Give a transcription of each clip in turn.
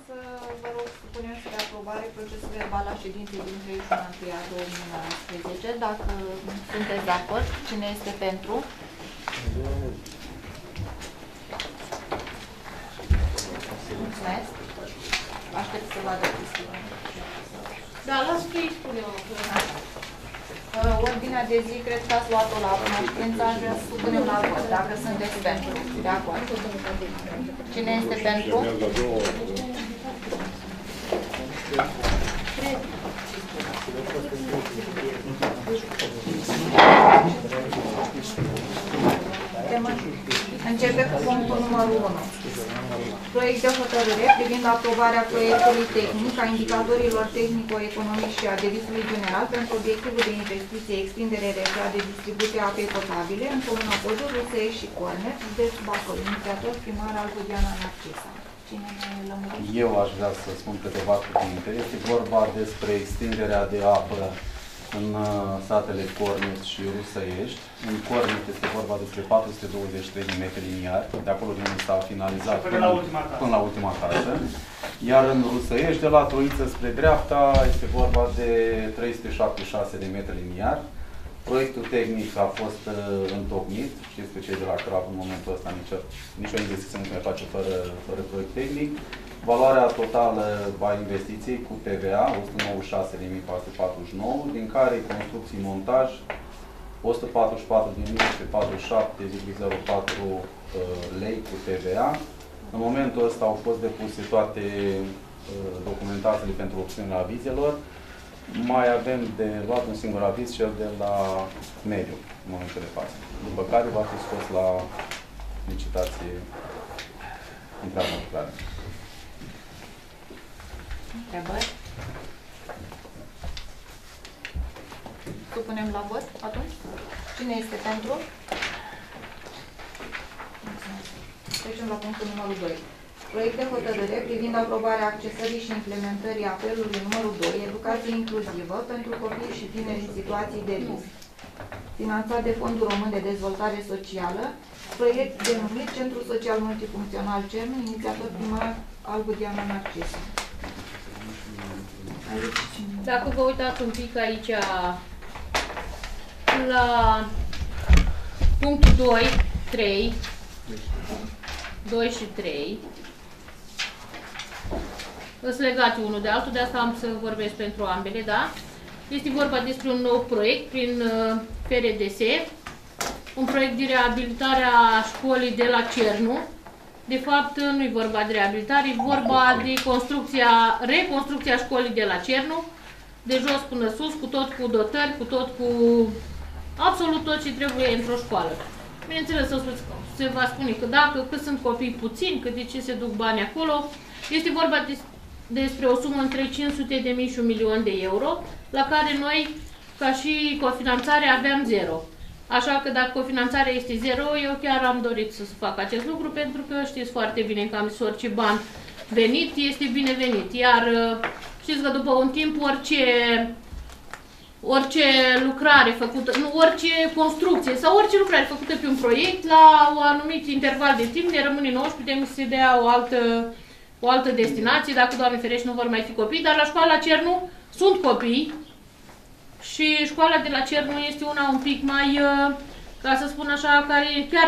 să vă rog să punem spre aprobare procesul verbal la ședinței din 31 a 2019. Dacă sunteți de acord, cine este pentru? Mulțumesc. Aștept să vadă chestiunea. Da, las că îi spune o. Ordinea de zi, cred că ați luat-o la cunoștință, aș vrea să punem la vot, dacă sunteți pentru. De acord. Cine este pentru? Începe cu punctul numărul 1. Proiect de hotărâre privind aprobarea proiectului tehnic a indicatorilor tehnico-economici și a devizului general pentru obiectivul de investiție, extindere rețea de distribuție a apei potabile în comuna Podul, Rusăiești și Cornet, județul Bacău, inițiator primar al Budiana Narcisa. Cine ne lămurește? Eu aș vrea să spun câteva cuvinte. Este vorba despre extinderea de apă în satele Cornet și Rusăiești. În Cornet este vorba despre 423 de metri liniari, de acolo de unde s-a finalizat până la ultima casă. Iar în Rusăiești, de la Troiță spre dreapta, este vorba de 376 de metri liniari. Proiectul tehnic a fost întocmit, știți că cei de la CRAV în momentul ăsta nicio investiție nu se mai face fără proiect tehnic. Valoarea totală a investiției cu TVA 196.449, din care construcții montaj 144.947,04 lei cu TVA. În momentul ăsta au fost depuse toate documentațiile pentru obținerea avizelor. Mai avem de luat un singur aviz, cel de la mediu, în momentul de față. După care va fi scos la licitație întreaga lucrare. Întrebări? Supunem la vot atunci? Cine este pentru? Trecem la punctul numărul 2. Proiect de hotărâre privind aprobarea accesării și implementării apelului numărul 2, educație inclusivă pentru copii și tineri în situații de risc. Finanțat de Fondul Român de Dezvoltare Socială, proiect denumit Centru Social Multifuncțional CERN, inițiator primar al Budiana Narcisa. Dacă vă uitați un pic aici la punctul 2, 3, 2 și 3, îți legați unul de altul, de asta am să vorbesc pentru ambele, da? Este vorba despre un nou proiect prin FRDS, un proiect de reabilitare a școlii de la Cernu. De fapt, nu e vorba de reabilitare, e vorba de reconstrucția școlii de la Cernu, de jos până sus, cu tot cu dotări, cu absolut tot ce trebuie într-o școală. Bineînțeles, se va spune că dacă cât sunt copii puțini, că de ce se duc bani acolo, este vorba despre o sumă între 500.000 și 1.000.000 de euro, la care noi, ca și cofinanțare, aveam 0. Așa că dacă cofinanțarea este 0, eu chiar am dorit să fac acest lucru, pentru că știți foarte bine că am zis orice ban venit este binevenit. Iar știți că după un timp orice lucrare făcută, nu, orice construcție sau orice lucrare făcută pe un proiect, la un anumit interval de timp, de rămâne 19, să se dea o altă destinație, dacă, Doamne ferește, nu vor mai fi copii, dar la școala Cernu sunt copii și școala de la Cernu este una un pic mai, ca să spun așa, care chiar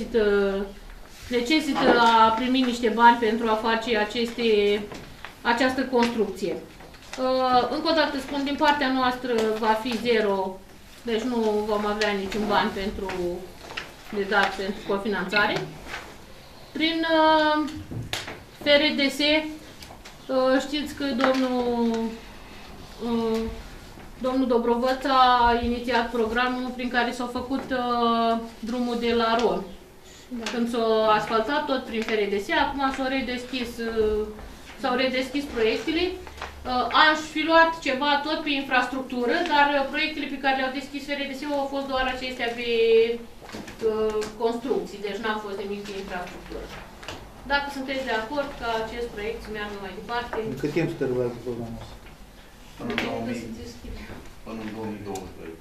necesită a primi niște bani pentru a face această construcție. Încă o dată spun, din partea noastră va fi 0, deci nu vom avea niciun bani de dat pentru cofinanțare. Prin FRDS, știți că domnul Dobrovăț a inițiat programul prin care s-a făcut drumul de la Ron. Da. Când s-a asfaltat tot prin FRDS, acum s-au redeschis proiectele. Aș fi luat ceva tot pe infrastructură, dar proiectele pe care le-au deschis FRDS-ul au fost doar acestea pe construcții, deci n-a fost nimic pe infrastructură. Dacă sunteți de acord ca acest proiect să meargă mai departe... În cât timp se terminează programul ăsta? Până în 2012.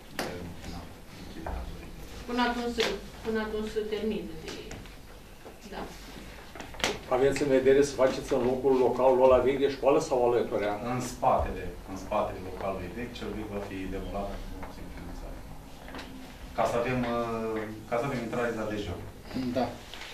Până atunci se termină. Da. Ok. Aveți în vedere să faceți în locul localul ăla vechi de școală sau alăturea? În spatele localului vechi, cel vechi va fi demolat cu finanțare. Ca să avem intrare de la deja. Da.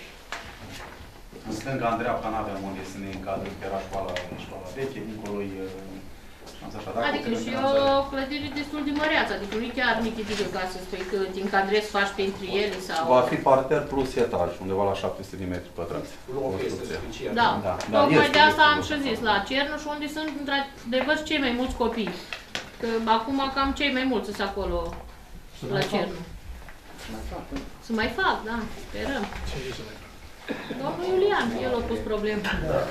În stânga, în dreapta, n-aveam unde să ne încadrăm, că era școala veche, dincolo-i adică și o clădire destul de măreață, adică nu chiar michitică ca să spui că te încadrezi, faci printre ele sau... Va fi parter plus etaj, undeva la 700 de metri pătrați. Da, da, tocmai de asta am și zis, la Cernuș, unde sunt într-adevăr cei mai mulți copii. Că acum cam cei mai mulți sunt acolo, la Cernuș. Să mai fac, da, sperăm. Domnul Iulian, el a pus problema.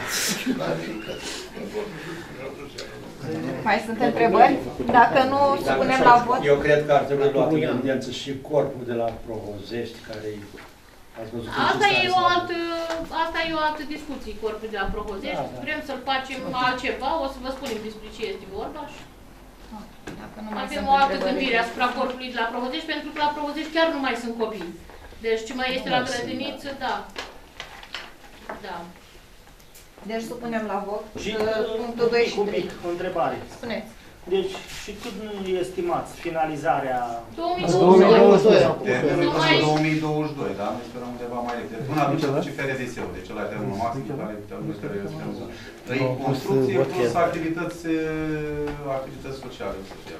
Mai sunt întrebări? Dacă nu, supunem la vot. Eu cred că ar trebui luat în evidență și corpul de la Provozești, care ați văzut Asta e o altă discuție, corpul de la Provozești. Da. Vrem să-l facem altceva, o să vă spunem despre ce este vorba și avem o altă gândire asupra corpului de la Provozești, pentru că la Provozești chiar nu mai sunt copii. Deci ce mai este la grădiniță, da. Da. Deci supunem la vot și punctul 2 și 3. O întrebare. Spuneți. Deci, și cât nu estimați finalizarea... 2022. Termenul până 2022, da? Noi sperăm undeva mai repede. Până atunci duce FRDS-ul, deci ăla e termenul maxim pe care noi sperăm. E construcție plus activități sociale.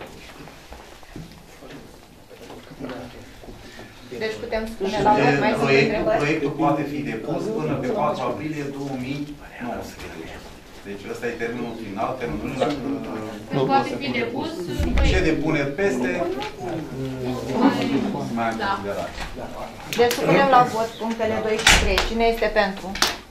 Deci putem spune la vot, mai sunt întrebări? Proiectul poate fi depus până pe 4 aprilie 2019. Deci ăsta e termenul final, termenul nu poate fi depus. Ce depune peste, mai am considerat. Deci supunem la vot punctele 2 și 3. Cine este pentru?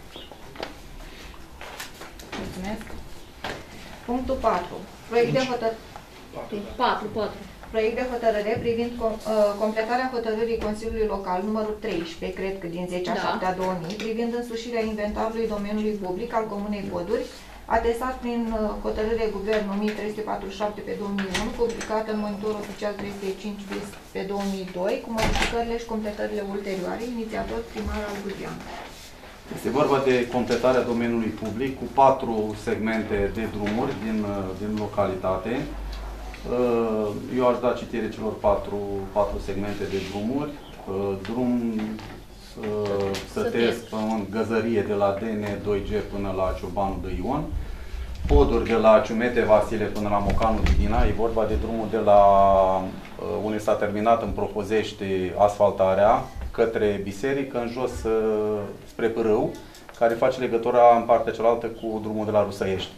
Mulțumesc. Punctul 4. Proiect de hotărâre. 4. Proiect de hotărâre privind completarea hotărârii Consiliului Local numărul 13, cred că din 10/7/2000, privind însușirea inventarului domeniului public al Comunei Poduri, atestat prin hotărâre Guvernul 1347 pe 2001, publicată în Monitor Oficial 305 pe 2002, cu modificările și completările ulterioare, inițiator primar al Gurgian. Este vorba de completarea domeniului public cu 4 segmente de drumuri din localitate. Eu aș da citire celor 4 segmente de drumuri. Drum Sătesc, în Găzărie de la DN2G până la Ciobanu de Ion. Poduri de la Ciumete Vasile până la Mocanul Dina. E vorba de drumul de la unde s-a terminat în Propozești asfaltarea către biserică, în jos spre Pârâu, care face legătura în partea cealaltă cu drumul de la Rusăiești.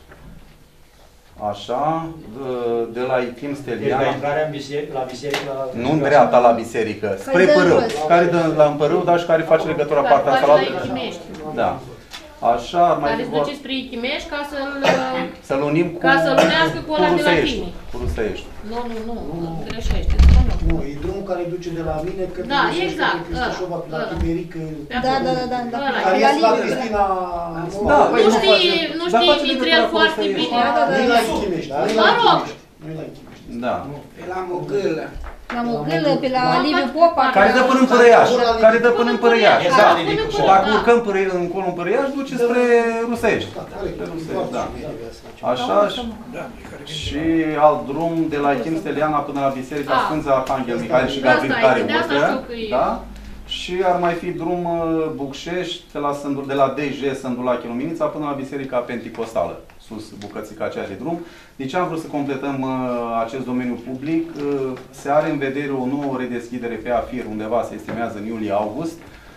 Așa, de la Ichim Stelian. Deci la intrarea la biserică... Nu în dreapta la biserică, spre Pârâu. Care dă la Pârâu, dar și care face legătura partea asta la da. Așa, ar mai care se duce spre Ichimești ca să-l unim cu ca să-l unească cu ăla de la tine. Cu Rusăiești. Nu, greșește. Nu, e drumul care duce de la mine către da, exact. Cristișova, pe la Tiberică. Da. Care este la Cristina. Da, nu știi Mitrel foarte bine. Nu-i la Ichimești. Mă rog. Nu-i la Ichimești. Da. Pe la Mogâlă. La Mogâlă, pe la Liviu Popa. Care dă până în Părăiaș. Care dă până în Părăiaș. Da. Și dacă urcăm încolo în Părăiaș, duce spre Rusăiești. Da. Așa. Și alt drum de la Ichim Steliana până la Biserica Sfânța Arhanghel Mihail și Gavril care urcă. Da? Și ar mai fi drum Bucșești de la DJ Sândula Chiluminița până la Biserica Penticostală. Sus bucățica aceea de drum. Deci am vrut să completăm acest domeniu public. Se are în vedere o nouă redeschidere pe AFIR, undeva se estimează în iulie-august.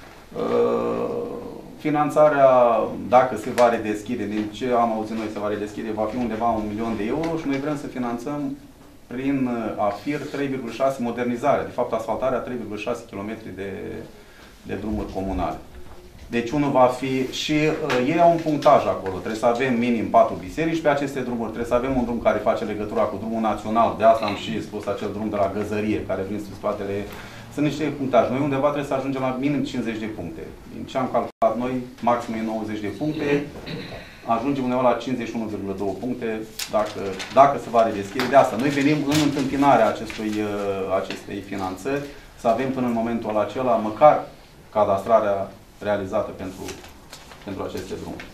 Finanțarea, dacă se va redeschide, din ce am auzit noi se va redeschide, va fi undeva 1.000.000 de euro și noi vrem să finanțăm prin AFIR 3,6 modernizarea, de fapt asfaltarea 3,6 km de drumuri comunale. Deci unul va fi și ei au un punctaj acolo. Trebuie să avem minim 4 biserici pe aceste drumuri. Trebuie să avem un drum care face legătura cu drumul național. De asta am și spus acel drum de la Găzărie, care vin spre spatele. Sunt niște punctaje. Noi undeva trebuie să ajungem la minim 50 de puncte. Din ce am calculat noi, maxim e 90 de puncte. Ajungem undeva la 51,2 puncte dacă se va redeschide. De asta, noi venim în întâmpinarea acestei finanțări, să avem până în momentul acela, măcar cadastrarea realizată pentru pentru aceste drumuri.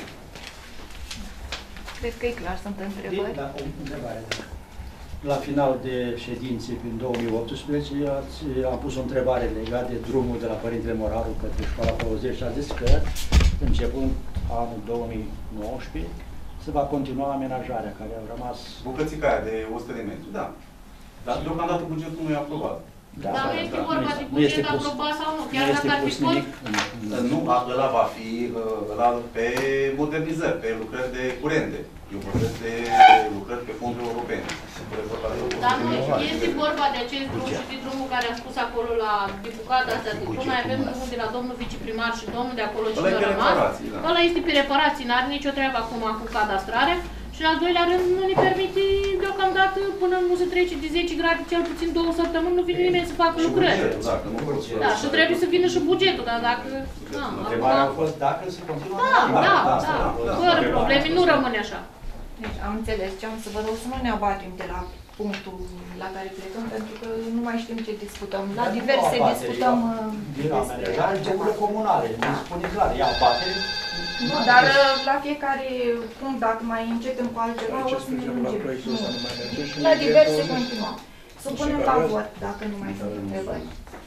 Cred că e clar, sunt întrebări. Da, o întrebare. La final de ședințe, prin 2018, am pus o întrebare legată de drumul de la Părintele Moraru către Școala 20 și a zis că, începând anul 2019, se va continua amenajarea, care a rămas... Bucățica aia de 100 de metri, da. Dar deocamdată bugetul nu e aprobat. Da, dar nu este vorba de buget aprobat sau nu, chiar dacă ar fi fost... Nu, ăla va fi pe modernizări, pe lucrări de curente. Eu vorbesc de lucrări pe fonduri europene. Dar nu este vorba de acest drum și de drumul care am spus acolo de bucata asta de drum. Mai avem drumul de la domnul viceprimar și domnul de acolo cine a rămas. Ăla este pe reparații, n-are nicio treabă acum cu cadastrarea. Și al doilea rând nu ne permite deocamdată până nu se trece de 10 grade, cel puțin 2 săptămâni, nu vine nimeni să facă lucrări. Da, și trebuie să vină și bugetul, dar dacă... Întrebarea a fost dacă se continuă. Da, fără probleme, nu rămâne așa. Deci am înțeles ce am să vă rog să nu ne abatem de la punctul la care plecăm, pentru că nu mai știm ce discutăm. La diverse discutăm despre... Dar începurile comunale, ne spune clar, ia abatere. Nu, dar la fiecare punct, dacă mai începem cu altceva, o să ne lungim. La diverse continuăm. Supunem la vot, dacă nu mai sunt întrebări.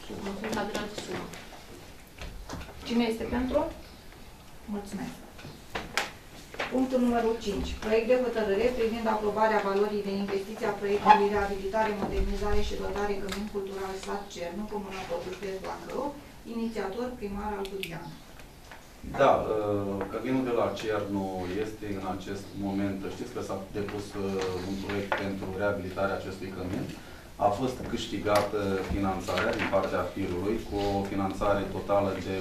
Cine este pentru? Mulțumesc. Punctul numărul 5. Proiect de hotărâre privind aprobarea valorii de investiție a proiectului reabilitare, modernizare și dotare Cămin Cultural Sat Cernu, Comuna Păduș Bacău, inițiator primar Albudian. Da, Căminul de la Cernu este în acest moment, știți că s-a depus un proiect pentru reabilitarea acestui cămin. A fost câștigată finanțarea din partea firului cu o finanțare totală de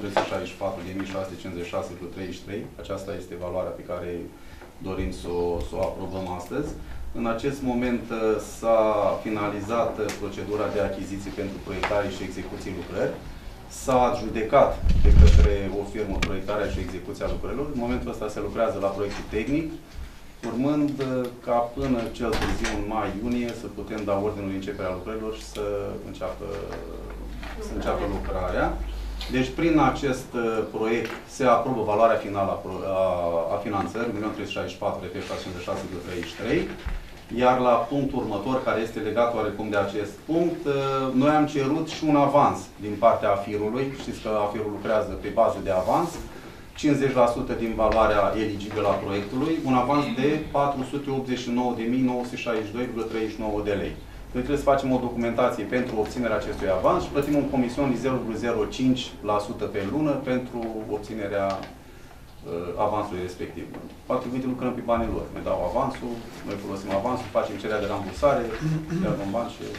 1.364.656,33. Aceasta este valoarea pe care dorim să o aprobăm astăzi. În acest moment s-a finalizat procedura de achiziții pentru proiectare și execuții lucrări. S-a adjudecat de către o firmă proiectarea și execuția lucrărilor. În momentul ăsta se lucrează la proiectul tehnic, urmând ca până cel târziu în mai-iunie să putem da ordinul de începere a lucrărilor și să înceapă lucrarea. Deci prin acest proiect se aprobă valoarea finală a finanțării, 1.364.656,33. Iar la punctul următor, care este legat oarecum de acest punct, noi am cerut și un avans din partea AFIR-ului. Știți că AFIR-ul lucrează pe bază de avans. 50% din valoarea eligibilă a proiectului, un avans de 489.962,39 de lei. Noi trebuie să facem o documentație pentru obținerea acestui avans și plătim un comision de 0,05% pe lună pentru obținerea avansului respectiv. Potrivit lucrăm pe banii lor. Ne dau avansul, noi folosim avansul, facem cererea de rambursare, iar un ban și...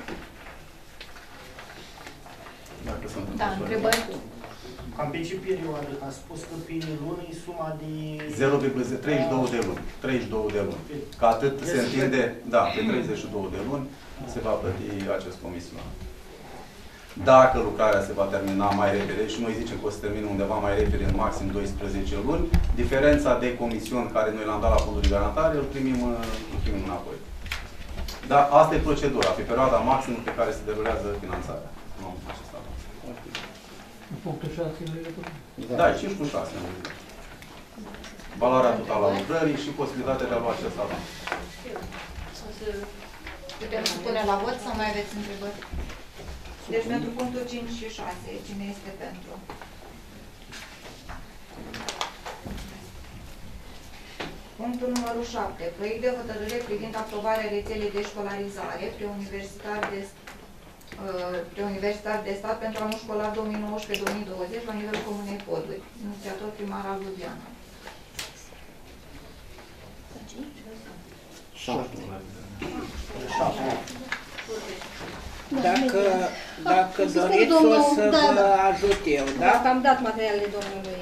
Dacă sunt întrebări? Cam pe ce perioadă? A spus că pe lună e suma de... 0,32 de luni. 32 de luni. Că atât se întinde, da, pe 32 de luni se va plăti acest comision. Dacă lucrarea se va termina mai repede, și noi zicem că o să termină undeva mai repede, în maxim 12 luni, diferența de comision care noi l-am dat la fondul de garantare, îl primim înapoi. Dar asta e procedura, pe perioada maximă pe care se derulează finanțarea. Nu, acesta. Punctul 6 în legătură? Da, 5 cu 6 în legătură. Valoarea totală a lucrării și posibilitatea de a lua acest avans. Putem supune la vot sau mai aveți întrebări? Deci pentru punctul 5 și 6, cine este pentru? Punctul numărul 7. Proiect de hotărâre privind aprobarea rețelei de școlarizare preuniversitar de stat pentru anul școlar 2019-2020 la nivelul Comunei Poduri. Inițiator primar Albudian. Dacă doriți, o să vă ajut eu, da? Dacă am dat materialele domnului.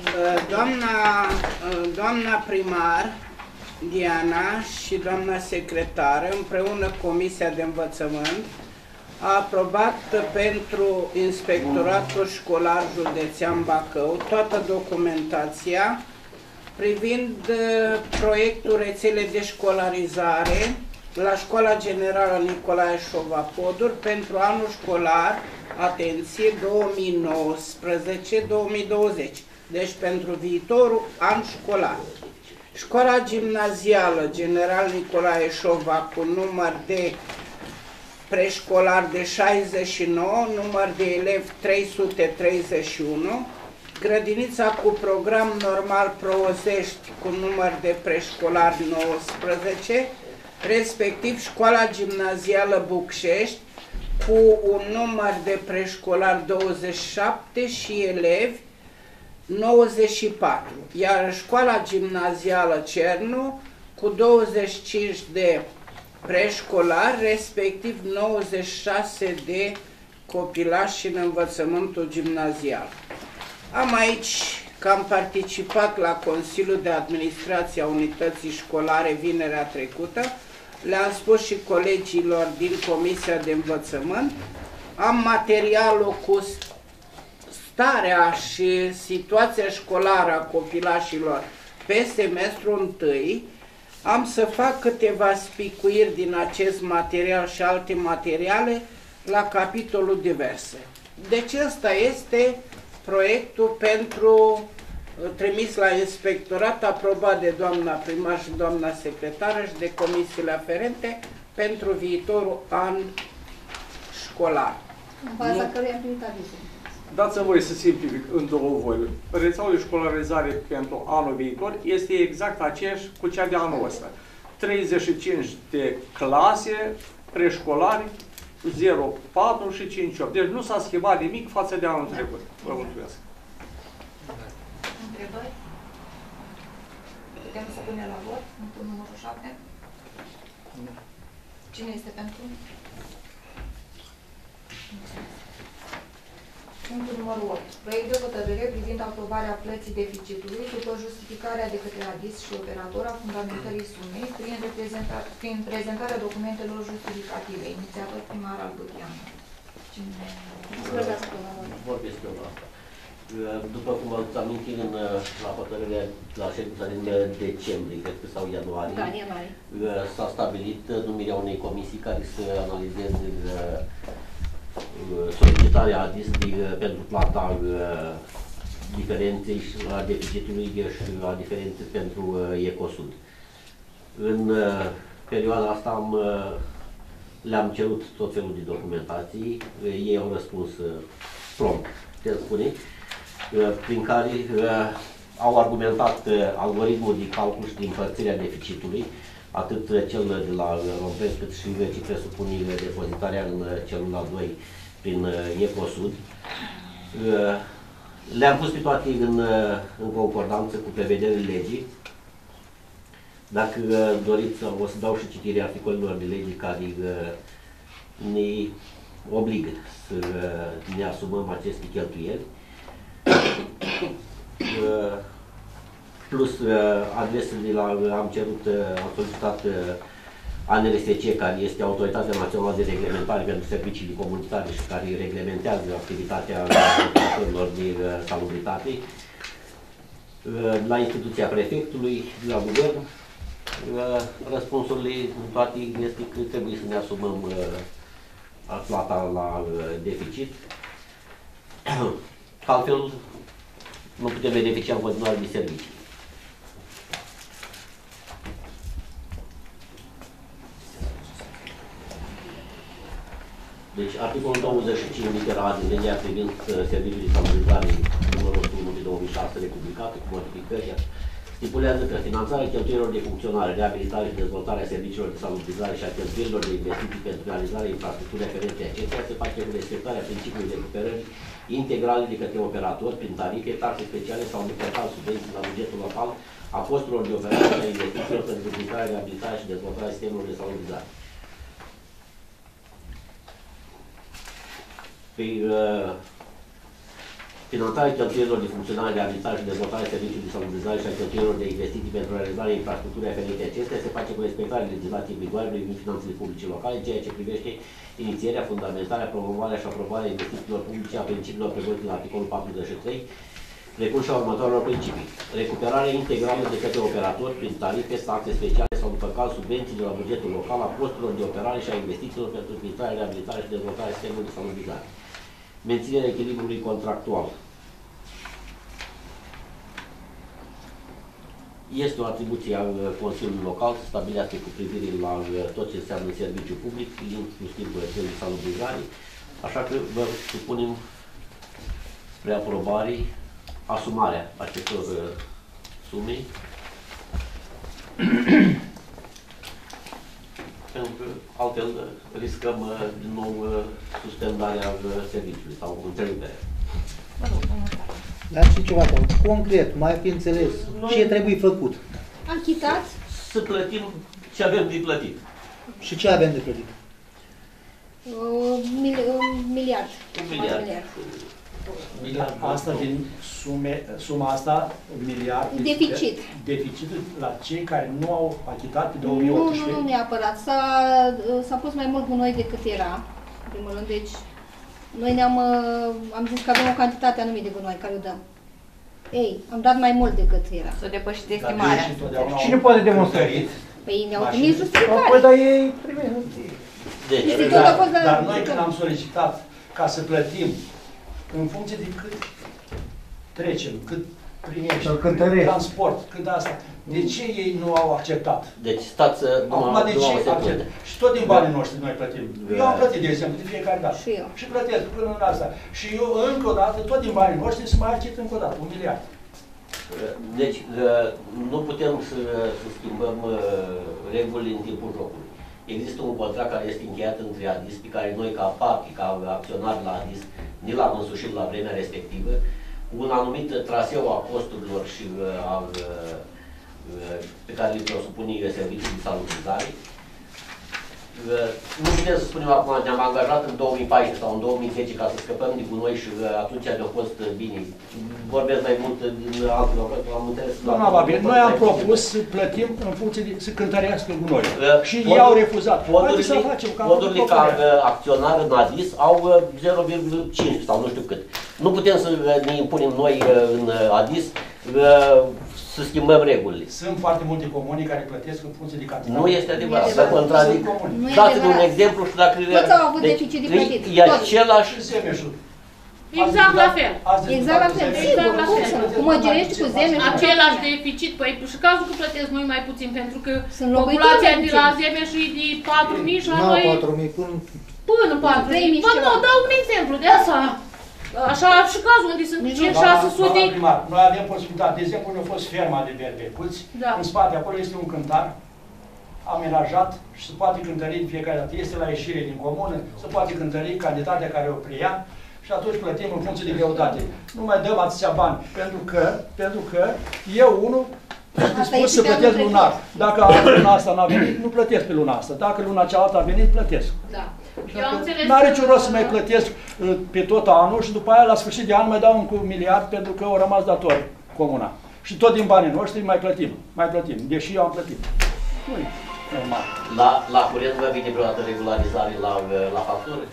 Doamna primar, Diana, și doamna secretară, împreună cu Comisia de Învățământ, a aprobat pentru Inspectoratul Școlar Județean Bacău toată documentația privind proiectul rețelei de școlarizare la Școala Generală Nicolae Șova Poduri pentru anul școlar, atenție, 2019-2020. Deci pentru viitorul an școlar. Școala gimnazială General Nicolae Șova cu număr de preșcolar de 69, număr de elevi 331, grădinița cu program normal Prăozești cu număr de preșcolar 19, respectiv școala gimnazială Bucșești cu un număr de preșcolar 27 și elevi 94, iar școala gimnazială Cernu cu 25 de preșcolari, respectiv 96 de copilași în învățământul gimnazial. Am aici că am participat la Consiliul de Administrație a Unității Școlare vinerea trecută, le-am spus și colegilor din Comisia de Învățământ, am materialul cu starea și situația școlară a copilașilor pe semestrul întâi, am să fac câteva spicuiri din acest material și alte materiale la capitolul diverse. Deci ăsta este proiectul pentru trimis la inspectorat, aprobat de doamna primar și doamna secretară și de comisiile aferente pentru viitorul an școlar. În baza căruia am primit avizul. Dați-mi voie să simplific în două voie. Rețeaua de școlarizare pentru anul viitor este exact aceeași cu cea de anul ăsta. 35 de clase preșcolari, 0, 4 și 5, 8. Deci nu s-a schimbat nimic față de anul trecut. Vă mulțumesc. Întrebări? Putem să punem la vot punctul numărul 7? Cine este pentru? Punctul numărul 8. Proiect de hotărâre privind aprobarea plății deficitului după justificarea de către ADIS și operator a fundamentării sumei prin prezentarea documentelor justificative. Inițiator primar Albătian. Vorbesc eu la asta. După cum v-ați amintit la hotărârea la ședința din decembrie, cred că sau ianuarie, s-a stabilit numirea unei comisii care să analizeze solicitarea ADIS pentru plata diferenței a deficitului și a diferenței pentru Ecosud. În perioada asta le-am cerut tot felul de documentații, ei au răspuns prompt, putem spune, prin care au argumentat algoritmul de calcul și de împărțirea deficitului, atât cel de la Rompes, cât și ce presupune depozitarea în celula 2 prin Ecosud. Le-am pus pe toate în concordanță cu prevederile legii. Dacă doriți, o să dau și citirea articolelor de lege care ne obligă să ne asumăm aceste cheltuieli. Plus adresele am solicitat ANRSC, care este Autoritatea Națională de Reglementare pentru Serviciile Comunitare și care reglementează activitatea operatorilor de salubritate, la instituția prefectului, la guvern. Răspunsurile toate este că trebuie să ne asumăm plata la deficit. Altfel, nu putem beneficia în continuare de servicii. Deci, articolul 25, litera A din legea privind serviciul de salubrizare numărul 1 de 2006, republicată cu modificări, stipulează că finanțarea cheltuielor de funcționare, reabilitare și dezvoltarea serviciilor de salubrizare și a cheltuielilor de investiții pentru realizarea infrastructurii aferente acestea se face cu respectarea principiului de recuperări integrale de către operator prin tarife, taxe speciale sau de total subvenții la bugetul local a costurilor de operare și a investițiilor pentru ridicarea, reabilitarea și dezvoltarea sistemelor de salubrizare. Finanțarea cheltuielilor de funcționare, reabilitare și dezvoltarea serviciului de salubrizare și a cheltuielilor de investiții pentru realizarea infrastructurii aferente acestea se face cu respectarea legislației vigoare privind finanțele publice locale, ceea ce privește inițierea, fundamentarea, promovarea și aprobarea investițiilor publice a principiilor prevăzute la articolul 43, precum și a următoarelor principii. Recuperarea integrală de către operator prin tarife, taxe speciale sau, după caz, subvenții de la bugetul local a costurilor de operare și a investițiilor pentru filtrare, reabilitare și dezvoltarea sistemului de salubrizare. Menținerea echilibrului contractual. Este o atribuție a Consiliului Local să stabilească cu privire la tot ce înseamnă serviciu public, inclusiv cel de salubrizare, așa că vă supunem spre aprobare asumarea acestor sume, pentru că altfel riscăm din nou suspendarea serviciului sau întreruperea. Dar și ceva concret, mai fi înțeles, ce trebuie făcut? Anchitați? Să plătim ce avem de plătit. Și ce avem de plătit? Miliard. Asta din suma asta, miliard, deficit. Deficitul la cei care nu au achitat pe 2018? Nu neapărat. S-a pus mai mult gunoi decât era, în primul rând, deci noi am zis că avem o cantitate anumită de gunoi care o dăm. Ei, am dat mai mult decât era. Să depășit estimarea. Cine poate demonstra? Păi ne-au trimis justificare. Păi, dar ei primesc. Deci, dar noi când am solicitat ca să plătim în funcție de cât trecem, cât primești, transport, cât asta, de ce ei nu au acceptat? Deci stați acum de ce acceptă? Și tot din banii noștri noi plătim. Eu am plătit, de exemplu, de fiecare dată. Și eu. Și plătesc până în asta. Și eu încă o dată, tot din banii noștri, să mai achit încă o dată, 1 miliard. Deci nu putem să schimbăm regulile în timpul jocului. Există un contract care este încheiat între ADIS, pe care noi ca parte, ca acționari la ADIS, ni l-am însușit la vremea respectivă, un anumit traseu a costurilor și pe care le presupune serviciul de salubrizare. Nu putem să spunem acum, ne-am angajat în 2014 sau în 2010 ca să scăpăm de gunoi și atunci ne-a fost bine. Vorbesc mai mult din alte locuri, am înțeles. Noi am propus să plătim în funcție de, să cântărească gunoiul. Și ei au refuzat. Fondurile ca acționar în ADIS au 0,5 sau nu știu cât. Nu putem să ne impunem noi în ADIS să schimbăm regulile. Sunt foarte multe comuni care plătesc în funcție de cantitate. Nu este adevărat, să contradic. Dați-mi un exemplu și dacă... Toți au avut deficit de plătit. E același... Exact la fel. Exact la fel. Cum mă gerești cu Zemeș? Același deficit. Păi și cazul că plătesc noi mai puțin, pentru că populația de la Zemeș e de 4.000 și a noi... Până 4.000. Bă, nu, dau un exemplu de asta. Așa și cazul unde sunt 5-600. Noi avem posibilitate. De exemplu, unde a fost ferma de berbecuți. În spate, acolo este un cântar amenajat și se poate cântări în fiecare dată. Este la ieșire din comună, se poate cântări cantitatea care o preia și atunci plătim în funcție de greutate. Nu mai dăm atâția bani, pentru că eu, unul, sunt dispus să plătesc lunar. Dacă luna asta n-a venit, nu plătesc pe luna asta. Dacă luna cealaltă a venit, plătesc. Da. N-are niciun rost să mai plătesc pe tot anul și după aia, la sfârșit de an, mai dau încă 1 miliard pentru că au rămas datori comuna. Și tot din banii noștri mai plătim, deși eu am plătit. Nu-i normal. La curent vă vine vreodată regularizare la factură?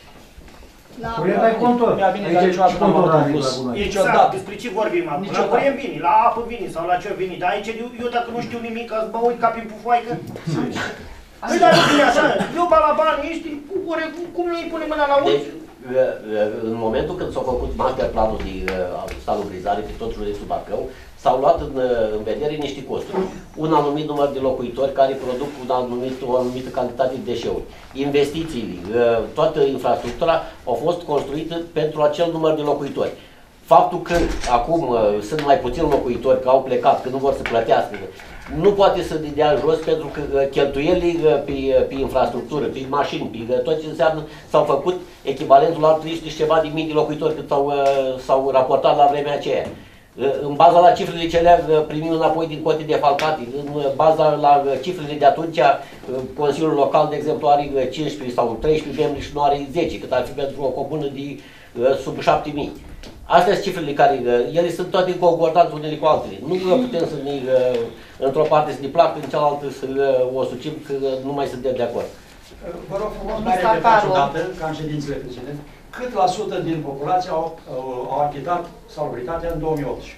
Curent ai contor. Mi-a venit la niciodată n-am avut pus. Exact, despre ce vorbim acum? La curent vine, la apă vine sau la ce vine. Dar aici eu dacă nu știu nimic, mă uit ca prin pufoaică. Păi dar nu vine așa, eu la bani ești, cum nu-i pune mâna la ușă? Deci, în momentul când s-au făcut master planul de salubrizare pe tot județul Bacău, s-au luat în vedere niște costuri. Un anumit număr de locuitori care produc o anumită cantitate de deșeuri. Investițiile, toată infrastructura au fost construite pentru acel număr de locuitori. Faptul că acum sunt mai puțini locuitori, că au plecat, că nu vor să plătească, nu poate să dea jos pentru că cheltuielile pe infrastructură, pe mașini, pe tot ce înseamnă, s-au făcut echivalentul la 300 și ceva de mii de locuitori cât s-au raportat la vremea aceea. În baza la cifrele ce le primim înapoi din cote defalcate, în baza la cifrele de atunci, Consiliul Local, de exemplu, are 15 sau 13 membri și nu are 10, cât ar fi pentru o comună de sub 7.000. Astea sunt cifrele care, ele sunt toate concordante unele cu altele. Nu putem să ne, într-o parte să ne placă, în cealaltă să o sucim, că nu mai suntem de acord. Vă rog frumos, mai repetați o dată, ca în ședințele precedente, cât la sută din populație au achitat salubritatea în 2018?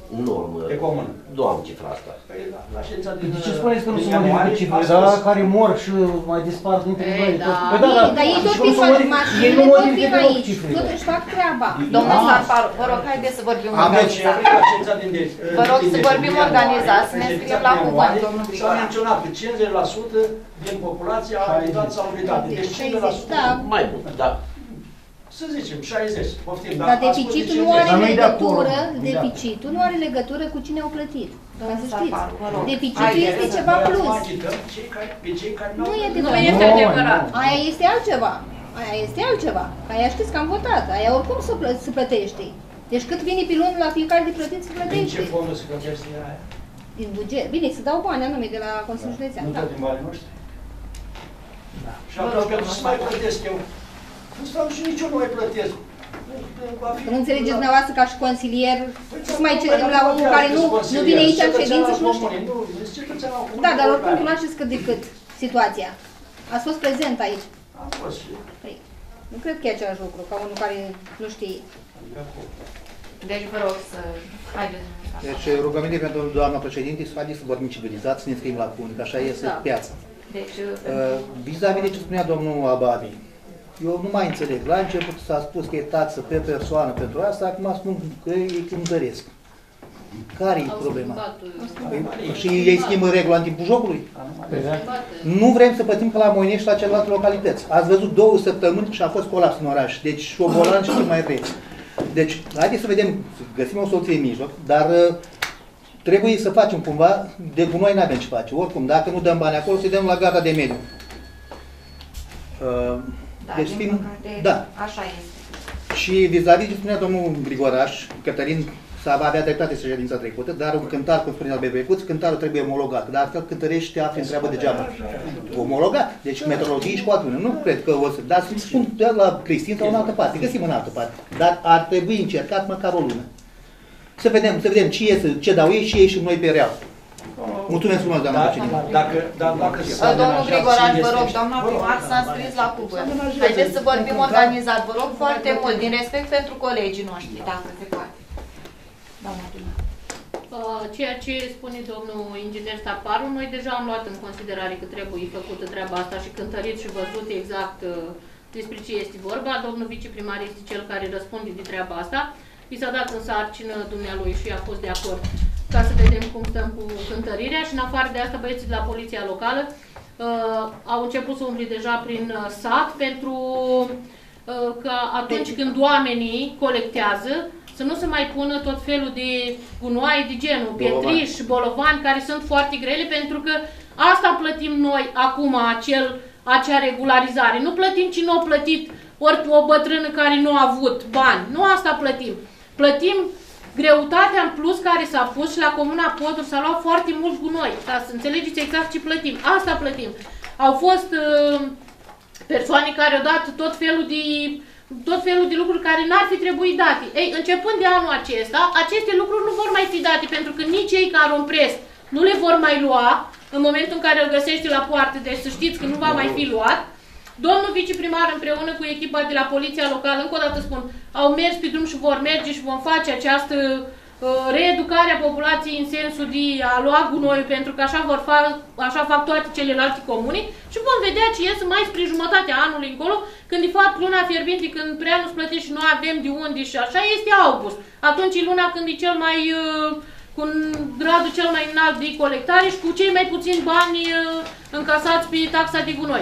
normă. Pe comună. Nu am cifra asta. Păi la ședința din De ce spuneți că nu se ianuarie, modifică cifrele? a Da, spus- care mor și mai dispar dintre Ei, noi. da. Păi da, Dar ei tot și cum vin să fac modifică? Ei mașinile, nu tot modifică vin deloc aici, cifrele. tot își fac treaba. Domnul Zarparu, vă rog, haideți să vorbim Am deci, organizat. la ședința din Vă rog să vorbim ianuarie, organizat, să ne ședința scriem din la ianuarie, cuvânt, domnul S-a Grigoraș. menționat că 50% din populație a ajutat salubritate. Deci 50%. Da. Mai mult, da. Să zicem, 60, poftim. Dar deficitul nu are Dar nu-i de acolo. legătură, Nu-i de deficitul nu are legătură cu cine au plătit. Ca să știți. Zarparu, vă rog. Deficitul Haideți este să ceva Noi plus. acum achităm pe cei care Nu e Nu adevărat. este adevărat. Aia este altceva. Aia este altceva. Aia știți că am votat. Aia oricum se plătește. Deci cât vine pe lună la fiecare de plătit se Din plătește. ce fondul se plătește aia? Din buget. Bine, să dau bani anume de la Consiliul Județean. Nu Da. tot din banii noștri? Da. Și atunci, pentru să mai plătesc eu, nu stau și nici eu nu mai plătesc. Că nu înțelegeți dumneavoastră ca și consilier să mai cerem la unul care nu vine aici în ședință și nu știe. Da, dar oricum cunoașteți cât de cât situația. Ați fost prezent aici. Am fost și... Păi, nu cred că e același lucru ca unul care nu știe. Deci vă rog să... Haideți. Deci rugăminte pentru doamna președinte să faceți să vorbim civilizat, să ne scriem la punct, că așa este Da. piața. Deci, Vis-a-vis de ce spunea domnul Abadi, eu nu mai înțeleg. La început s-a spus că e taxă pe persoană pentru asta, acum spun că îi cântăresc. Care e Au problema? schimbat, Și ei schimbă regula în timpul jocului? schimbat. Nu vrem să plătim ca la Moinești și la celelalte localități. Ați văzut 2 săptămâni și a fost colaps în oraș. Deci șobolan și mai vreți. Deci, haideți să vedem, să găsim o soluție în mijloc, dar trebuie să facem cumva, de gunoi n-avem ce face. Oricum, dacă nu dăm bani acolo, să dăm la garda de mediu. Deci, din păcate, da. așa este. Și vis-a-vis ce spunea domnul Grigoraș, Cătălin, să avea dreptate să ședința trecută, dar un cântar, cum spunea Bebecuț, cântarul trebuie omologat, dar altfel cântărești te afli în treabă degeaba. Omologat, deci meteorologie și poate nu cred că o să, dar să spun doar la Cristin sau în altă parte, găsim în altă parte, dar ar trebui încercat măcar o lună. Să vedem ce iese, ce dau ei și ei și noi pe real. Mulțumesc frumos, doamna președinte. Dacă Domnul Grigoraș, vă rog, doamna primar s-a înscris la cuvânt. Haideți să vorbim organizat, vă rog foarte mult, din respect pentru colegii noștri, dacă se poate. Doamna primar. Ceea ce spune domnul inginer Staparu, noi deja am luat în considerare că trebuie făcută treaba asta și cântărit și văzut exact despre ce este vorba. Domnul viceprimar este cel care răspunde de treaba asta. I s-a dat în sarcină dumnealui și a fost de acord ca să vedem cum stăm cu cântărirea și în afară de asta băieții de la poliția locală au început să umble deja prin sat pentru că atunci când oamenii colectează să nu se mai pună tot felul de gunoaie de genul, pietriși, bolovani, care sunt foarte grele, pentru că asta plătim noi acum, acea regularizare. Nu plătim cine a plătit, ori o bătrână care nu a avut bani. Nu asta plătim. Plătim greutatea în plus care s-a pus și la Comuna Podor s-a luat foarte mult gunoi. Ca să înțelegeți exact ce plătim. Asta plătim. Au fost persoane care au dat tot felul de lucruri care n-ar fi trebuit date. Ei, începând de anul acesta, aceste lucruri nu vor mai fi date, pentru că nici ei care au prest nu le vor mai lua în momentul în care îl găsește la poartă, deci să știți că nu va mai fi luat. Domnul viceprimar împreună cu echipa de la Poliția Locală, încă o dată spun, au mers pe drum și vor merge și vom face această reeducare a populației în sensul de a lua gunoiul, pentru că așa fac toate celelalte comuni și vom vedea ce ies mai spre jumătatea anului încolo, când de fapt luna fierbinte, când prea nu-ți plătești și noi avem de unde și așa, este august. Atunci e luna când e cel mai, cu gradul cel mai înalt de colectare și cu cei mai puțini bani încasați pe taxa de gunoi.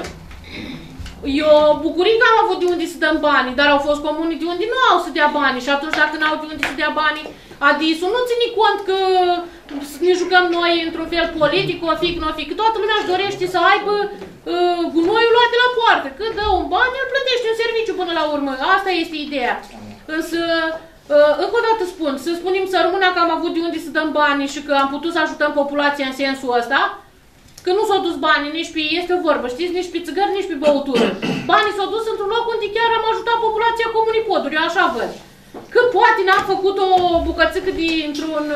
Eu bucurii că am avut de unde să dăm banii, dar au fost comuni de unde nu au să dea banii și atunci dacă nu au de unde să dea banii, Adisul nu ține cont că ne jucăm noi într-un fel politic, o fi, nu o fi, că toată lumea își dorește să aibă gunoiul luat de la poartă. Când dă un bani, îl plătește un serviciu până la urmă. Asta este ideea. Însă, încă o dată spun, să spunem să rămână că am avut de unde să dăm banii și că am putut să ajutăm populația în sensul ăsta, că nu s-au dus banii nici pe, este o vorbă, știți, nici pe țigări, nici pe băutură. Banii s-au dus într-un loc unde chiar am ajutat populația Comunii Poduri, eu așa văd. Că poate n-am făcut o bucățică dintr-un...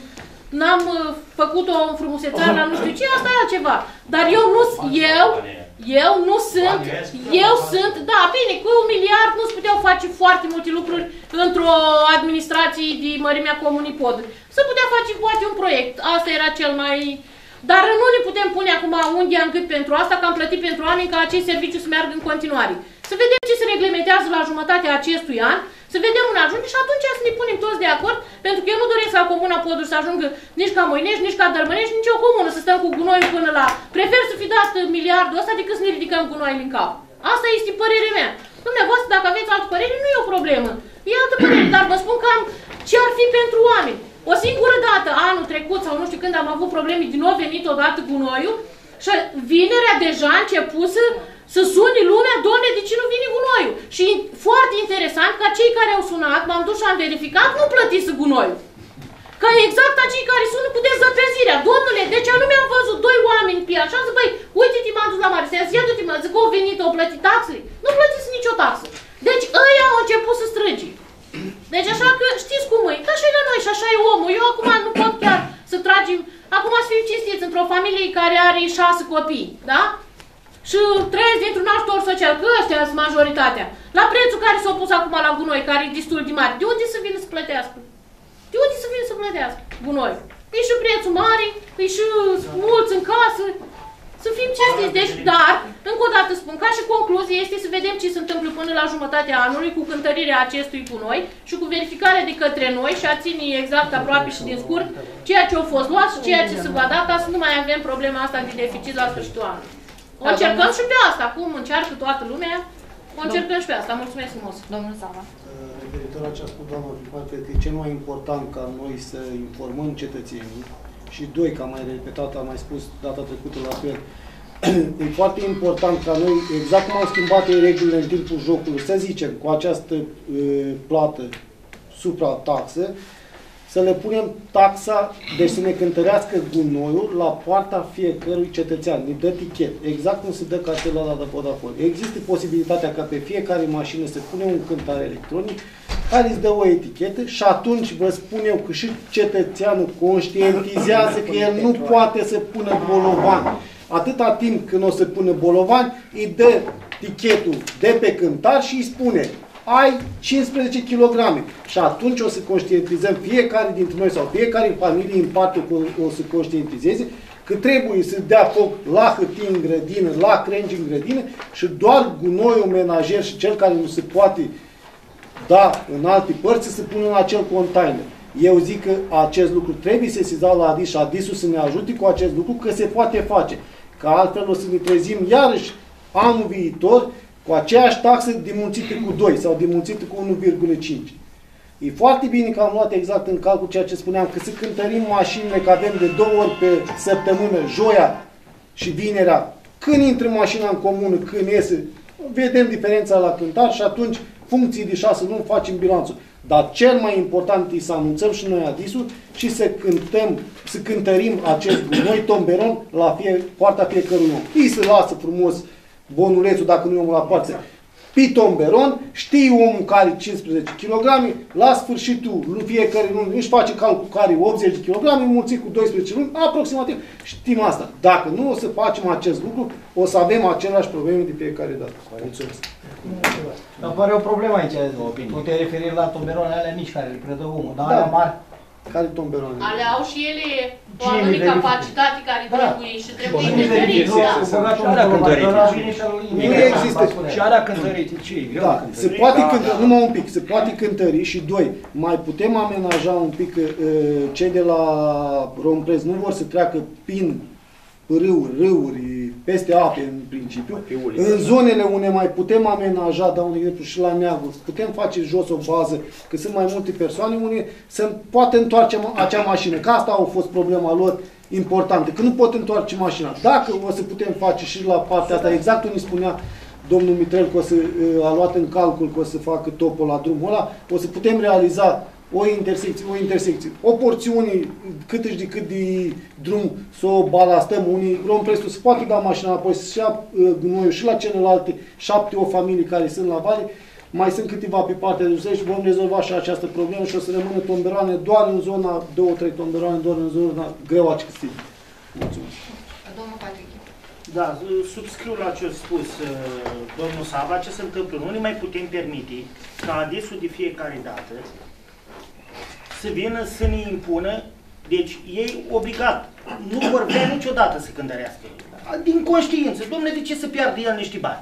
N-am făcut o înfrumusețare la nu știu ce, asta e altceva. Dar eu nu... Eu nu sunt, da, bine, cu 1 miliard nu se puteau face foarte multe lucruri într-o administrație de mărimea Comunii Pod. Se putea face poate un proiect, asta era cel mai... Dar nu ne putem pune acum unghia în gât pentru asta, că am plătit pentru oameni ca acest serviciu să meargă în continuare. Să vedem ce se reglementează la jumătatea acestui an, să vedem unde ajunge și atunci să ne punem toți de acord, pentru că eu nu doresc ca Comuna Podul să ajungă nici ca Moinești, nici ca Dărmănești, nici o comună, să stăm cu gunoiul până la... Prefer să fi dat miliardul ăsta decât să ne ridicăm gunoiul în cap. Asta este părerea mea. Dumneavoastră, dacă aveți altă părere, nu e o problemă. E altă părere, dar vă spun cam ce ar fi pentru oameni. O singură dată, anul trecut sau nu știu când am avut probleme, din nou venit odată gunoiul și vinerea deja a început să suni lumea, Doamne, de ce nu vine gunoiul? Și foarte interesant, ca cei care au sunat, m-am dus și am verificat, nu plătise gunoiul. Ca exact acei care sună cu dezăpezirea. Domnule, deci anume am văzut 2 oameni pe așa, zic, băi, uite-te, m-am dus la mare sens, ia du-te, mă, zic că au venit, au plătit taxele. Nu plătiți nicio taxă. Deci ăia au început să străgi. Deci așa că știți cum e, că așa e la noi și așa e omul. Eu acum nu pot chiar să tragem, acum să fim cinstiți într-o familie care are 6 copii, da? Și trăiesc dintr-un ajutor social, că ăștia sunt majoritatea. La prețul care s-a pus acum la gunoi, care e destul de mare, de unde să vină să plătească? De unde să vină să plătească gunoi? E și prețul mare, e și mulți în casă. Să fim cinstiți, deci, dar, încă o dată spun, ca și concluzie este să vedem ce se întâmplă până la jumătatea anului cu cântărirea acestui gunoi și cu verificarea de către noi și a ține exact aproape și din scurt ceea ce a fost luat și ceea ce se va da ca să nu mai avem problema asta de deficit la sfârșitul anului. O încercăm și pe asta, cum încearcă toată lumea, o încercăm și pe asta. Mulțumesc frumos. Domnul Sava. Referitor la ce a spus doamna primar, cred că e cel mai important ca noi să informăm cetățenii și 2, că am mai repetat, am mai spus data trecută la fel, e foarte important ca noi, exact cum au schimbat regulile în timpul jocului, să zicem, cu această plată suprataxă, să le punem taxa, deci să ne cântărească gunoiul la poarta fiecărui cetățean. Ne dă tichet, exact cum se dă cartela la Vodafone. Există posibilitatea ca pe fiecare mașină să punem un cântar electronic care îți dă o etichetă și atunci vă spun eu că și cetățeanul conștientizează că el nu poate să pună bolovan. Atâta timp când o să pună bolovan, îi dă tichetul de pe cântar și îi spune ai 15 kg. Și atunci o să conștientizăm fiecare dintre noi sau fiecare familie în parte o să conștientizeze că trebuie să dea foc la hârtie în grădină, la crengi în grădină și doar gunoiul menajer și cel care nu se poate da în alte părți să pună în acel container. Eu zic că acest lucru trebuie sesizat la ADIS și ADIS-ul să ne ajute cu acest lucru, că se poate face. Că altfel o să ne trezim iarăși anul viitor cu aceeași taxă dimulțită cu 2 sau dimulțită cu 1,5. E foarte bine că am luat exact în calcul ceea ce spuneam, că să cântărim mașinile, că avem de 2 ori pe săptămână, joia și vinerea. Când intră mașina în comună, când iese, vedem diferența la cântar și atunci, funcții de 6 luni, facem bilanțul. Dar cel mai important e să anunțăm și noi ADIS-ul și să cântărim acest gunoi tomberon la poarta fiecărui om. Îi se lasă frumos bonulețul, dacă nu e omul la poartă, pe tomberon, știi omul care are 15 kg, la sfârșitul lui fiecare luni își face calcul care 80 kg, mulțit cu 12 luni, aproximativ, știm asta. Dacă nu o să facem acest lucru, o să avem aceleași probleme de fiecare dată. Mulțumesc. Apare o problemă aici, tu te referi la tomberoanele alea mici care le predă omul, dar alea mari. Care tomberoane? Ale au și ele o anumită capacitate care trebuie și trebuie cântărit. Nu există. Și alea cântărite, ce e greu? Da, se poate cântări, numai un pic, se poate cântări și 2, mai putem amenaja un pic cei de la Romprez nu vor să treacă prin râuri, peste ape în principiu. În zonele unde mai putem amenaja, dau un exemplu și la Neagul, putem face jos o bază, că sunt mai multe persoane unde să poate întoarce acea mașină, că asta a fost problema lor importantă, că nu pot întoarce mașina. Dacă o să putem face și la partea asta, exact unde spunea domnul Mitrel că a luat în calcul că o să facă topul la drumul ăla, o să putem realiza o intersecție, o porțiune cât de drum să o balastăm, unii Rompresul se poate da mașina înapoi, să ia gunoiul și la celelalte 7-8 familii care sunt la vale, mai sunt câteva pe partea de jos și vom rezolva și această problemă și o să rămână tomberoane doar în zona, 2-3 tomberoane doar în zona greu accesibilă. Mulțumesc. Domnul Patrick. Da, subscriu la ce a spus domnul Sava. Ce se întâmplă? Nu ne mai putem permite ca ADIS-ul de fiecare dată să vină să ne impună, deci ei obligat, nu vor vrea niciodată să cântărească. Din conștiință, dom'le, de ce să piardă el niște bani?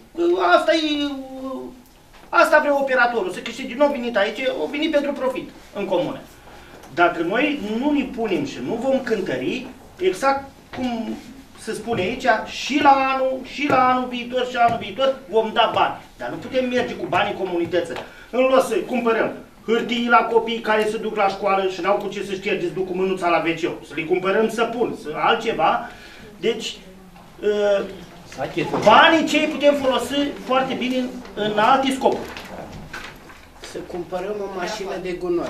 Asta vrea operatorul, să câștige din nou venit aici, o venit pentru profit în comună. Dacă noi nu ne punem și nu vom cântări, exact cum se spune aici, și la anul viitor vom da bani. Dar nu putem merge cu banii comunității. În loc să cumpărăm hârtii la copii care se duc la școală și n-au cu ce să șterge, duc cu mânuța la wc, să le cumpărăm săpun, altceva. Deci, banii cei putem folosi foarte bine în alte scopuri. Să cumpărăm o mașină de gunoi.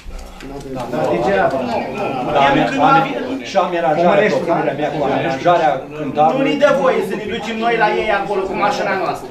Și amenajarea propunerea mea cu amenajarea cântarului. Nu ne dă voie să ne ducem noi la ei acolo cu mașina noastră.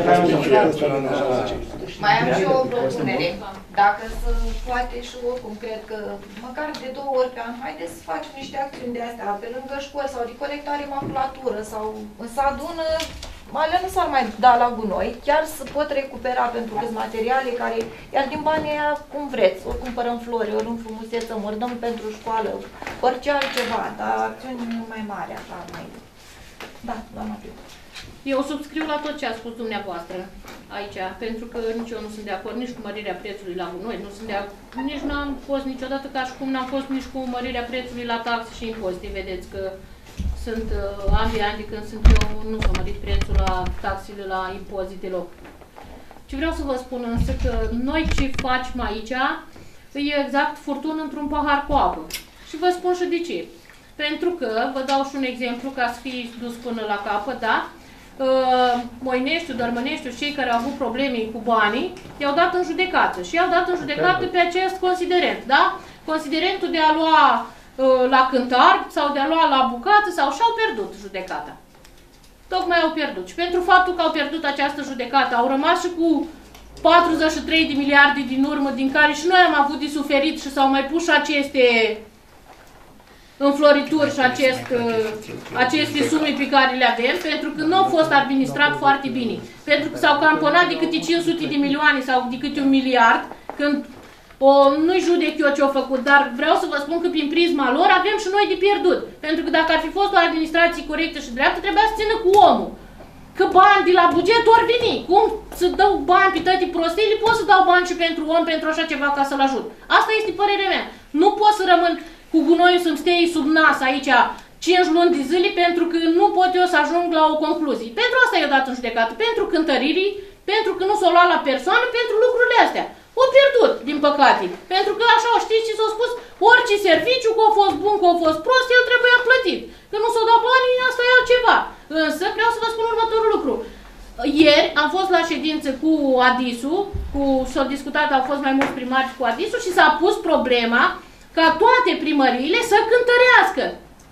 Mai am și o propunere. Dacă se poate și oricum, cred că măcar de 2 ori pe an, haideți să facem niște acțiuni de astea, pe lângă școli sau de colectare maculatură sau să adună, alea nu s-ar mai da la gunoi, chiar să pot recupera pentru că sunt materiale care, iar din banii aia cum vreți, ori cumpărăm flori, ori înfrumusețăm, ori dăm pentru școală, orice altceva, dar acțiuni mai mari, așa, mai... Da, doamna Piu. Eu subscriu la tot ce a spus dumneavoastră aici, pentru că nici eu nu sunt de acord nici cu mărirea prețului la gunoi, nici n-am fost niciodată ca și cum n-am fost nici cu mărirea prețului la taxe și impozite. Vedeți că sunt ambii ani de când sunt eu, nu s-a mărit prețul la taxele, la impozite deloc. Ce vreau să vă spun însă că noi ce facem aici e exact furtună într-un pahar cu apă. Și vă spun și de ce. Pentru că, vă dau și un exemplu ca să fie dus până la capăt, da? Moineștiu, Dărmăneștiu, cei care au avut probleme cu banii, i-au dat în judecată și i-au dat în judecată pe acest considerent, da? Considerentul de a lua la cântar sau de a lua la bucată sau și-au pierdut judecata. Tocmai au pierdut. Și pentru faptul că au pierdut această judecată, au rămas și cu 43 de miliarde din urmă, din care și noi am avut de suferit și s-au mai pus și aceste înflorituri și aceste sume pe care le avem, pentru că nu au fost administrat foarte bine. Pentru că s-au camponat de câte 500 de milioane sau de câte 1 miliard, când nu-i judec eu ce-au făcut, dar vreau să vă spun că prin prisma lor avem și noi de pierdut. Pentru că dacă ar fi fost o administrație corectă și dreaptă, trebuia să țină cu omul. Că bani de la buget ori veni. Cum să dau bani pe toate prostile, pot să dau bani și pentru om, pentru așa ceva, ca să-l ajut. Asta este părerea mea. Nu pot să rămân cu gunoiul să-mi stei sub nas aici 5 luni de zile, pentru că nu pot eu să ajung la o concluzie. Pentru asta i-au dat în judecată. Pentru cântăririi, pentru că nu s-au luat la persoană, pentru lucrurile astea. O pierdut, din păcate. Pentru că, așa, știți ce s-a spus? Orice serviciu, că a fost bun, că a fost prost, el trebuia plătit. Că nu s-au dat banii, asta e altceva. Însă, vreau să vă spun următorul lucru. Ieri am fost la ședință cu ADIS-ul, s-au discutat, au fost mai mulți primari cu ADIS-ul și s-a pus problema ca toate primăriile să cântărească.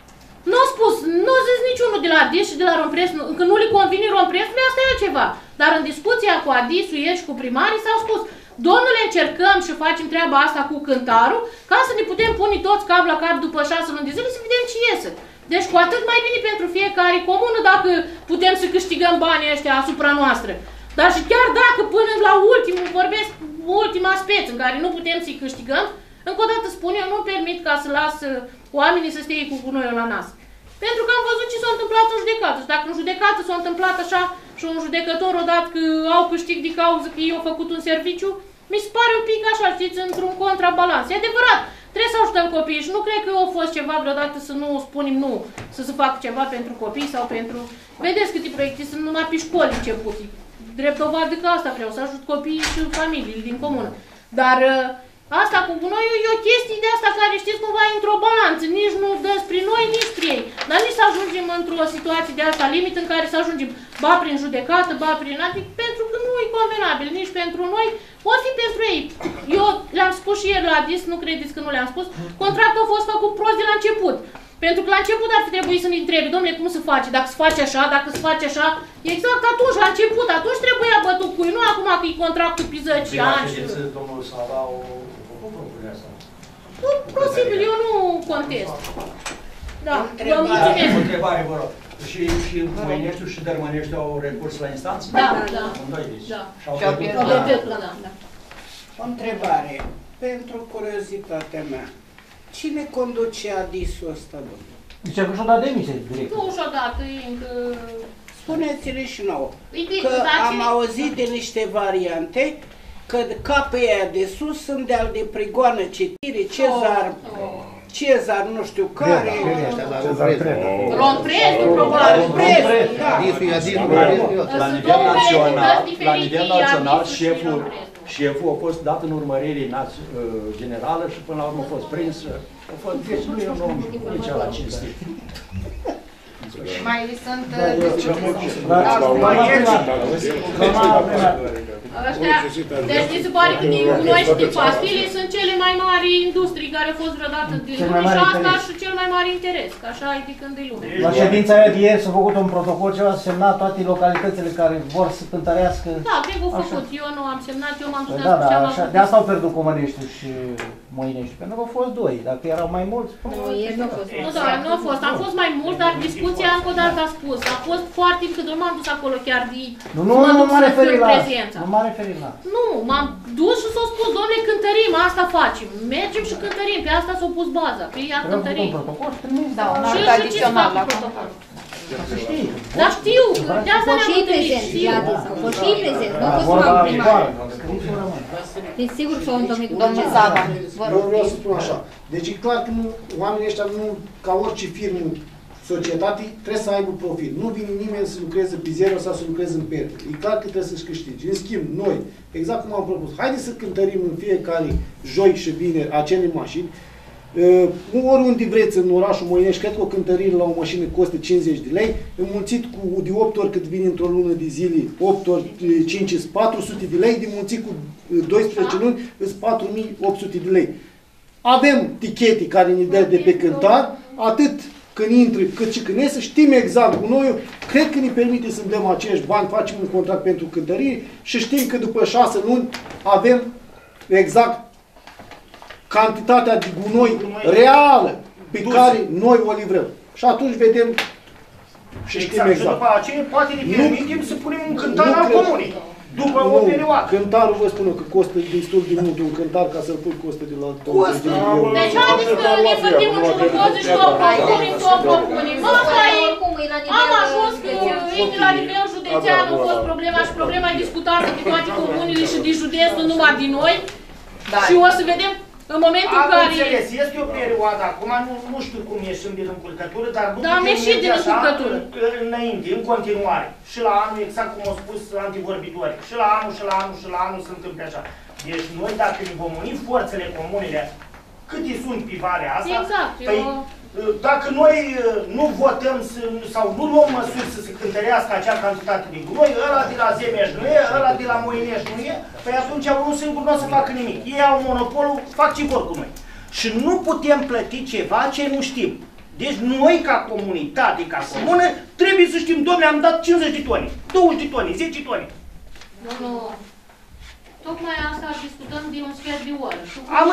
Nu a spus, nu a zis niciunul de la ADIS și de la Rompres, că nu le convine Rompresului, asta e altceva. Dar în discuția cu ADIS-ul ieri și cu primarii s-au spus, domnule, încercăm și facem treaba asta cu cântarul, ca să ne putem pune toți cap la cap după 6 luni de zile să vedem ce iese. Deci cu atât mai bine pentru fiecare comună dacă putem să câștigăm banii ăștia asupra noastră. Dar și chiar dacă până la vorbesc ultima speță în care nu putem să-i câștigăm, încă o dată spun eu, nu permit ca să las oamenii să stea cu gunoiul la nas. Pentru că am văzut ce s-a întâmplat în judecată. Și dacă în judecată s-a întâmplat așa și un judecător odată că au câștig de cauză că ei au făcut un serviciu, mi se pare un pic așa, știți, într-un contrabalans. E adevărat, trebuie să ajutăm copiii și nu cred că a fost ceva vreodată să nu spunem nu, să se facă ceva pentru copii sau pentru... Vedeți câte proiecte sunt numai pe școli începute. Drept dovadă că asta vreau, să ajut copiii și familiile din comună. Dar... asta cu gunoiul e o chestie de asta care știți cumva într-o balanță, nici nu dă spre noi, nici spre ei. Dar nici să ajungem într-o situație de asta limit în care să ajungem ba prin judecată, ba prin adică, pentru că nu e convenabil nici pentru noi, o fi pentru ei. Eu le-am spus și ieri la ADIS, nu credeți că nu le-am spus, contractul a fost făcut prost de la început. Pentru că la început ar fi trebuit să ne întrebe, domnule, cum se face, dacă se face așa, dacă se face așa, exact atunci, la început, atunci trebuia bătut cu ei, nu acum că e contractul pe 10 ani. Domnul Sava o propune asta. Nu, posibil, eu nu contest. Da, vă mulțumesc. O întrebare, vă rog. Și Moineștiul și Dărmănești au recurs la instanță? Da. Și-au pierdut. O întrebare, pentru curiozitatea mea. Cine conduce ADIS-ul ăsta, domnule? Zice că și-o dat demisie direct. Nu și-o dat, încă... Spuneți-ne și nouă, că am auzit de niște variante, că capii aia de sus sunt de-al de prigoană citire, Cezar nu știu care... Ronprezu, probabil. La nivel național, șeful a fost dat în urmărire generală și până la urmă a fost prins. Deci nu e un om nici la cinstit. Mai sunt... Deci mi se pare că din gunoi și din pastile sunt cele mai mari industrii care au fost vreodată din lume și asta și cel mai mare interes, că așa e de când e lumea. La ședința aia de ieri s-a făcut un protocol, ceva s-a semnat toate localitățile care vor să cântărească. Da, cred că au făcut. Eu nu am semnat, eu m-am dus de asta au pierdut Comăneștiul și Moinești, pentru că au fost doi, dacă erau mai mulți... Nu, da, nu a fost. Am fost mai mult, dar discuția încă o dată a spus. A fost foarte că nu m-am dus acolo chiar de... Nu m-am referit la asta. Nu m-am referit la asta. Nu, m-am dus și s-a spus, dom'le, cântărim, asta facem. Mergem și cântărim, pe asta s-a pus baza, pe ea cântărim. Da, un act adițional la protocol. Dar știu, de asta ne-am întâlnit. Au fost și prezent, nu a fost numai primar. Fiți sigur că s-au întâlnit cu domnul Sava. Vreau să spun așa. Deci e clar că oamenii ăștia nu, ca orice firmă, societate, trebuie să aibă profit. Nu vine nimeni să lucreze pe zero sau să lucreze în pierdere. E clar că trebuie să-și câștige. În schimb, noi, exact cum am propus, haideți să cântărim în fiecare joi și vineri acele mașini. Oriunde vreți în orașul Moinești, cred că o cântărire la o mașină costă 50 de lei, înmulțit cu de 8 ori cât vine într-o lună de zile, 8 ori 5 sunt 400 de lei, înmulțit cu 12 luni, sunt 4800 de lei. Avem tichete care ne dă de pe cântar, atât când intră, cât și când iese, știm exact cu noi, cred că ne permite să dăm acești bani, facem un contract pentru cântărire și știm că după 6 luni avem exact cantitatea de gunoi reală pe care noi o livrăm. Și atunci vedem și știm exact. Și după aceea poate ne permitem să punem un cântar al comunii. După o perioadă. Cântarul vă spun că costă destul de mult. Un cântar ca să-l pui costă de la 20 de euro. Deci haideți că ne fătim în ciurucoză și o propunem. Am ajuns că la nivel județean a fost problema și problema e discutată de toate comunile și de județul numai din noi. Și o să vedem în momentul în care... Am înțeles, este o perioadă acum, nu știu cum ieșim din încurcătură, dar nu am ieșit din încurcătură. Înainte, în continuare. Și la anul, exact cum au spus antivorbitorii, și la anul se întâmplă așa. Deci noi, dacă ne vom uni forțele comunele, câte sunt pe valea asta, exact, dacă noi nu votăm sau nu luăm măsuri să se cântărească acea cantitate de gunoi, ăla de la Zemeș nu e, ăla de la Moinești nu e, păi atunci unul singur nu o să facă nimic. Ei au monopolul, fac ce vor cu noi. Și nu putem plăti ceva ce nu știm. Deci noi, ca comunitate, ca comună, trebuie să știm, dom'le, am dat 50 de tone, 20 de tone, 10 tone. Tocmai asta discutăm din un sfert de oră.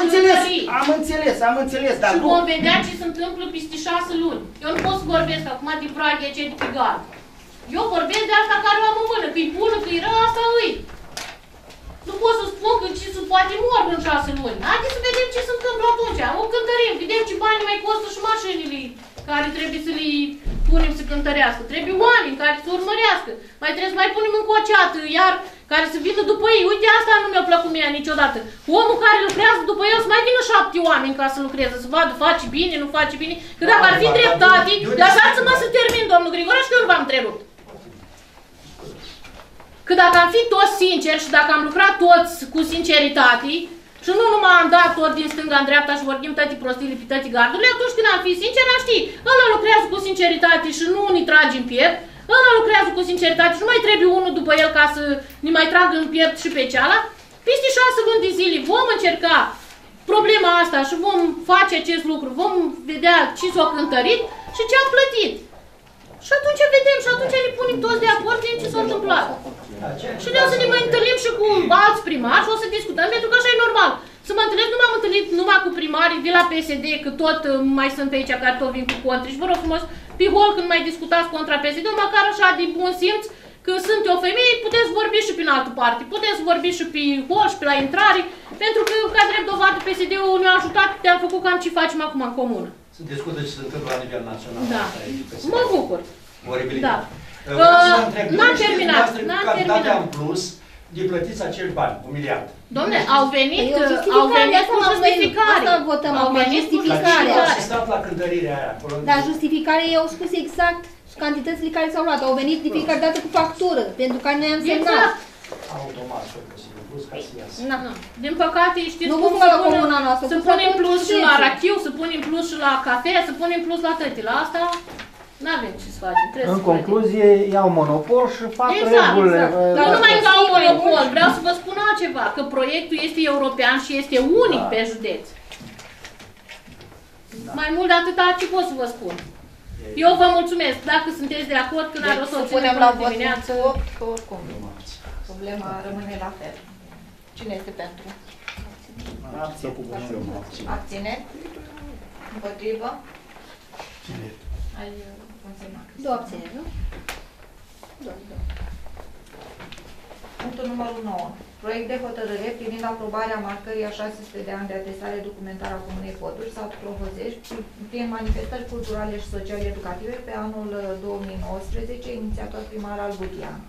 Am înțeles, dar și vom vedea ce se întâmplă peste 6 luni. Eu nu pot să vorbesc acum de praghia ce de pe gard. Eu vorbesc de asta care o am în mână, că-i bună, că-i rău, asta îi. Nu pot să spun că ce se poate morb în 6 luni. Haideți să vedem ce se întâmplă atunci. O cântărim, vedem ce bani mai costă și mașinile care trebuie să le punem să cântărească. Trebuie oameni care să urmărească. Mai trebuie să mai punem încă o ceată, iar care să vină după ei. Uite, asta nu mi-a plăcut mie niciodată. Omul care lucrează după el să mai vină 7 oameni ca să lucreze, să vadă, face bine, nu face bine. Că dacă ar fi dreptate, lăsați-mă să termin, domnul Grigoraș, că eu v-am întrerupt. Că dacă am fi toți sinceri și dacă am lucrat toți cu sinceritate, și nu numai am dat tot din stânga în dreapta și vorbim toate prostiile pe toate gardurile, atunci când am fi sinceri, am ști, ăla lucrează cu sinceritate și nu ne trage în piept, ăla lucrează cu sinceritate și nu mai trebuie unul după el ca să ne mai tragă în piept și pe ceala. Peste 6 luni de zile vom încerca problema asta și vom face acest lucru, vom vedea ce s-a cântărit și ce am plătit. Și atunci vedem și atunci ne punem toți de acord din ce s-a întâmplat. Și ne o să ne mai întâlnim și cu alți primari și o să discutăm, pentru că așa e normal. Să mă întâlnesc, nu m-am întâlnit numai cu primarii de la PSD, că tot mai sunt aici care tot vin cu contri și vă rog frumos, pe hol când mai discutați contra PSD-ul, măcar așa de bun simț, când sunt o femeie, puteți vorbi și prin altă parte, puteți vorbi și pe hol și pe la intrare, pentru că, ca drept dovadă, PSD-ul ne-a ajutat, te-am făcut cam ce facem acum în comună. Se discută ce se întâmplă la nivel național. Da. Mă bucur. Oribilitate. Da. N-am terminat. În plus, de plătiți acești bani, 1 miliard. Dom'le, au venit cu justificare. Asta votăm acum, justificarea. Au asistat la cântărirea aia acolo. Dar justificarea ei au spus exact cantitățile care s-au luat. Au venit de fiecare dată cu factură, pentru care noi am semnat. Automat, cel posibil, plus ca să iasă. Din păcate, știți cum să punem plus și la rachiu, să punem plus și la cafea, să punem plus la tăti. La asta n-avem ce să facem. În concluzie, iau monopol și fac regulile. Dar nu numai că au monopol, vreau să vă spun altceva, că proiectul este european și este unic pe județ. Mai mult de atâta, ce pot să vă spun? Eu vă mulțumesc. Dacă sunteți de acord, când are o să punem la vot dimineață, că oricum problema rămâne la fel. Cine este pentru? Abține? Împotrivă? Două abțineri, nu? Punctul numărul 9. Proiect de hotărâre privind aprobarea marcării a 600 de ani de atestare documentară a Comunei Poduri sau Provozești prin manifestări culturale și sociale educative pe anul 2019, inițiator primar al Budian.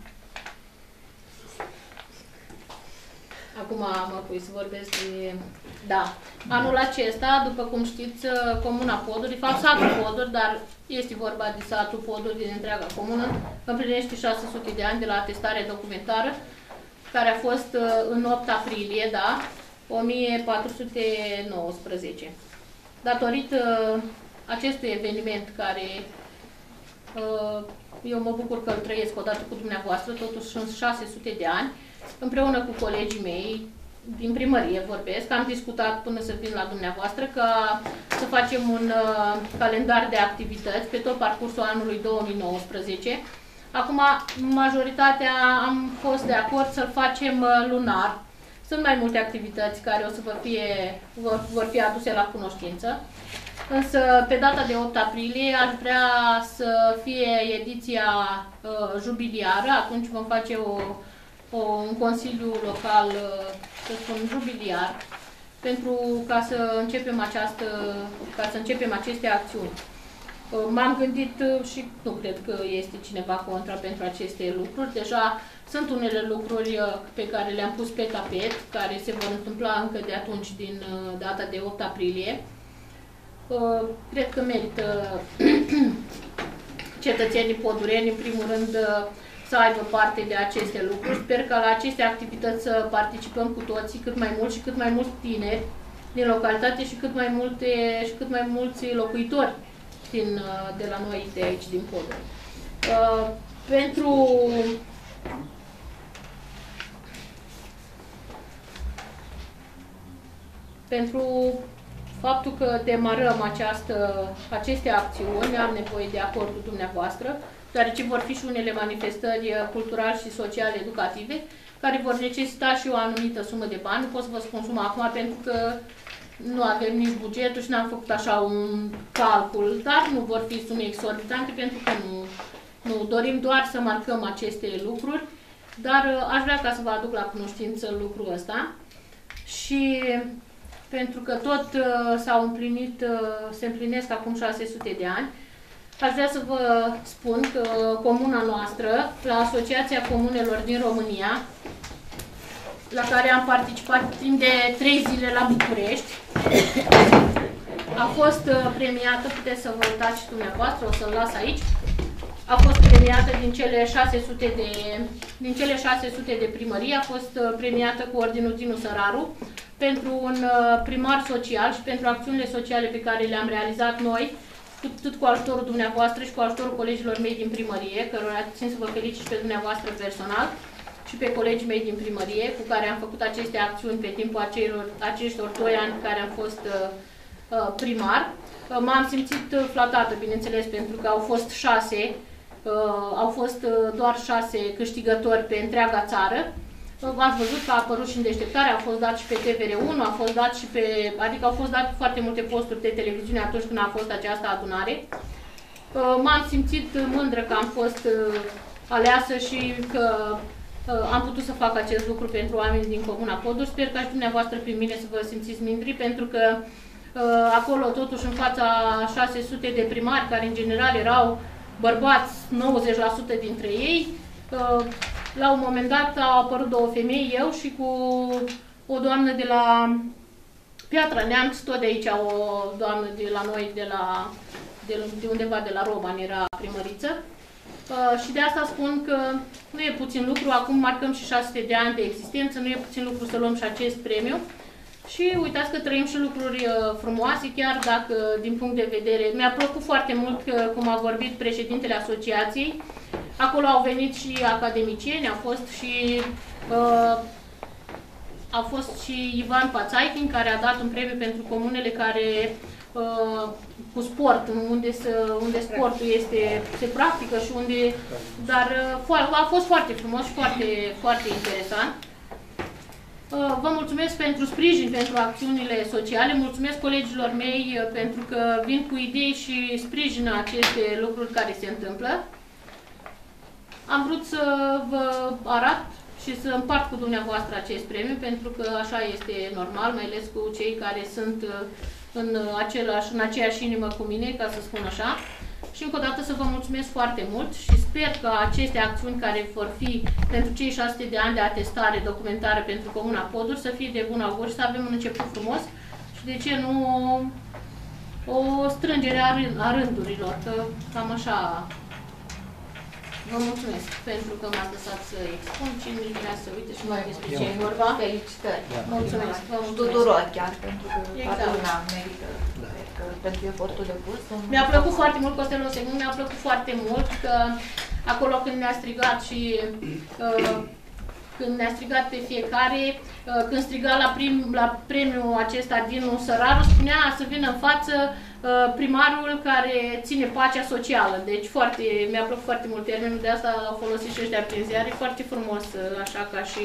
Acum mă pui să vorbesc de... Da. Anul acesta, după cum știți, Comuna Poduri, de fapt satul Poduri, dar este vorba de satul Poduri din întreaga comună, împlinește 600 de ani de la atestare documentară, care a fost în 8 aprilie, da, 1419. Datorită acestui eveniment care eu mă bucur că îl trăiesc odată cu dumneavoastră, totuși sunt 600 de ani, împreună cu colegii mei, din primărie vorbesc, am discutat până să vin la dumneavoastră ca să facem un calendar de activități pe tot parcursul anului 2019. Acum, majoritatea am fost de acord să-l facem lunar. Sunt mai multe activități care o să vor fi aduse la cunoștință. Însă, pe data de 8 aprilie, aș vrea să fie ediția jubiliară. Atunci vom face un consiliu local, să spun, jubiliar, ca să începem aceste acțiuni. M-am gândit și nu cred că este cineva contra pentru aceste lucruri. Deja sunt unele lucruri pe care le-am pus pe tapet, care se vor întâmpla încă de atunci, din data de 8 aprilie. Cred că merită cetățenii podureni, în primul rând, să aibă parte de aceste lucruri. Sper că la aceste activități să participăm cu toții, cât mai mult și cât mai mulți tineri din localitate și cât mai mulți locuitori de la noi de aici, din Poduri. Pentru faptul că demarăm aceste acțiuni, am nevoie de acordul dumneavoastră, deoarece vor fi și unele manifestări culturale și sociale educative, care vor necesita și o anumită sumă de bani. Nu pot să vă spun suma acum pentru că nu avem nici bugetul și n-am făcut așa un calcul, dar nu vor fi sume exorbitante pentru că nu dorim doar să marcăm aceste lucruri, dar aș vrea ca să vă aduc la cunoștință lucrul ăsta și pentru că tot se împlinesc acum 600 de ani, aș vrea să vă spun că comuna noastră, la Asociația Comunelor din România, la care am participat timp de 3 zile la București, a fost premiată, puteți să vă uitați și dumneavoastră, o să-l las aici, a fost premiată din cele 600 de primării, a fost premiată cu Ordinul Dinu Săraru pentru un primar social și pentru acțiunile sociale pe care le-am realizat noi, atât cu ajutorul dumneavoastră și cu ajutorul colegilor mei din primărie, cărora țin să vă felicit și pe dumneavoastră personal și pe colegii mei din primărie, cu care am făcut aceste acțiuni pe timpul aceștor 2 ani care am fost primar. M-am simțit flatată, bineînțeles, pentru că au fost doar 6 câștigători pe întreaga țară. Ați văzut că a apărut și în deșteptare, a fost dat și pe TVR1, adică au fost date foarte multe posturi de televiziune atunci când a fost această adunare. M-am simțit mândră că am fost aleasă și că am putut să fac acest lucru pentru oamenii din Comuna Poduri. Sper ca și dumneavoastră prin mine să vă simțiți mândri, pentru că acolo, totuși, în fața 600 de primari, care în general erau bărbați, 90% dintre ei, la un moment dat au apărut două femei, eu și cu o doamnă de la Piatra Neamț, tot de aici, o doamnă de la noi, de undeva de la Roban, era primăriță. Și de asta spun că nu e puțin lucru, acum marcăm și 600 de ani de existență, nu e puțin lucru să luăm și acest premiu. Și uitați că trăim și lucruri frumoase, chiar dacă din punct de vedere... Mi-a plăcut foarte mult că, cum a vorbit președintele asociației, acolo au venit și academicieni, a fost și Ivan Pațaitin, care a dat un premiu pentru comunele care cu sport, unde sportul se practică și unde... Dar a fost foarte frumos și foarte, foarte interesant. Vă mulțumesc pentru sprijin, pentru acțiunile sociale, mulțumesc colegilor mei pentru că vin cu idei și sprijină aceste lucruri care se întâmplă. Am vrut să vă arăt și să împart cu dumneavoastră acest premiu, pentru că așa este normal, mai ales cu cei care sunt în aceeași inimă cu mine, ca să spun așa. Și încă o dată să vă mulțumesc foarte mult și sper că aceste acțiuni care vor fi pentru cei 600 de ani de atestare, documentare pentru Comuna Poduri să fie de bun augur și să avem un început frumos și de ce nu o strângere a rândurilor, că cam așa. Vă mulțumesc pentru că m-ați lăsat să expun. Cine vrea să uite și mai despre ce e vorba. Felicitări. Mulțumesc. Vă mulțumesc. Tuturor chiar, pentru că toată lumea merită pentru efortul depus. Mi-a plăcut foarte mult, Costel Osegu, mi-a plăcut foarte mult că acolo când ne-a strigat și când ne-a strigat pe fiecare, când striga la premiul acesta din Săraru, spunea să vină în față primarul care ține pacea socială. Deci mi-a plăcut foarte mult termenul, de asta au folosit și ăștia prin ziare, foarte frumos, așa ca și...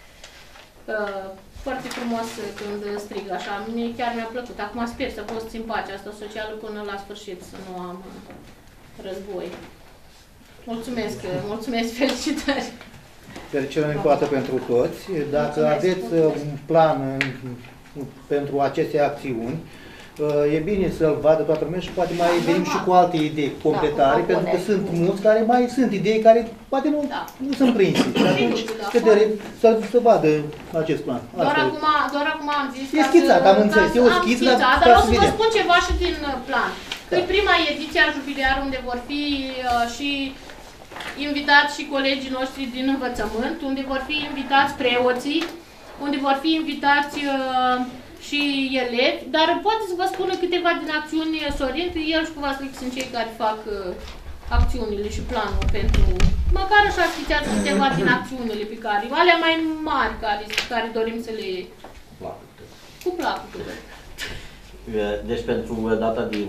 foarte frumos când strigă așa. Mie chiar mi-a plăcut. Acum sper să pot țin pacea asta socială până la sfârșit, să nu am război. Mulțumesc, mulțumesc, felicitări! Felicitări încă o dată pentru toți. Dacă aveți un plan pentru aceste acțiuni, e bine să-l vadă toată lumea și poate mai venim și cu alte idei completare, pentru că sunt mulți care mai sunt idei care poate nu sunt prinse. Atunci, să vadă acest plan. Doar acum am zis... E schițat, am înțeles, e o schiță, dar o să vă spun ceva și din plan. E prima ediție a jubiliarului unde vor fi și invitați și colegii noștri din învățământ, unde vor fi invitați preoții, unde vor fi invitați și elevi, dar poate să vă spună câteva din acțiuni Sorin, că el și cu Vasilic sunt cei care fac acțiunile și planul pentru... Măcar așa schițează câteva din acțiunile pe care, alea mai mari care dorim să le... Cu placul. Deci pentru data de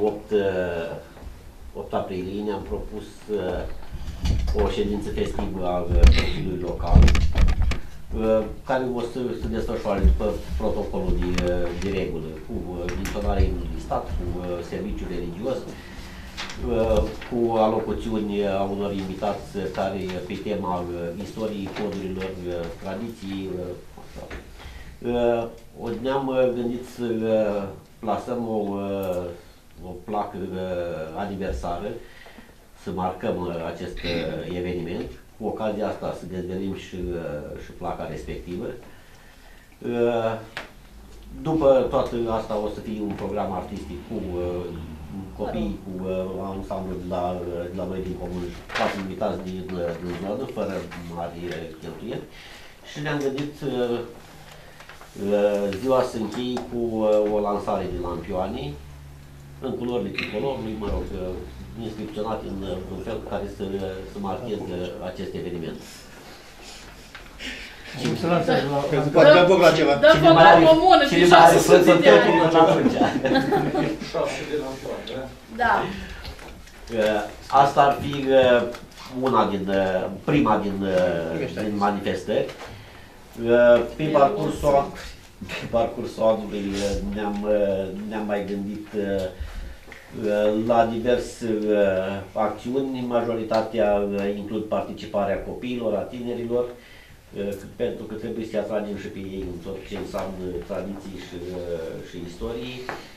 8 aprilie ne-am propus o ședință festivă a Consiliului Local, care o să se desfășoare după protocolul de regulă, cu intonarea imnului stat, cu serviciu religios, cu alocuțiuni a unor invitați care pe tema istoriei, codurilor, tradiții. Ne-am gândit să plasăm o placă aniversară, să marcăm acest eveniment. Cu ocazia asta să dezvelim și placa respectivă. După toată asta o să fie un program artistic cu copii, cu ansamblu de la noi din comun, toate invitați din zonă, fără mari cheltuieli. Și ne-am gândit ziua să închei cu o lansare de lampioane în culorile tricolorului, mă rog, inscripționat în un fel care să marcheze acest eveniment. Poate dăm foc la ceva. Dăm foc la comună, din 600 de ani. Da. Asta ar fi prima din manifestări. Pe parcursul anului ne-am mai gândit la diverse acțiuni, majoritatea includ participarea copiilor, a tinerilor, pentru că trebuie să atragem și pe ei în tot ce înseamnă tradiții și istorie.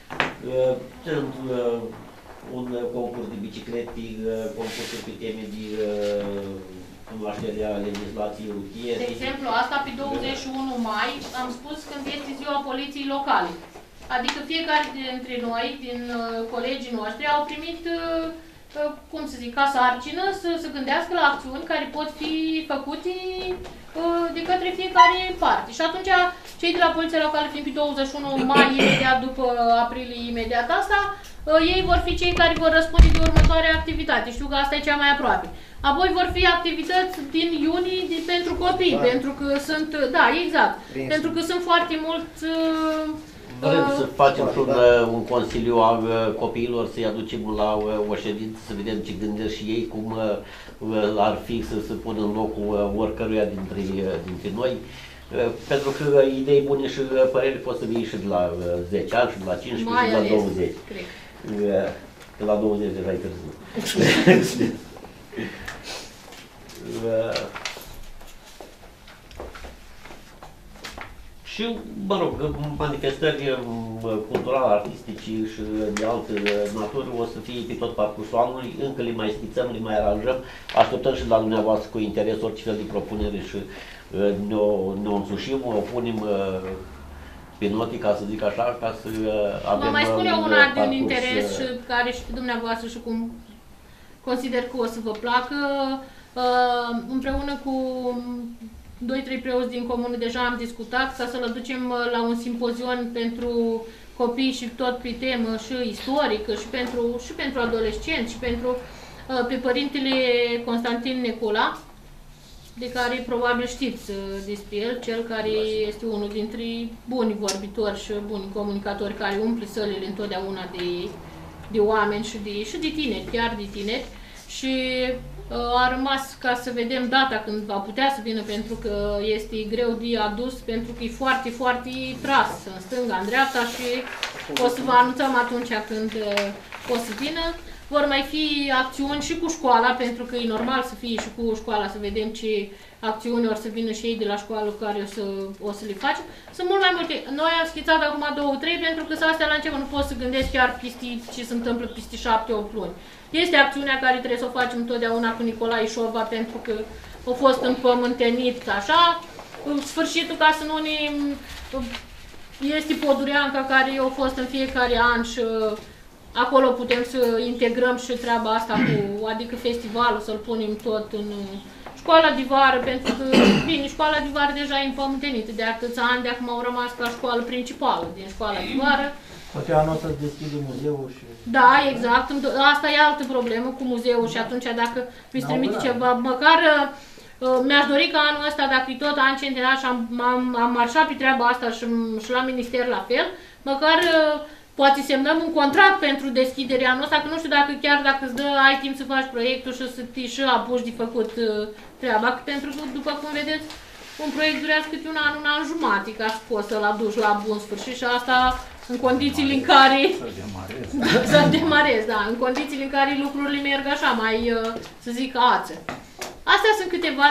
Un concurs de biciclete, concursuri pe teme de cunoașterea legislației rutiere. De exemplu, asta pe 21 mai am spus când este ziua poliției locale. Adică fiecare dintre noi, din colegii noștri, au primit, cum să zic, ca sarcină să se gândească la acțiuni care pot fi făcute de către fiecare parte. Și atunci, cei de la poliția locală, fiind pe 21 mai, imediat după aprilie, imediat asta, ei vor fi cei care vor răspunde de următoarea activitate. Știu că asta e cea mai aproape. Apoi vor fi activități din iunie pentru copii, pentru că sunt, da, exact, pentru că sunt foarte mulți... Vrem să facem un consiliu al copiilor, să-i aducem la o ședință, să vedem ce gândesc și ei, cum ar fi să se pună în locul oricăruia dintre noi. Pentru că idei bune și păreri pot să vii și de la 10 ani, și de la 15, și de la 20. Că la 20 deja e târziu. Și, mă rog, manifestări culturale, artistice și de altă natură o să fie pe tot parcursul anului, încă le mai schițăm, le mai aranjăm, așteptăm și la dumneavoastră cu interes orice fel de propunere și ne însușim, o punem pe notii, ca să zic așa, ca să avem... Mă mai spune una din interes și care și pe dumneavoastră și cum consider că o să vă placă, împreună cu 2-3 preoți din comună deja am discutat ca să-l aducem la un simpozion pentru copii și tot pe temă și istorică și pentru adolescenți și pentru pe părintele Constantin Necula, de care probabil știți despre el, cel care este unul dintre buni vorbitori și buni comunicatori care umple sălile întotdeauna de oameni și de tineri, chiar de tineri. Și a rămas ca să vedem data când va putea să vină, pentru că este greu de adus, pentru că e foarte, foarte tras în stânga, în dreapta și o să vă anunțăm atunci când o să vină. Vor mai fi acțiuni și cu școala, pentru că e normal să fie și cu școala, să vedem ce acțiuni or să vină și ei de la școală care o să le facem. Sunt mult mai multe. Noi am schițat acum 2-3 pentru că astea la început nu pot să gândesc chiar peste ce se întâmplă peste 7-8 luni. Este acțiunea care trebuie să o facem întotdeauna cu Nicolae Șova, pentru că a fost împământenit așa. În sfârșitul, ca să nu ne... Este Podureanca, care a fost în fiecare an și acolo putem să integrăm și treaba asta cu, adică festivalul, să-l punem tot în școala de vară, pentru că, bine, școala de vară deja e împământenită de atâția ani, de acum au rămas ca școală principală din școala de vară. Poate anul ăsta se deschide muzeul și... Da, exact. Asta e altă problemă cu muzeul și atunci dacă mi-ți trimite ceva, măcar mi-aș dori ca anul ăsta, dacă e tot an centenar și am marșat pe treaba asta și la minister la fel, măcar poate semnăm un contract pentru deschiderea anul ăsta, că nu știu dacă chiar dacă îți dă, ai timp să faci proiectul și să te și apuci de făcut treaba, pentru că, după cum vedeți, un proiect durează câte un an jumate ca să poți să-l aduci la bun sfârșit și asta în condițiile în care... Să demarezi, da, în condițiile în care lucrurile merg așa, mai, să zic, ață. Astea sunt câteva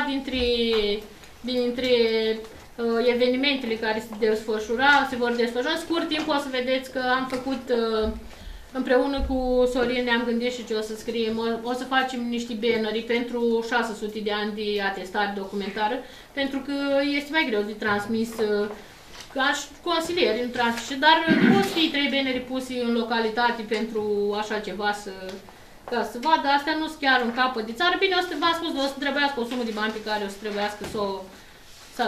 dintre evenimentele care se vor desfășura. În scurt timp o să vedeți că am făcut, împreună cu Sorin, ne-am gândit și ce o să scriem. O să facem niște banneri pentru 600 de ani de atestare documentară, pentru că este mai greu de transmis ca și consilieri în transmisie, dar pot fi 3 banneri puse în localitate pentru așa ceva ca să vadă. Astea nu sunt chiar în capăt de țară. Bine, v-am spus, o să trebuiască o sumă de bani pe care o să trebuiască să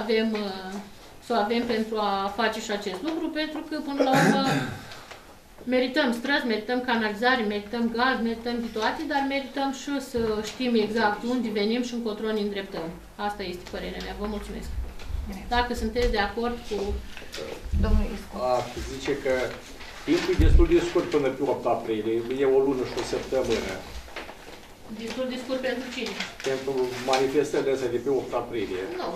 o avem pentru a face și acest lucru, pentru că până la urmă merităm străzi, merităm canalizare, merităm gaz, merităm de toate, dar merităm și să știm exact unde venim și încotro ne îndreptăm. Asta este părerea mea. Vă mulțumesc. Dacă sunteți de acord cu domnul Iscu. Aș zice că timpul e destul de scurt până pe 8 aprilie, e o lună și o săptămână. Destul de scurt pentru cine? Pentru manifestările astea de pe 8 aprilie. Nu.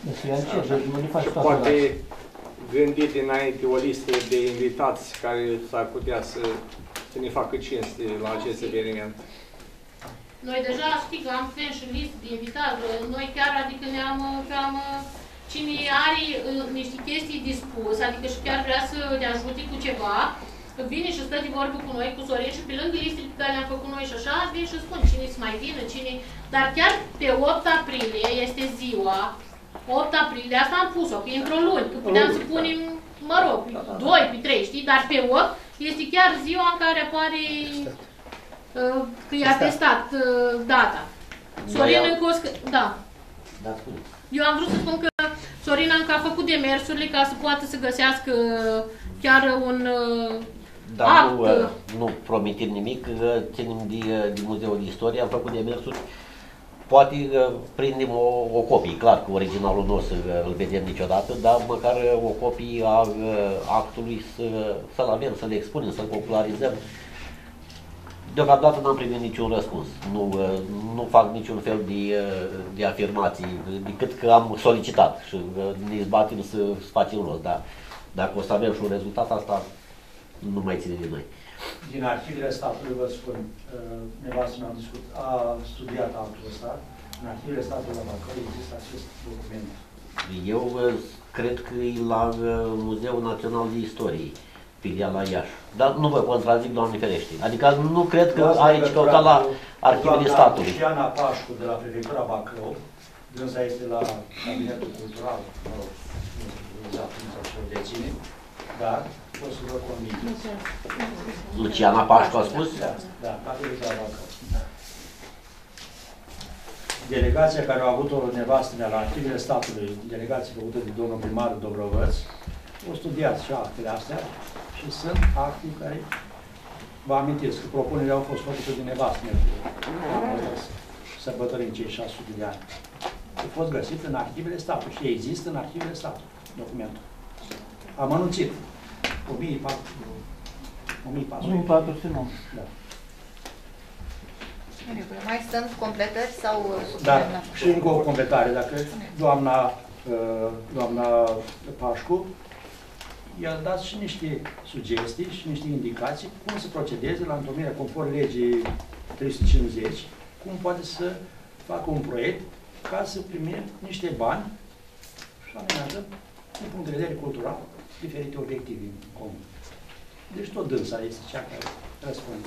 Și poate gândit înainte o listă de invitați care s-ar putea să să ne facă cinste la acest eveniment. Noi deja știi că am strâns și listă de invitați. Noi chiar, adică ne-am cam... Cine are niște chestii de spus, adică și chiar vrea să ne ajute cu ceva, vine și stă de vorbă cu noi, cu Sorin, și pe lângă listele pe care le-am făcut noi și așa, vine și spun cine să mai vină, cine... Dar chiar pe 8 aprilie este ziua, 8 aprilie, asta am pus-o, că e într-o luni, că puteam să punem, mă rog, 2 pe 3, știi? Dar pe 8 este chiar ziua în care apare că i-a testat data. Sorin încă o da. Da, spune. Eu am vrut să spun că Sorina încă a făcut demersurile ca să poată să găsească chiar un act. Nu promitem nimic, ținem de Muzeul de Istorie, am făcut demersuri. Poate prindem o copie, clar că originalul nu o să-l vedem niciodată, dar măcar o copie a actului să-l avem, să-l expunem, să-l popularizăm. Deocamdată n-am primit niciun răspuns, nu fac niciun fel de afirmații, decât că am solicitat și ne izbatim să facem rost, dar dacă o să avem și un rezultat, asta nu mai ține de noi. Din arhivele statului, vă spun, nevastă mea a studiat actul ăsta, în arhivele statului la Bacău există acest document. Eu cred că e la Muzeul Național de Istorie, filiala Iași. Dar nu vă contrazic, Doamne ferește. Adică nu cred că aici căuta la arhivele statului. Cristiana Pașcu de la Prefectura Bacău, dânsa este la Cabinetul Cultural, mă rog, nu știu exact cum să o deține, dar o să vă conving. Luciana Pașcu a spus? Da, la Prefectura Bacău. Delegația care a avut-o nevastă mea la arhivele statului, delegație făcută de domnul primar Dobrovăț, o studiat și actele astea și sunt acte care, vă amintesc, că propunerile au fost făcute de nevastă mea, sărbătorim cei 600 de ani. A fost găsit în arhivele statului și există în arhivele statului documentul. Am anunțit 1400. Da. Mai sunt completări sau... Da, și încă o completare, dacă doamna Pașcu i-a dat și niște sugestii și niște indicații cum să procedeze la întocmirea conform legii 350, cum poate să facă un proiect ca să primim niște bani și amenajăm din punct de vedere cultural diferite obiective în comun. Deci tot dânsa este cea care răspunde.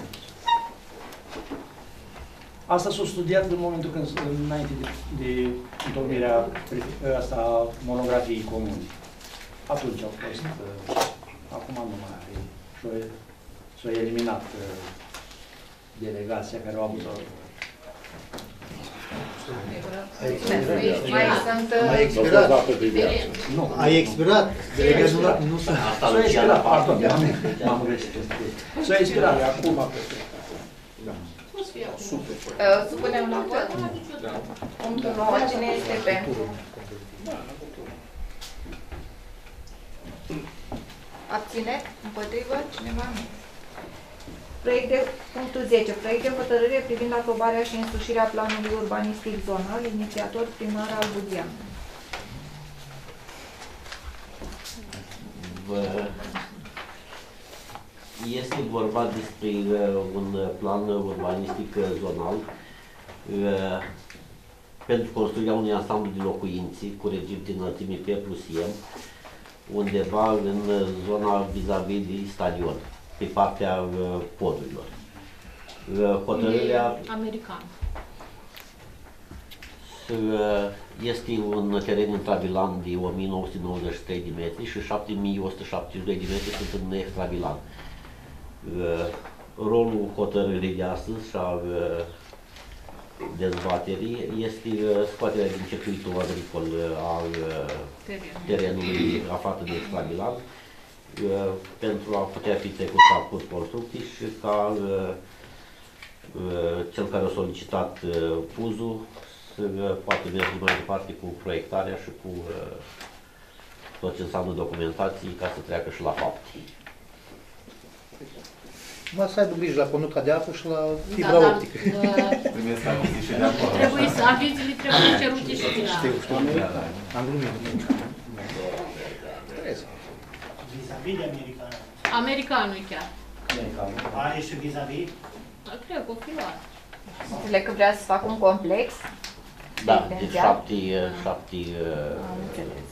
Asta s-a studiat în momentul când, înainte de întocmirea asta monografiei comune. Atunci au fost, acum nu mai are, s-a eliminat delegația care au avut-o. A expirat. Nu. A expirat. Delegația nu s-a... S-a expirat, pardon, m-am greșit. S-a expirat. Acum. Supunem la vot. Punctul 9. Cine este pentru? Abțineri? Împotrivă? Cineva nu. Punctul 10. Proiect de hotărâre privind aprobarea și însușirea planului urbanistic zonal, inițiator primar al Budean. Este vorba despre un plan urbanistic zonal pentru construirea unui ansamblu de locuințe cu regim de înălțime P+M, undeva în zona vis-a-vis de stadion, pe partea podurilor. Hotărârea american. este un teren intravilan de 1993 de metri și 7172 de metri sunt în extravilan. Rolul hotărârii de astăzi și al dezbaterii este scoaterea din circuitul agricol al terenului aflat în extravilan pentru a putea fi trecut la curs construcții și ca cel care a solicitat PUZ-ul să poată merge mai departe cu proiectarea și cu tot ce înseamnă documentații ca să treacă și la fapt. Mă să aibă grijă la conducta de apă și la fibra optică. Trebuie să avizile trebuie cerute și din Știu. Am glumit. Americanul chiar. Are și vis-a-vis? Cred că o fi luat. Înțeleg că vrea să facă un complex. Da, deci 7 Am înțeles.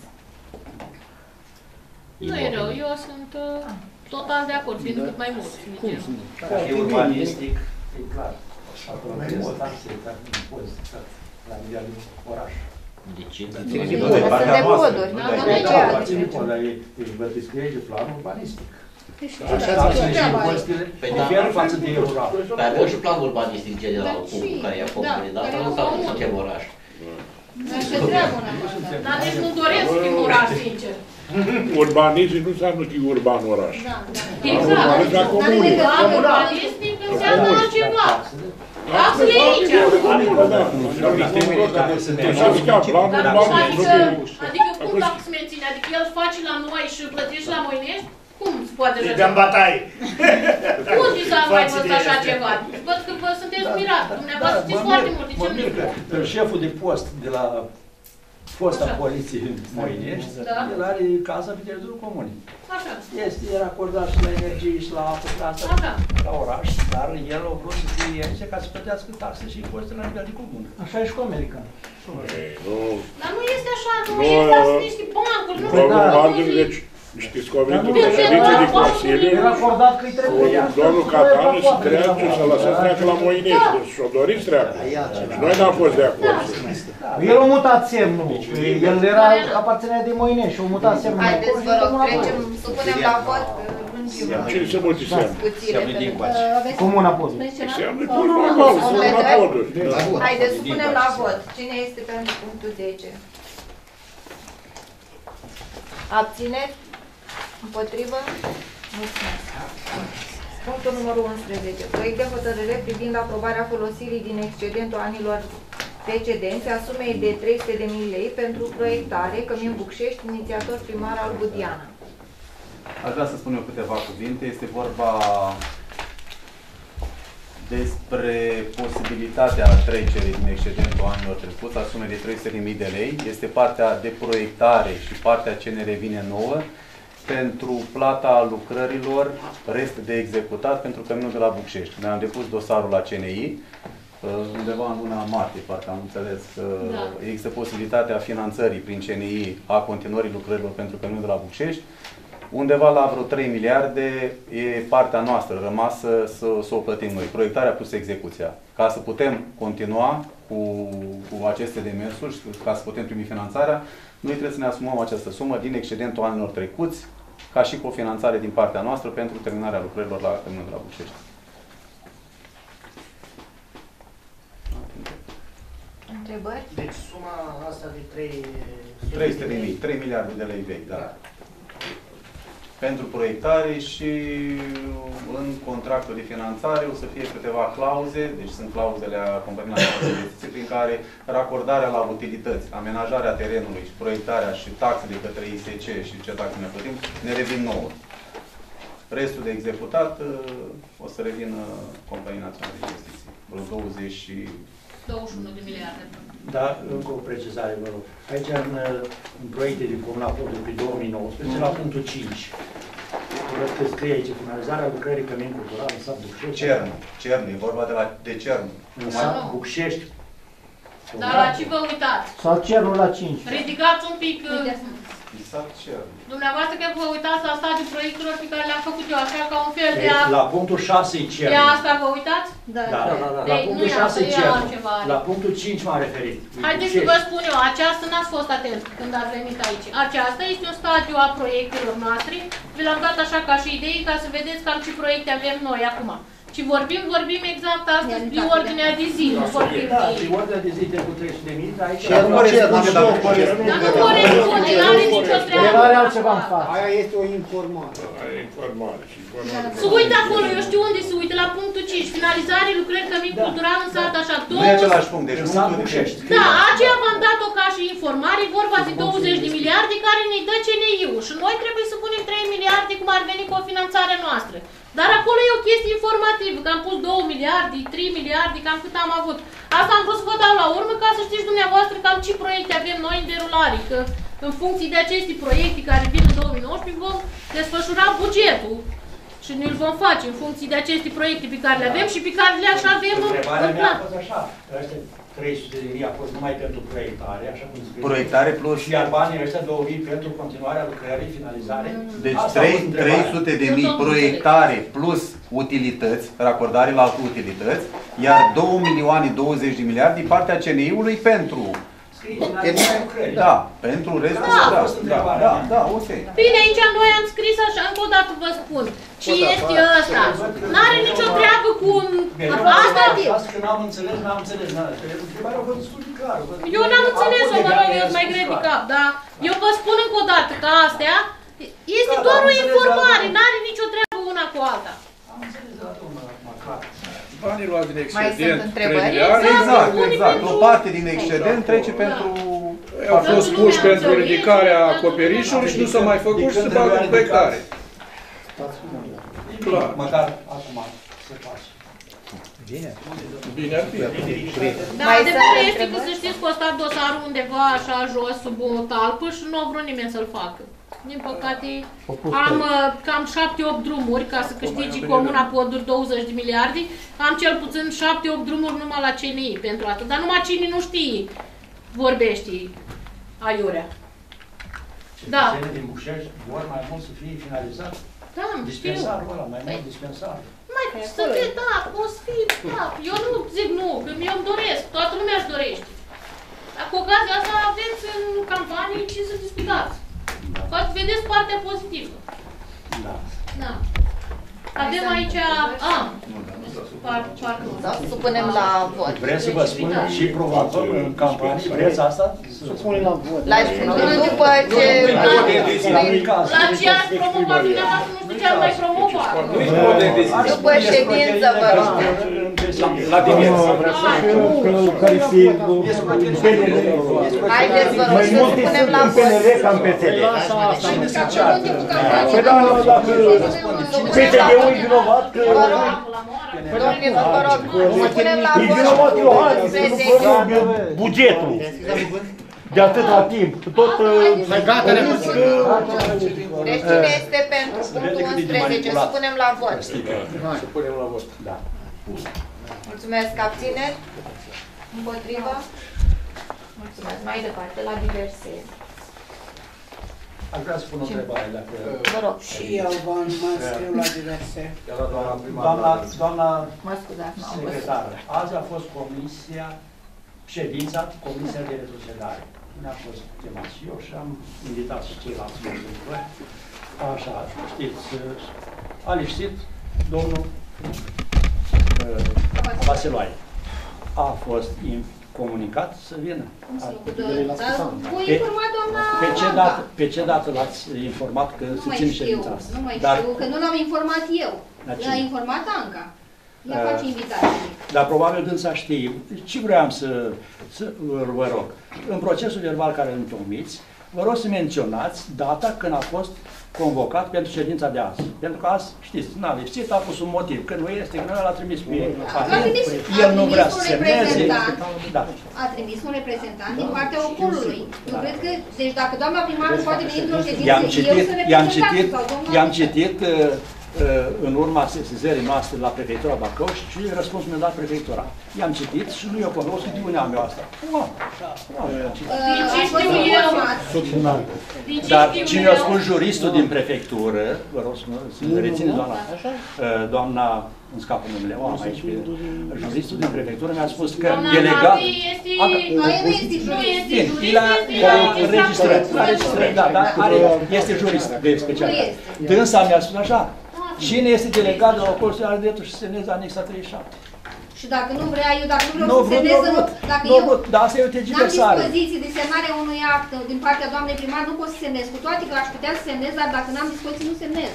Nu e rău, eu sunt total de acord, fiind cât mai mult. Dacă e urbanistic, e clar. Acolo nu este taxe, dar nu poți la nivel oraș. De ce? Sunt de poduri. Ține cont, dar vă descrie de plan urbanistic. Așa Așa și impozitele diferă față de rural. Păi avem și plan urbanistic general cu care e acopere, dar asta nu înseamnă că suntem oraș. Așa treabă una. Dar nici nu doresc să fim oraș, sincer. Urbanistic nu înseamnă că e urban oraș. Exact. Plan urbanistic înseamnă altceva. Taxele aici. Adică cum dacă se menține? Adică el face la noi și plătește la Moinești? Cum se poate așa ceva? bataie. Unde s-a mai văzut așa ceva? Văd că vă sunteți mirat. Dumneavoastră știți foarte mult. De ce nu? Șeful de post de la fosta poliție în Moinești, el are casa pe teritoriul comunei. Așa. Este acordat și la energie și la apă, la oraș, dar el a vrut să fie aici ca să plătească taxe și impozite la nivel de comună. Așa e și cu american. Dar nu este așa, nu este niște bancuri, nu știu. Deci, știți că a venit un președinte de Consiliu, domnul Catanu, să treacă, să lăsați treacă la Moinești, deci și-o doriți treacă. Și noi n-am fost de acord. El a mutat semnul, el era aparținea de Moinești și a mutat semnul. Haideți, vă rog, trecem, să punem la vot. Cine se multe semne? Comuna Podul. Semne Comuna Podul. Haideți să punem la vot. Cine este pentru punctul 10? Abțineri? Împotrivă? Mulțumesc. Punctul numărul 11. Proiect de hotărâre privind aprobarea folosirii din excedentul anilor precedenți a sumei de 300.000 lei pentru proiectare Cămin Bucșești, inițiator primar al Budiana. Aș vrea să spun eu câteva cuvinte. Este vorba despre posibilitatea trecerii din excedentul anilor trecuți a sumei de 300.000 de lei. Este partea de proiectare și partea ce ne revine nouă pentru plata lucrărilor, rest de executat pentru Căminul de la Bucșești. Noi am depus dosarul la CNI, undeva în luna martie, parcă am înțeles că există posibilitatea finanțării prin CNI a continuării lucrărilor pentru Căminul de la Bucșești. Undeva la vreo 3 miliarde e partea noastră rămasă să o plătim noi, proiectarea plus execuția. Ca să putem continua cu aceste demersuri, ca să putem primi finanțarea, noi trebuie să ne asumăm această sumă din excedentul anilor trecuți, ca și cofinanțare din partea noastră pentru terminarea lucrărilor la Căminul de la Bucșești. Întrebări? Deci suma asta de 3 miliarde de lei vechi, da. Pentru proiectare și în contractul de finanțare o să fie câteva clauze, deci sunt clauzele a companiilor de investiții prin care racordarea la utilități, amenajarea terenului și proiectarea și taxe de către ISC și ce taxe ne plătim, ne revin nouă. Restul de executat o să revină Companii Naționale de Investiții, vreo 21 de miliarde. Da, încă o precizare, vă rog. Aici, în proiecte de Comuna Podul pe 2019, la punctul 5, văd că scrie aici, finalizarea lucrării Cămin Cultural în sat Bucșești. Cernu, e vorba de Cernu. În sat Bucșești. Dar la ce vă uitați? Sau Cernul la 5. Ridicați un pic... Sat Cernu. Dumneavoastră că vă uitați la stadiul proiectelor pe care le-am făcut eu, așa ca un fel de... La punctul 6 e Cernu. De asta vă uitați? Da. La punctul 6 e Cernu. La punctul 5 m-am referit. Haideți să vă spun eu, aceasta n-ați fost atent când ați venit aici. Aceasta este un stadiu a proiectelor noastre. Vi l-am dat așa ca și idei ca să vedeți cam ce proiecte avem noi acum. Și vorbim exact astăzi de ordinea de zi, nu vorbim de... Da, de ordinea de zi cu 300.000, dar aici... Dar nu corespunde, n-are nicio treabă. El are altceva în față. Aia este o informare. Aia e informare. Să uită acolo, eu știu unde se uită, la punctul 5, finalizare, lucrări Cămin Cultural în sat, așa, Nu e același punct, deci nu Bucșești. Da, aceea v-am dat-o ca și informare, vorba de 20 de miliarde care ne-i dă CNI-ul și noi trebuie să punem 3 miliarde cum ar veni cu o finanțare noastră. Dar acolo e o chestie informativă, că am pus 2 miliarde, 3 miliarde, cam cât am avut. Asta am vrut să vă dau la urmă ca să știți dumneavoastră cam ce proiecte avem noi în derulare, că în funcție de aceste proiecte care vin în 2019 vom desfășura bugetul și ne-l vom face în funcție de aceste proiecte pe care le avem și pe care le așa avem în Întrebarea mea plan. a fost așa, ăștia 300.000 a fost numai pentru proiectare, așa cum ziceți. Proiectare plus... Iar banii ăștia 2.000 pentru continuarea lucrării, finalizare. Deci Asta a fost întrebarea. 300.000 proiectare plus utilități, racordare la utilități, iar 2.020 de miliarde din partea CNI-ului pentru... Da, pentru restul, da, ok. Bine, aici noi am scris așa, încă o dată vă spun, ce este ăsta. N-are nicio treabă cu asta. Asta că n-am înțeles. Întrebarea a fost destul de clară. Eu n-am înțeles-o, mă rog, eu sunt mai greu pe cap, dar eu vă spun încă o dată că astea este doar o informare, n-are nicio treabă una cu alta. Am înțeles de la domnul Macar. Banii luați din Mai sunt excedent, întrebări? Exact. O parte din excedent trece pentru... au fost puși pentru ridicarea acoperișului și nu s-a mai făcut și se bagă în proiectare. Clar. Măcar acum se face. Bine ar fi. Da, adevărul este că să știți că a stat dosarul undeva așa jos sub o talpă și nu a vrut nimeni să-l facă. Din păcate, am cam 7-8 drumuri ca să câștigi Comuna Poduri 20 de miliarde. Am cel puțin 7-8 drumuri numai la CNI pentru asta. Dar numai cine nu știe vorbește aiurea. Da. Cetățenii din București vor mai mult să fie finalizat. Da, știu. Dispensarul ăla, mai mult dispensar. Mai să fie, da, o să fie, da. Eu nu zic nu, că eu îmi doresc, toată lumea își dorește. Dar cu ocazia asta aveți în campanie ce să discutați. Poate vedeți partea pozitivă. Da. Da. Avem aici... Da, supunem la vot. Vreți să vă spun și promovăm în campanie? Vreți asta? Supunem la vot. La după ce... La ce ați promovat dumneavoastră, nu știu ce ați mai promovat. După ședință, vă rog. La dimineață. Haideți, vă rog, să supunem la vot. Păi da, dacă PSD-ul e vinovat că... Domnilor, vă rog, supunem la E vinovat Iohannis, vot. nu fără bugetul. De atâta timp. Tot... Deci cine este pentru punctul 11? Supunem la vot. Supunem la vot. Da. Mulțumesc. Abțineri? Împotriva? Mulțumesc. Mai departe, la diverse. Aș vrea să pun o întrebare, dacă... Vă rog. Și eu vă scriu la diverse. Doamna mă scuzați, nu am văzut. secretară, azi a fost ședința Comisia de Retrocedare. Ne-a fost chemat și eu și am invitat și ceilalți membri. Așa, știți, a lipsit domnul Vasiloae. A fost comunicat să vină. Pe ce dată l-ați informat că se ține ședința asta? Nu mai știu, că nu l-am informat eu. L-a informat Anca. Ea face invitații. Dar probabil dânsa știe. Ce vreau să vă rog? În procesul verbal care îl întocmiți, vă rog să menționați data când a fost convocat pentru ședința de azi. Pentru că azi, știți, n-a lipsit, a pus un motiv. Că nu este, că noi l-a trimis pe el nu vrea să semneze. A trimis un reprezentant din partea ocolului. Eu cred că, deci dacă doamna primar nu poate veni într-o ședință, eu sunt reprezentant sau domnul... I-am citit în urma sesizării noastre la Prefectura Bacău și răspunsul mi-a dat Prefectura. I-am citit și nu eu cunosc din unea mea asta. Dar cine a spus juristul din Prefectură, vă rog să ne rețineți doamna, îmi scapă numele, o am aici, juristul din Prefectură mi-a spus că delegat... Este jurist de specialitate. Dânsa mi-a spus așa, cine este delegat de la ocolul are dreptul să semneze anexa 37. Și dacă nu vrea, dacă nu vreau să semnez, dacă eu n-am dispoziții de semnare unui act din partea doamnei primar, nu pot să semnez. Cu toate că aș putea să semnez, dar dacă n-am dispoziții, nu semnez.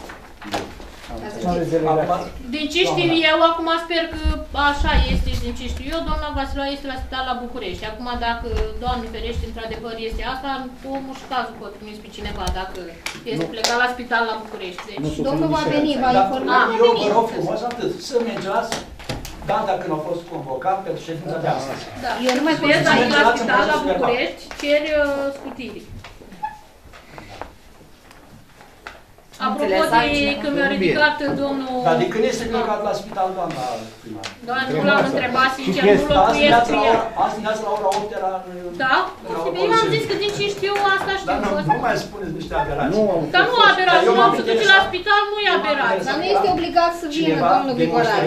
Din ce știu eu, acum sper că așa este și din ce știu eu, doamna Vasiloae este la spital la București. Acum dacă, Doamne ferește, într-adevăr este asta, omul și cazul pot trimis pe cineva dacă este plecat la spital la București. Deci, domnul va veni, va informa. Eu vă rog frumos atât, să menționați data când a fost convocat pentru ședința de astăzi. Da. Eu nu mai pot să merg la spital la București, cer scutiri. Apropo de când mi-a ridicat domnul... Dar de când este plecat la spital, doamna primar? Doamna, nu l-am întrebat, sincer, nu locuiesc cu el. Azi dimineața la ora 8 era... Da? Eu am zis că din ce știu, asta știu. Dar nu mai spuneți niște aberații. Dar nu aberați, nu am să duce la spital, nu e aberați. Dar nu este obligat să vină domnul Grigoraș.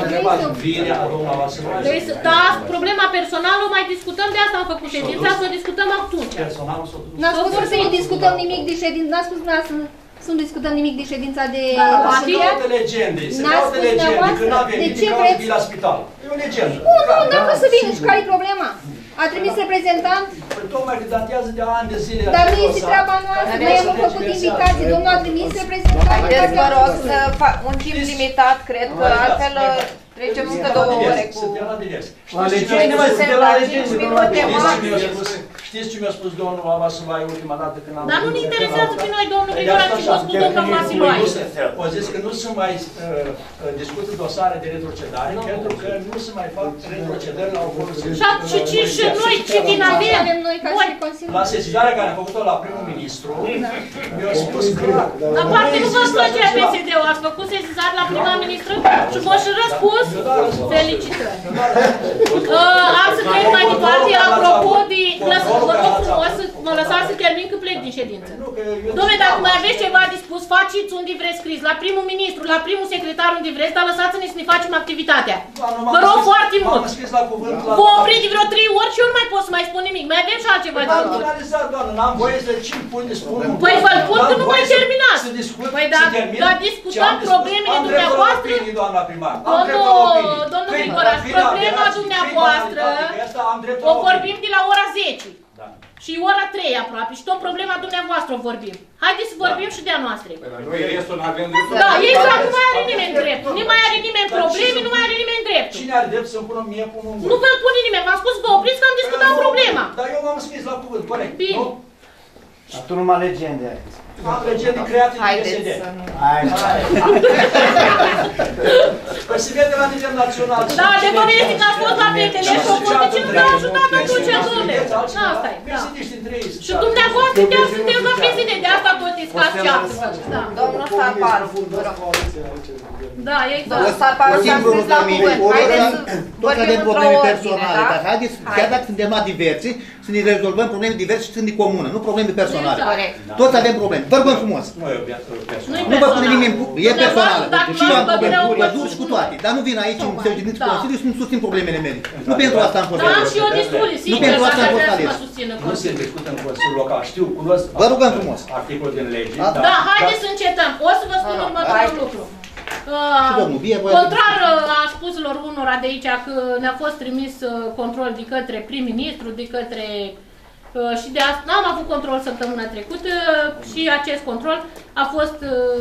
Da, problema personală o mai discutăm, de asta am făcut ședința, să o discutăm atunci. N-a spus să nu discutăm nimic de ședință, n-a spus dumneavoastră să nu discutăm nimic de ședința de... Se dau de legende, se dau de legende, că n-a venit, că n-a venit la spital. E o legendă. Nu, dacă să vină și care e problema? A trimis reprezentant? Păi tocmai că datează de ani de zile. Dar nu este treaba noastră, noi am făcut invitații, domnul a trimis reprezentant. Haideți, vă rog, un timp limitat, cred că altfel trecem încă 2 ore cu... Știți ce mi-a spus domnul Avasilai ultima dată când am... Dar nu ne interesează pe noi, domnul Grigoraș, ce v-a spus domnul Avasilai. O zis că nu se mai discută dosare de retrocedare, pentru că nu se mai fac retrocedări la o folosire. Și noi ce din avem? La sesizarea care am făcut-o la primul ministru, mi-a spus clar. Dar poate nu v-ați plăcea PSD-ul, ați făcut sesizare la prima ministru și v-a și răspuns. Felicitări. Am să trec mai departe, apropo de... Vă rog frumos să mă lăsați să termin că plec din ședință. Dom'le, dacă mai aveți ceva de spus, faceți unde vreți scris, la primul ministru, la primul secretar unde vreți, dar lăsați-ne să ne facem activitatea. Vă rog foarte mult. Vă opriți de vreo 3 ori și eu nu mai pot să mai spun nimic. Mai avem și altceva de spus. N-am voie să spun. Păi vă-l pun că nu mai terminați. Păi dar discutăm problemele dumneavoastră. Domnul Grigoraș, problema dumneavoastră o vorbim de la ora 10. Și ora 3 aproape și tot problema dumneavoastră o vorbim. Haideți să vorbim și de-a noastră. Noi restul nu avem dreptul. Da, exact, nu mai are nimeni drept. Nu mai are nimeni probleme, nu mai are nimeni drept. Cine are drept să-mi pună mie până Nu vă-l pune nimeni, v-am spus, vă opriți că am discutat problema. Dar eu m-am scris la cuvânt, corect. Bine. Și tu numai legende ai. Am legende create de PSD. Păi se vede la nivel național. Da, adevărul este că ați fost la PTL și o fost, de ce nu v-a ajutat atunci, domnule? Asta e, da. Și dumneavoastră sunteți la PSD, de asta tot e scațiat. Domnul Starparu, vă rog. Da, exact. Domnul Starparu s-a scris la cuvânt. Haideți să vorbim într-o ordine, da? Dar haideți, chiar dacă suntem la diversi, să ne rezolvăm probleme diverse și sunt de comună, nu probleme personale. Toți avem probleme. Vorbim frumos. Nu vă pune nimeni, e personală. Și eu am probleme cu păduri și cu toate. Dar nu vin aici în ședință Consiliu și nu susțin problemele mele. Nu pentru asta am fost ales. Da, și eu destule, Nu pentru asta am fost ales. Nu se discută în Consiliul Local. Știu, cunosc. Vă rugăm frumos. Articolul din lege. Da, haideți să încetăm. O să vă spun următorul lucru. Contrar a spuselor unora de aici că ne-a fost trimis control de către prim-ministru, de către... și de asta n-am avut control săptămâna trecută și acest control a fost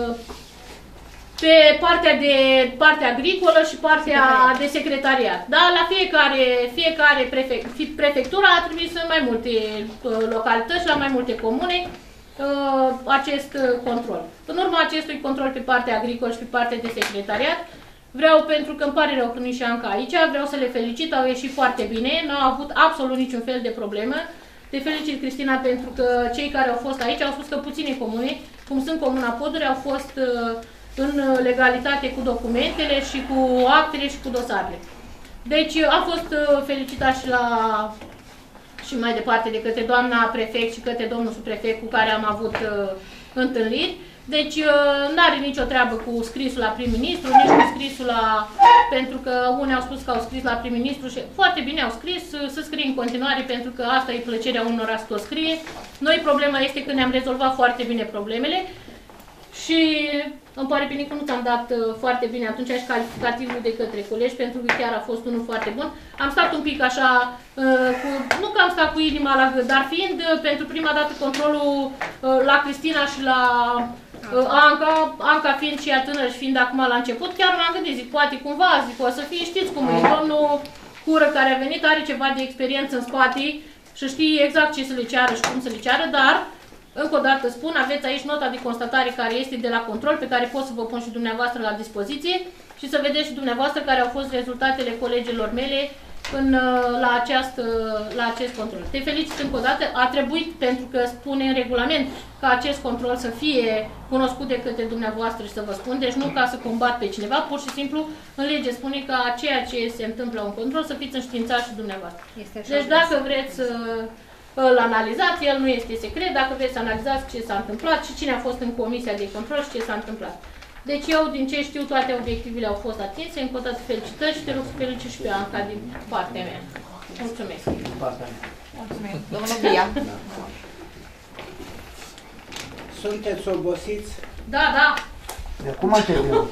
pe partea agricolă și partea de secretariat. Da, la fiecare prefectură a trimis în mai multe localități și la mai multe comune acest control. În urma acestui control pe partea agricolă și pe partea de secretariat, vreau, pentru că îmi pare rău că nu și Anca aici, vreau să le felicit, au ieșit foarte bine, nu au avut absolut niciun fel de problemă. Te felicit, Cristina, pentru că cei care au fost aici au spus că puține comune, cum sunt Comuna Poduri, au fost în legalitate cu documentele și cu actele și cu dosarele. Deci am fost felicitat și mai departe de către doamna prefect și către domnul subprefect cu care am avut întâlniri. Deci nu are nicio treabă cu scrisul la prim-ministru, nici cu scrisul la... Pentru că unii au spus că au scris la prim-ministru și foarte bine au scris, să scrie în continuare, pentru că asta e plăcerea unora să tot scrie. Noi problema este că ne-am rezolvat foarte bine problemele și îmi pare bine că nu ți-am dat foarte bine atunci și calificativul de către colegi, pentru că chiar a fost unul foarte bun. Am stat un pic așa, nu că am stat cu inima la gât, dar fiind pentru prima dată controlul la Cristina și la Anca fiind și ea tânără și fiind acum la început, chiar m-am gândit, zic, poate cumva, zic, o să fie, știți cum e, domnul Cură care a venit are ceva de experiență în spate și știe exact ce să le ceară și cum să le ceară, dar încă o dată spun, aveți aici nota de constatare care este de la control, pe care pot să vă pun și dumneavoastră la dispoziție și să vedeți și dumneavoastră care au fost rezultatele colegilor mele la acest control. Te felicit încă o dată. A trebuit, pentru că spune în regulament, ca acest control să fie cunoscut de către dumneavoastră și să vă spun, deci nu ca să combat pe cineva, pur și simplu în lege spune că ceea ce se întâmplă la un control să fiți înștiințați și dumneavoastră. Deci dacă vreți să îl analizați, el nu este secret, dacă vreți să analizați ce s-a întâmplat și cine a fost în comisia de control și ce s-a întâmplat. Deci eu, din ce știu, toate obiectivele au fost atinse. Încă o dată felicitări și te rog să felicit și pe Anca din partea mea. Mulțumesc. Mulțumim. Domnul Bia. Sunteți obosiți? Da, da. De acum așteptăm.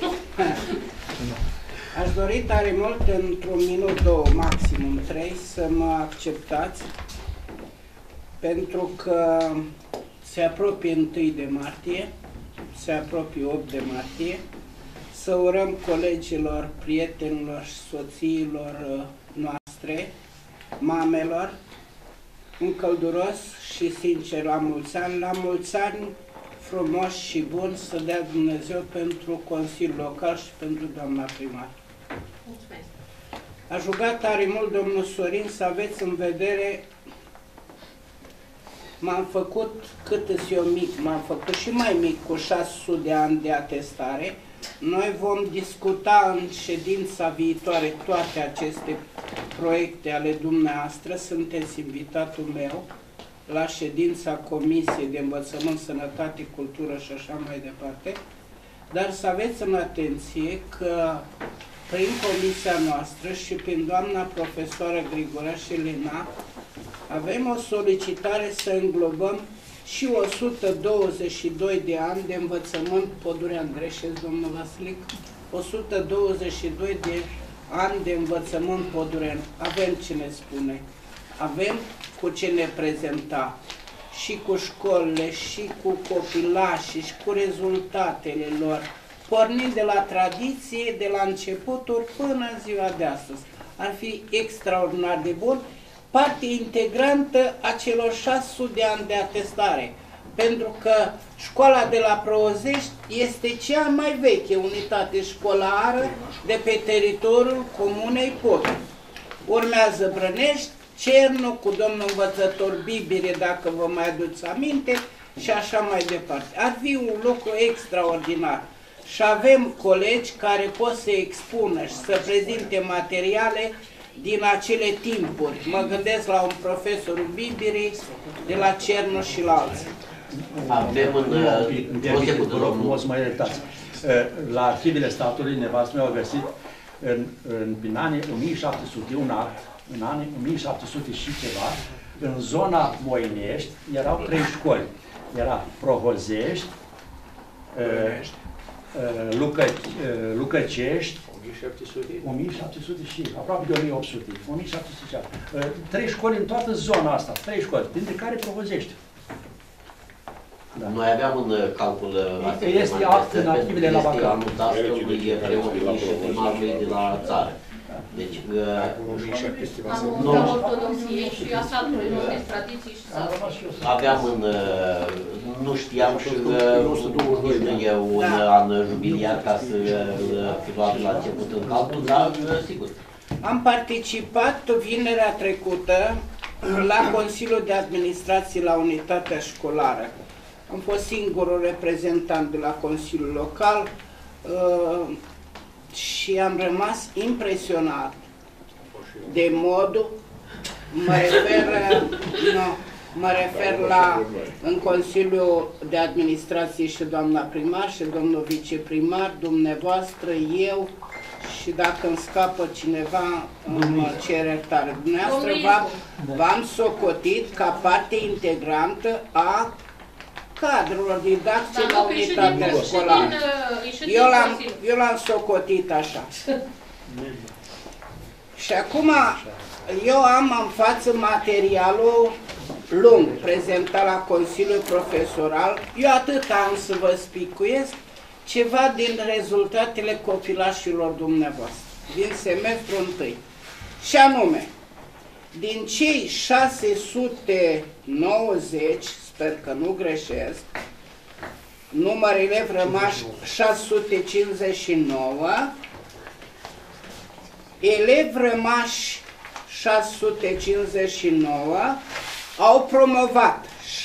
Aș dori tare mult, într-un minut, 2, maximum 3, să mă acceptați, pentru că se apropie 1 de martie, se apropie 8 de martie, să urăm colegilor, prietenilor și soțiilor noastre, mamelor, un călduros și sincer la mulți ani frumoși și buni să dea Dumnezeu pentru Consiliul Local și pentru doamna primar. Mulțumesc. Aș ruga tare mult, domnul Sorin, să aveți în vedere. M-am făcut, cât îs eu mic, m-am făcut și mai mic, cu 600 de ani de atestare. Noi vom discuta în ședința viitoare toate aceste proiecte ale dumneavoastră. Sunteți invitatul meu la ședința Comisiei de Învățământ, Sănătate, Cultură și așa mai departe. Dar să aveți în atenție că prin comisia noastră și prin doamna profesoară Grigorea și Elena avem o solicitare să înglobăm și 122 de ani de învățământ Pădurean. Greșesc, domnul Vasilic? 122 de ani de învățământ Pădurean. Avem ce ne spune. Avem cu ce ne prezenta. Și cu școlile, și cu copilașii, și cu rezultatele lor. Pornind de la tradiție, de la începuturi până ziua de astăzi. Ar fi extraordinar de bun, parte integrantă a celor 600 de ani de atestare. Pentru că școala de la Prăozești este cea mai veche unitate școlară de pe teritoriul Comunei Popi. Urmează Brănești, Cernu, cu domnul învățător Bibire, dacă vă mai aduți aminte, și așa mai departe. Ar fi un lucru extraordinar. Și avem colegi care pot să expună și să prezinte materiale din acele timpuri. Mă gândesc la un profesor Bibiri, de la Cernu și la alții. Avem o să mă iertați. La arhivele statului, nevastă mi-au găsit în anii 1700, un act, în anii 1700 și ceva, în zona Moinești, erau 3 școli. Era Prohozești, Lucăcești, 1700 și aproape de 1800, 1700. 3 școli în toată zona asta, 3 școli, dintre care Prohozești. Da. Noi aveam un calcul este act în arhivele la Bacău. Este anul tatălui preotului și primarului de la țară. Deci, anul ortodoxiei și asaltului de tradiții și aveam nu știam și nici nu e un an jubiliar ca să fi luat la început în calcul, dar sigur. Am participat vinerea trecută la Consiliul de Administrație la Unitatea Școlară. Am fost singurul reprezentant de la Consiliul Local și am rămas impresionat de modul, mă refer la în Consiliul de Administrație și doamna primar și domnul viceprimar, dumneavoastră, eu și dacă îmi scapă cineva, mă cer iertare. Dumneavoastră v-am socotit ca parte integrantă a cadrelor didactice la unitatea școlară. Eu l-am socotit așa. Și acum eu am în față materialul lung prezentat la Consiliul Profesoral. Eu atât am să vă spicuiesc ceva din rezultatele copilașilor dumneavoastră, din semestrul 1. Și anume, din cei 690, sper că nu greșesc, număr elevi rămași 659, elevi rămași 659, au promovat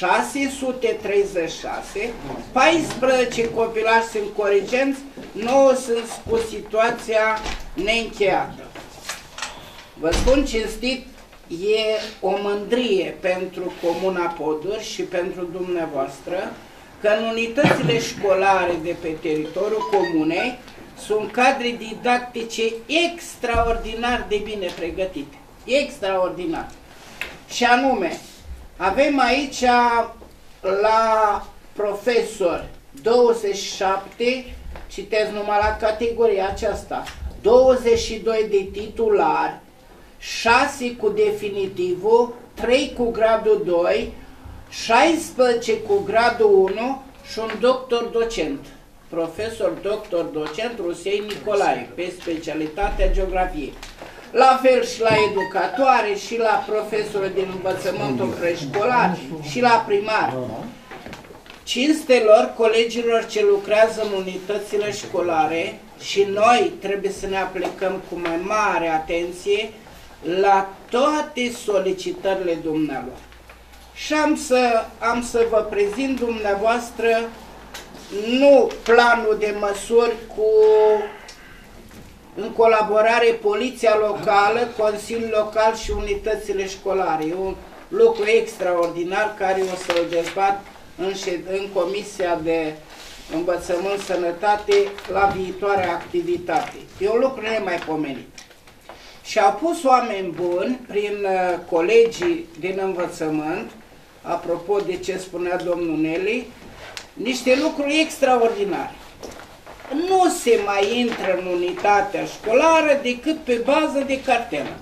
636, 14 copilași sunt corigenți, 9 sunt cu situația neîncheiată. Vă spun cinstit, e o mândrie pentru Comuna Poduri și pentru dumneavoastră că în unitățile școlare de pe teritoriul comunei sunt cadre didactice extraordinar de bine pregătite. Extraordinar. Și anume, avem aici la profesor 27, citesc numai la categoria aceasta, 22 de titulari, 6 cu definitivul, 3 cu gradul 2, 16 cu gradul 1 și un doctor docent, profesor doctor docent Rusei Nicolae, pe specialitatea geografiei. La fel și la educatoare, și la profesori din învățământul preșcolar, și la primar. Cinstelor colegilor ce lucrează în unitățile școlare, și noi trebuie să ne aplicăm cu mai mare atenție la toate solicitările dumnealor. Și am să vă prezint dumneavoastră nu planul de măsuri în colaborare Poliția Locală, Consiliul Local și unitățile școlare. E un lucru extraordinar care o să-l dezbat în Comisia de Învățământ Sănătate la viitoarea activitate. E un lucru nemaipomenit. Și au pus oameni buni prin colegii din învățământ, apropo de ce spunea domnul Neli, niște lucruri extraordinare. Nu se mai intră în unitatea școlară decât pe bază de cartelă.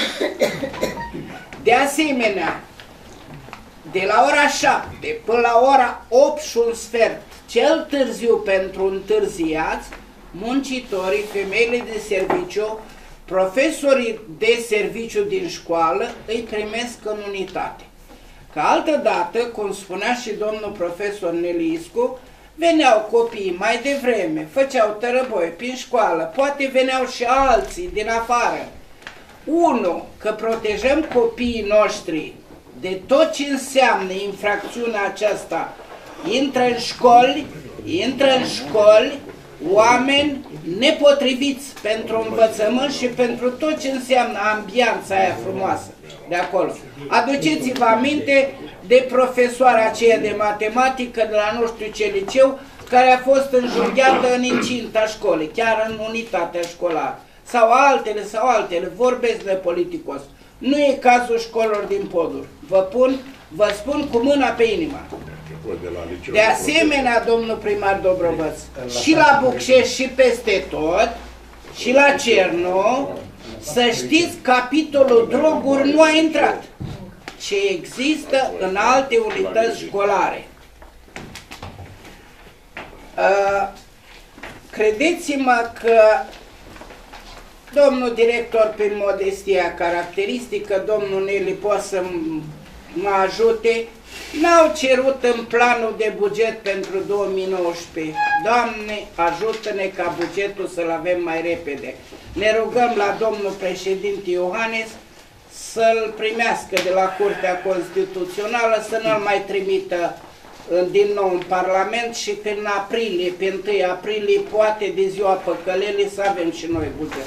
De asemenea, de la ora 7 până la ora 8 și un sfert, cel târziu pentru întârziați, muncitorii, femeile de serviciu, profesorii de serviciu din școală îi primesc în unitate. Că altădată, cum spunea și domnul profesor Neliscu, veneau copiii mai devreme, făceau tărăboi prin școală, poate veneau și alții din afară. Unu, că protejăm copiii noștri de tot ce înseamnă infracțiunea aceasta. Intră în școli oameni nepotriviți pentru învățământ și pentru tot ce înseamnă ambianța aia frumoasă de acolo. Aduceți-vă aminte de profesoara aceea de matematică de la nu știu ce liceu, care a fost înjunghiată în incinta școlii, chiar în unitatea școlară. Sau altele, vorbesc de politicos. Nu e cazul școlilor din Poduri. Vă spun cu mâna pe inimă. De asemenea, domnul primar Dobrovăț, și la Bucșești și peste tot, și la Cernu, să știți, capitolul droguri nu a intrat, ce există în alte unități școlare. Credeți-mă că domnul director, prin modestia caracteristică, domnul Neli poate să mă ajute, n-au cerut în planul de buget pentru 2019. Doamne, ajută-ne ca bugetul să-l avem mai repede. Ne rugăm la domnul președinte Iohannes să-l primească de la Curtea Constituțională, să nu-l mai trimită din nou în Parlament și că în aprilie, pe 1 aprilie, poate de ziua păcălelii să avem și noi buget.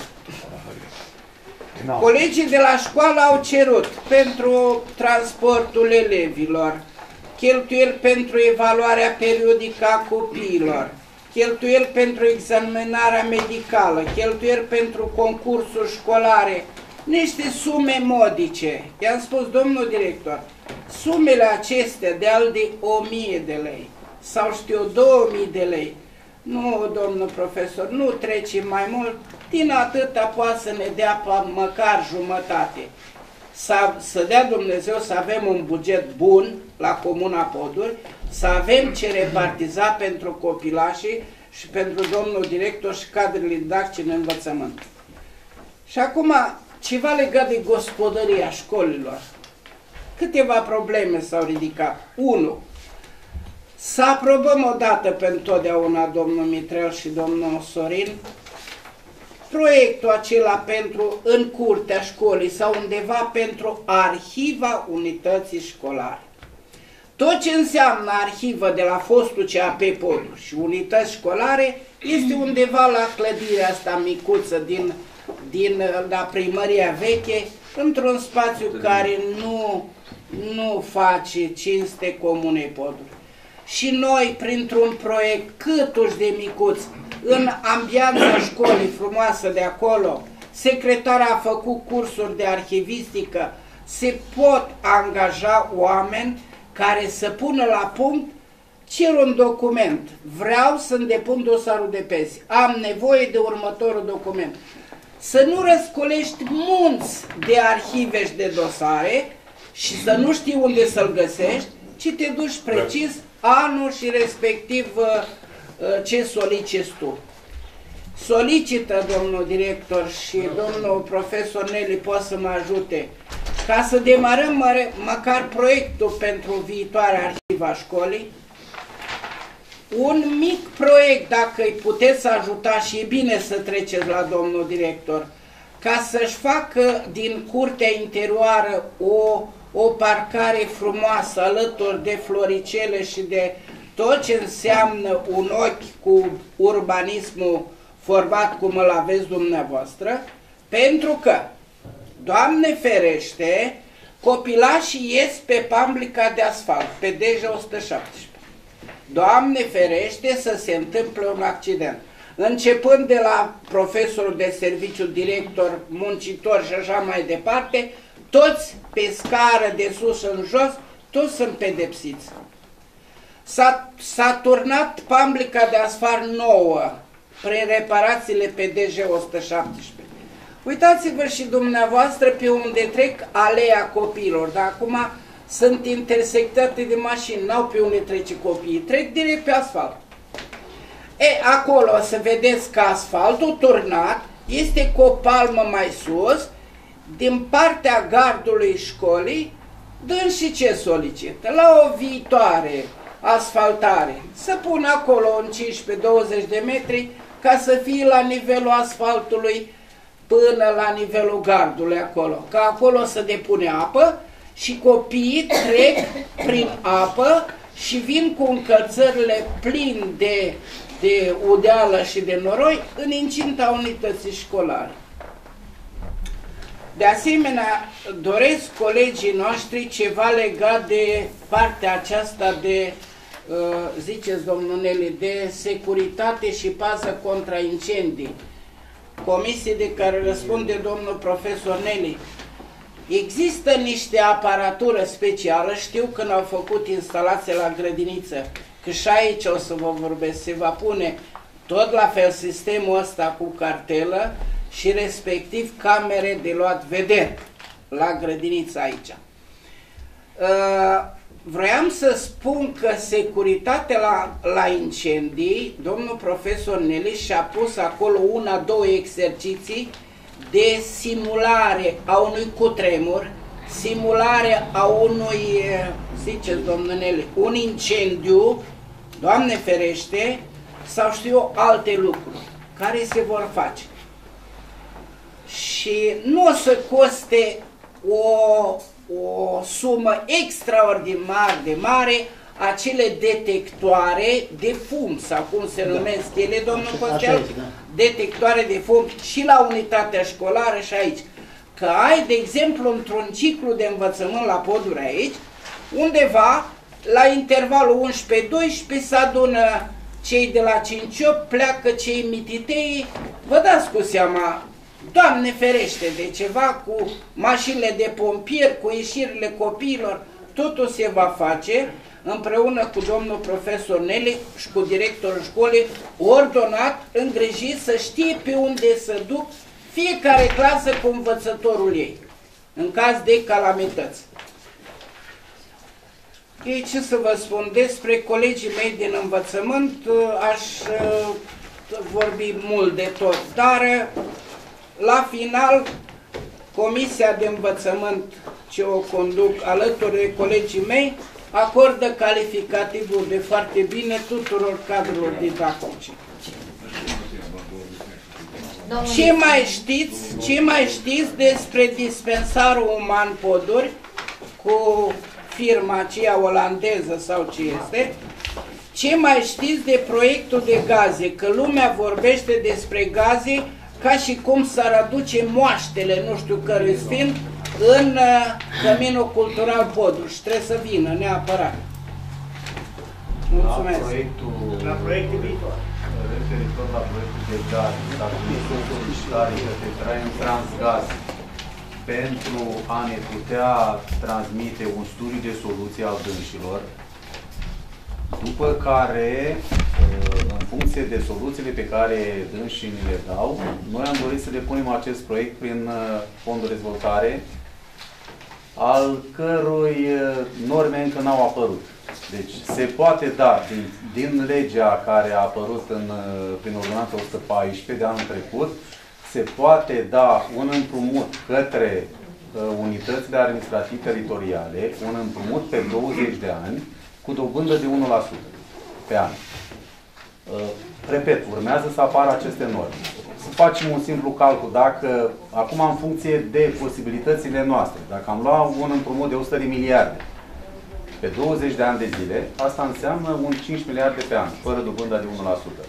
Colegii de la școală au cerut pentru transportul elevilor, cheltuieli pentru evaluarea periodică a copiilor, cheltuieli pentru examinarea medicală, cheltuieli pentru concursuri școlare, niște sume modice. I-am spus, domnul director, sumele acestea de al de 1000 de lei sau știu 2000 de lei, nu, domnul profesor, nu trece mai mult, din atâta poate să ne dea măcar jumătate. Să dea Dumnezeu să avem un buget bun la Comuna Poduri, să avem ce repartiza pentru copilașii și pentru domnul director și cadrele didactice în învățământ. Și acum, ceva legat de gospodăria școlilor. Câteva probleme s-au ridicat. 1. Să aprobăm odată pentru totdeauna, domnul Mitrel și domnul Sorin, proiectul acela pentru în curtea școlii sau undeva pentru arhiva unității școlare. Tot ce înseamnă arhivă de la fostul CAP Poduri și unități școlare este undeva la clădirea asta micuță din la primăria veche, într-un spațiu care nu face cinste Comunei Poduri. Și noi, printr-un proiect câtuși de micuț, în ambianța școlii frumoasă de acolo, secretarea a făcut cursuri de arhivistică, se pot angaja oameni care să pună la punct, cer un document, vreau să-mi depun dosarul de pensii, am nevoie de următorul document. Să nu răscolești munți de arhive și de dosare și să nu știi unde să-l găsești, ci te duci precis anul și respectiv ce soliciți tu. Solicită, domnul director și domnul profesor Neli poate să mă ajute, ca să demarăm măcar proiectul pentru viitoarea arhiva școlii, un mic proiect, dacă îi puteți ajuta, și e bine să treceți la domnul director, ca să-și facă din curtea interioară o parcare frumoasă alături de floricele și de tot ce înseamnă un ochi cu urbanismul format cum îl aveți dumneavoastră, pentru că, Doamne ferește, copilașii ies pe pamblica de asfalt, pe DJ 117. Doamne ferește să se întâmple un accident. Începând de la profesorul de serviciu, director, muncitor și așa mai departe, toți pe scară de sus în jos, toți sunt pedepsiți. S-a turnat pamblica de asfalt nouă prin reparațiile pe DG 117. Uitați-vă și dumneavoastră pe unde trec aleea copiilor, dar acum sunt intersectate de mașini, n-au pe unde trece copiii, trec direct pe asfalt. Acolo o să vedeți că asfaltul turnat este cu o palmă mai sus, din partea gardului școlii, dând și ce solicită? La o viitoare asfaltare, să pun acolo în 15-20 de metri, ca să fie la nivelul asfaltului până la nivelul gardului acolo, că acolo să depune apă și copiii trec prin apă și vin cu încălțările plini de udeală și de noroi în incinta unității școlare. De asemenea, doresc colegii noștri ceva legat de partea aceasta de, ziceți domnul Neli, de securitate și pază contra incendii. Comisie de care răspunde domnul profesor Neli. Există niște aparatură specială, știu când au făcut instalația la grădiniță, că și aici o să vă vorbesc, se va pune tot la fel sistemul ăsta cu cartelă și respectiv camere de luat vedere la grădiniță aici. Vroiam să spun că securitatea la incendii, domnul profesor Neli și-a pus acolo 1-2 exerciții de simulare a unui cutremur, simulare a unui, ziceți domnul Neli, un incendiu, Doamne ferește, sau știu eu alte lucruri care se vor face. Și nu o să coste o sumă extraordinar de mare acele detectoare de fum, sau cum se numesc ele, domnul Costel, detectoare de fum și la unitatea școlară și aici. Că ai, de exemplu, într-un ciclu de învățământ la Poduri aici, undeva, la intervalul 11-12 se adună cei de la 5-8, pleacă cei mititei, vă dați cu seama, Doamne ferește, de ceva cu mașinile de pompieri, cu ieșirile copiilor, totul se va face împreună cu domnul profesor Neli și cu directorul școlii, ordonat, îngrijit, să știe pe unde să duc fiecare clasă cu învățătorul ei, în caz de calamități. Ei, ce să vă spun, despre colegii mei din învățământ aș vorbi mult de tot, dar la final Comisia de Învățământ ce o conduc alături de colegii mei acordă calificativul de foarte bine tuturor cadrelor didactice. Ce mai știți despre dispensarul Uman Poduri cu firma aceea olandeză sau ce este? Ce mai știți de proiectul de gaze? Că lumea vorbește despre gaze ca și cum s-ar aduce moaștele, nu știu cărui sfânt, în Căminul Cultural Poduri și trebuie să vină neapărat. Mulțumesc. La proiectul viitor. Referitor la proiectul de gaze, dacă este o solicitare către Transgaz pentru a ne putea transmite un studiu de soluție al dânșilor, după care, în funcție de soluțiile pe care dânșii ni le dau, noi am dorit să depunem acest proiect prin fondul de dezvoltare, al cărui norme încă n-au apărut. Deci se poate da, din legea care a apărut prin ordonanța 114 de anul trecut, se poate da un împrumut către unitățile administrative teritoriale, un împrumut pe 20 de ani, cu dobândă de 1% pe an. Repet, urmează să apară aceste norme. Să facem un simplu calcul. Dacă, acum în funcție de posibilitățile noastre, dacă am luat un împrumut de 100 de miliarde pe 20 de ani de zile, asta înseamnă un 5 miliarde pe an, fără dobânda de 1%.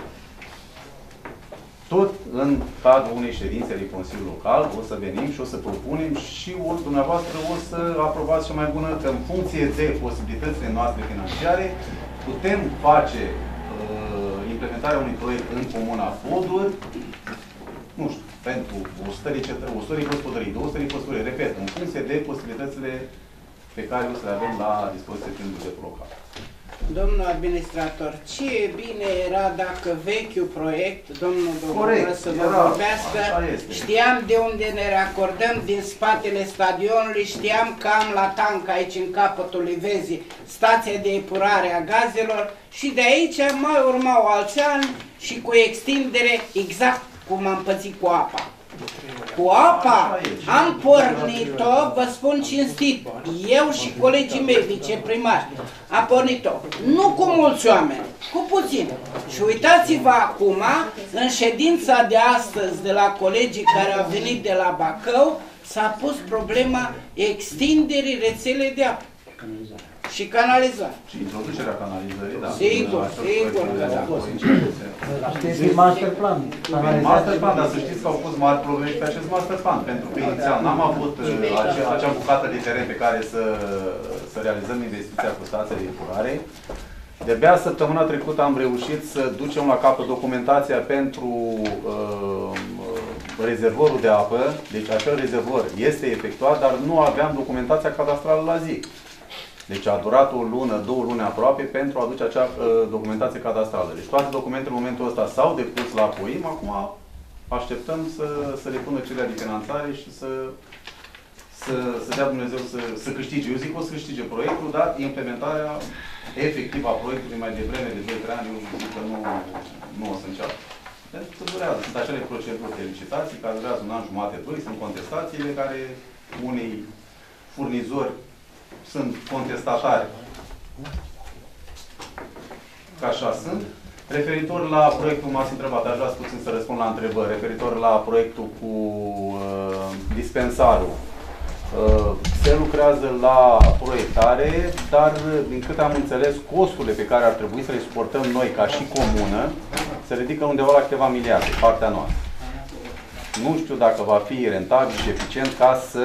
Tot în cadrul unei ședințe de Consiliul Local o să venim și o să propunem și dumneavoastră o să aprobați cea mai bună, că în funcție de posibilitățile noastre financiare putem face implementarea unui proiect în Comuna Poduri, nu știu, pentru 100 de gospodării, 200 de gospodării, repet, în funcție de posibilitățile pe care o să le avem la dispoziție prin bugetul local. Domnul administrator, ce bine era dacă vechiul proiect, domnul Dogoră să vă vorbească, știam de unde ne racordăm, din spatele stadionului, știam că am la tank aici în capătul Livezii stația de epurare a gazelor și de aici mai urmau alți ani și cu extindere exact cum am pățit cu apa. Cu apa am pornit-o, vă spun cinstit, eu și colegii mei viceprimari, am pornit-o, nu cu mulți oameni, cu puțini. Și uitați-vă acum, în ședința de astăzi de la colegii care au venit de la Bacău, s-a pus problema extinderii rețelei de apă și canalizare. Și introducerea canalizării, da. Sigur, sigur că da. Știți master plan. Master plan, dar să știți că au fost mari probleme pe acest master plan, pentru că inițial n-am avut acea bucată de teren pe care să realizăm investiția cu stația de epurare. De-abia săptămâna trecută am reușit să ducem la capăt documentația pentru rezervorul de apă, deci acel rezervor este efectuat, dar nu aveam documentația cadastrală la zi. Deci a durat o lună, 2 luni aproape pentru a aduce acea documentație cadastrală. Deci toate documentele în momentul ăsta s-au depus la POIM, acum așteptăm să le pună cererea de finanțare și să dea Dumnezeu să câștige. Eu zic că o să câștige proiectul, dar implementarea efectivă a proiectului mai devreme de 2-3 ani, eu zic că nu o să înceapă. Pentru că durează. Sunt acele proceduri de licitații care durează un an jumate, 2, sunt contestațiile care unii furnizori sunt contestatari. Ca așa sunt. Referitor la proiectul, m-ați întrebat, aș vrea puțin să răspund la întrebări. Referitor la proiectul cu dispensarul. Se lucrează la proiectare, dar din câte am înțeles, costurile pe care ar trebui să le suportăm noi ca și comună se ridică undeva la câteva miliarde, partea noastră. Nu știu dacă va fi rentabil și eficient ca să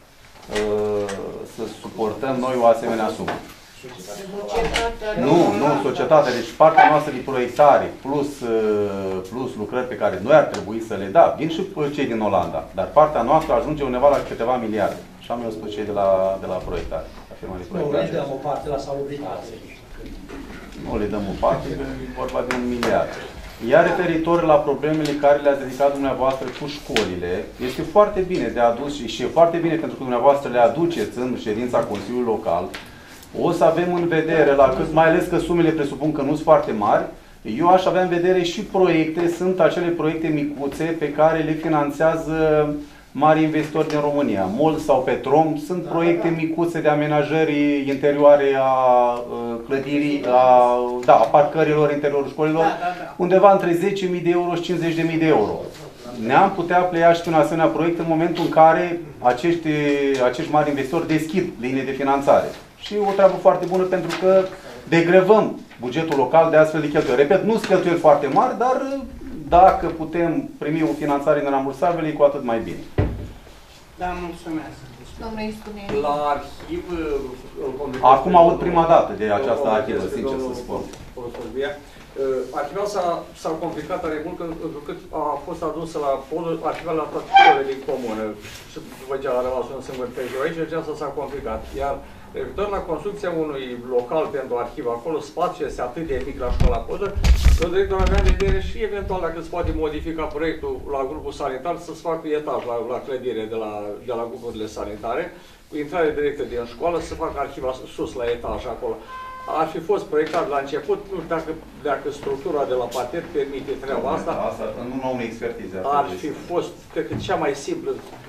suportăm noi o asemenea sumă. Nu, societatea. Deci partea noastră de proiectare plus lucrări pe care noi ar trebui să le da. Vin și cei din Olanda, dar partea noastră ajunge undeva la câteva miliarde. Așa mi-au spus cei de la proiectare. Nu le dăm o parte la salubritate. Nu le dăm o parte, e vorba de 1 miliard. Iar referitor la problemele care le-ați ridicat dumneavoastră cu școlile, este foarte bine de adus și e foarte bine pentru că dumneavoastră le aduceți în ședința Consiliului Local. O să avem în vedere, mai ales că sumele presupun că nu sunt foarte mari, eu aș avea în vedere și proiecte, sunt acele proiecte micuțe pe care le finanțează mari investitori din România. MOL sau Petrom sunt proiecte micuțe de amenajări interioare a clădirii, a parcărilor interiorul școlilor, undeva între 10.000 de euro și 50.000 de euro. ne-am putea pleia și pe un asemenea proiect în momentul în care acești mari investitori deschid linii de finanțare. Și o treabă foarte bună pentru că degrevăm bugetul local de astfel de cheltuieli. Repet, nu sunt cheltuieli foarte mari, dar dacă putem primi o finanțare nerambursabilă, e cu atât mai bine. Da, mulțumesc. Domnule Ispune. La arhiv... Acum aud prima dată de această arhivă, sincer să spun. Arhiva s-a complicat tare mult pentru că a fost adusă la polul arhival la toate școlile din comună. Și după ce a rămas un singur pe aici, aceasta s-a complicat. Iar referitor la construcția unui local pentru arhivă, acolo spațiul este atât de mic la școala Podă, că directorul avea de vedere și eventual dacă se poate modifica proiectul la grupul sanitar să se facă etaj la clădire de la grupurile sanitare, cu intrare directă din școală, să facă arhiva sus la etaj acolo. Ar fi fost proiectat la început, nu știu dacă structura de la parter permite treaba asta. Asta nu au o expertiză. Ar fi fost, cred că, cea mai simplă.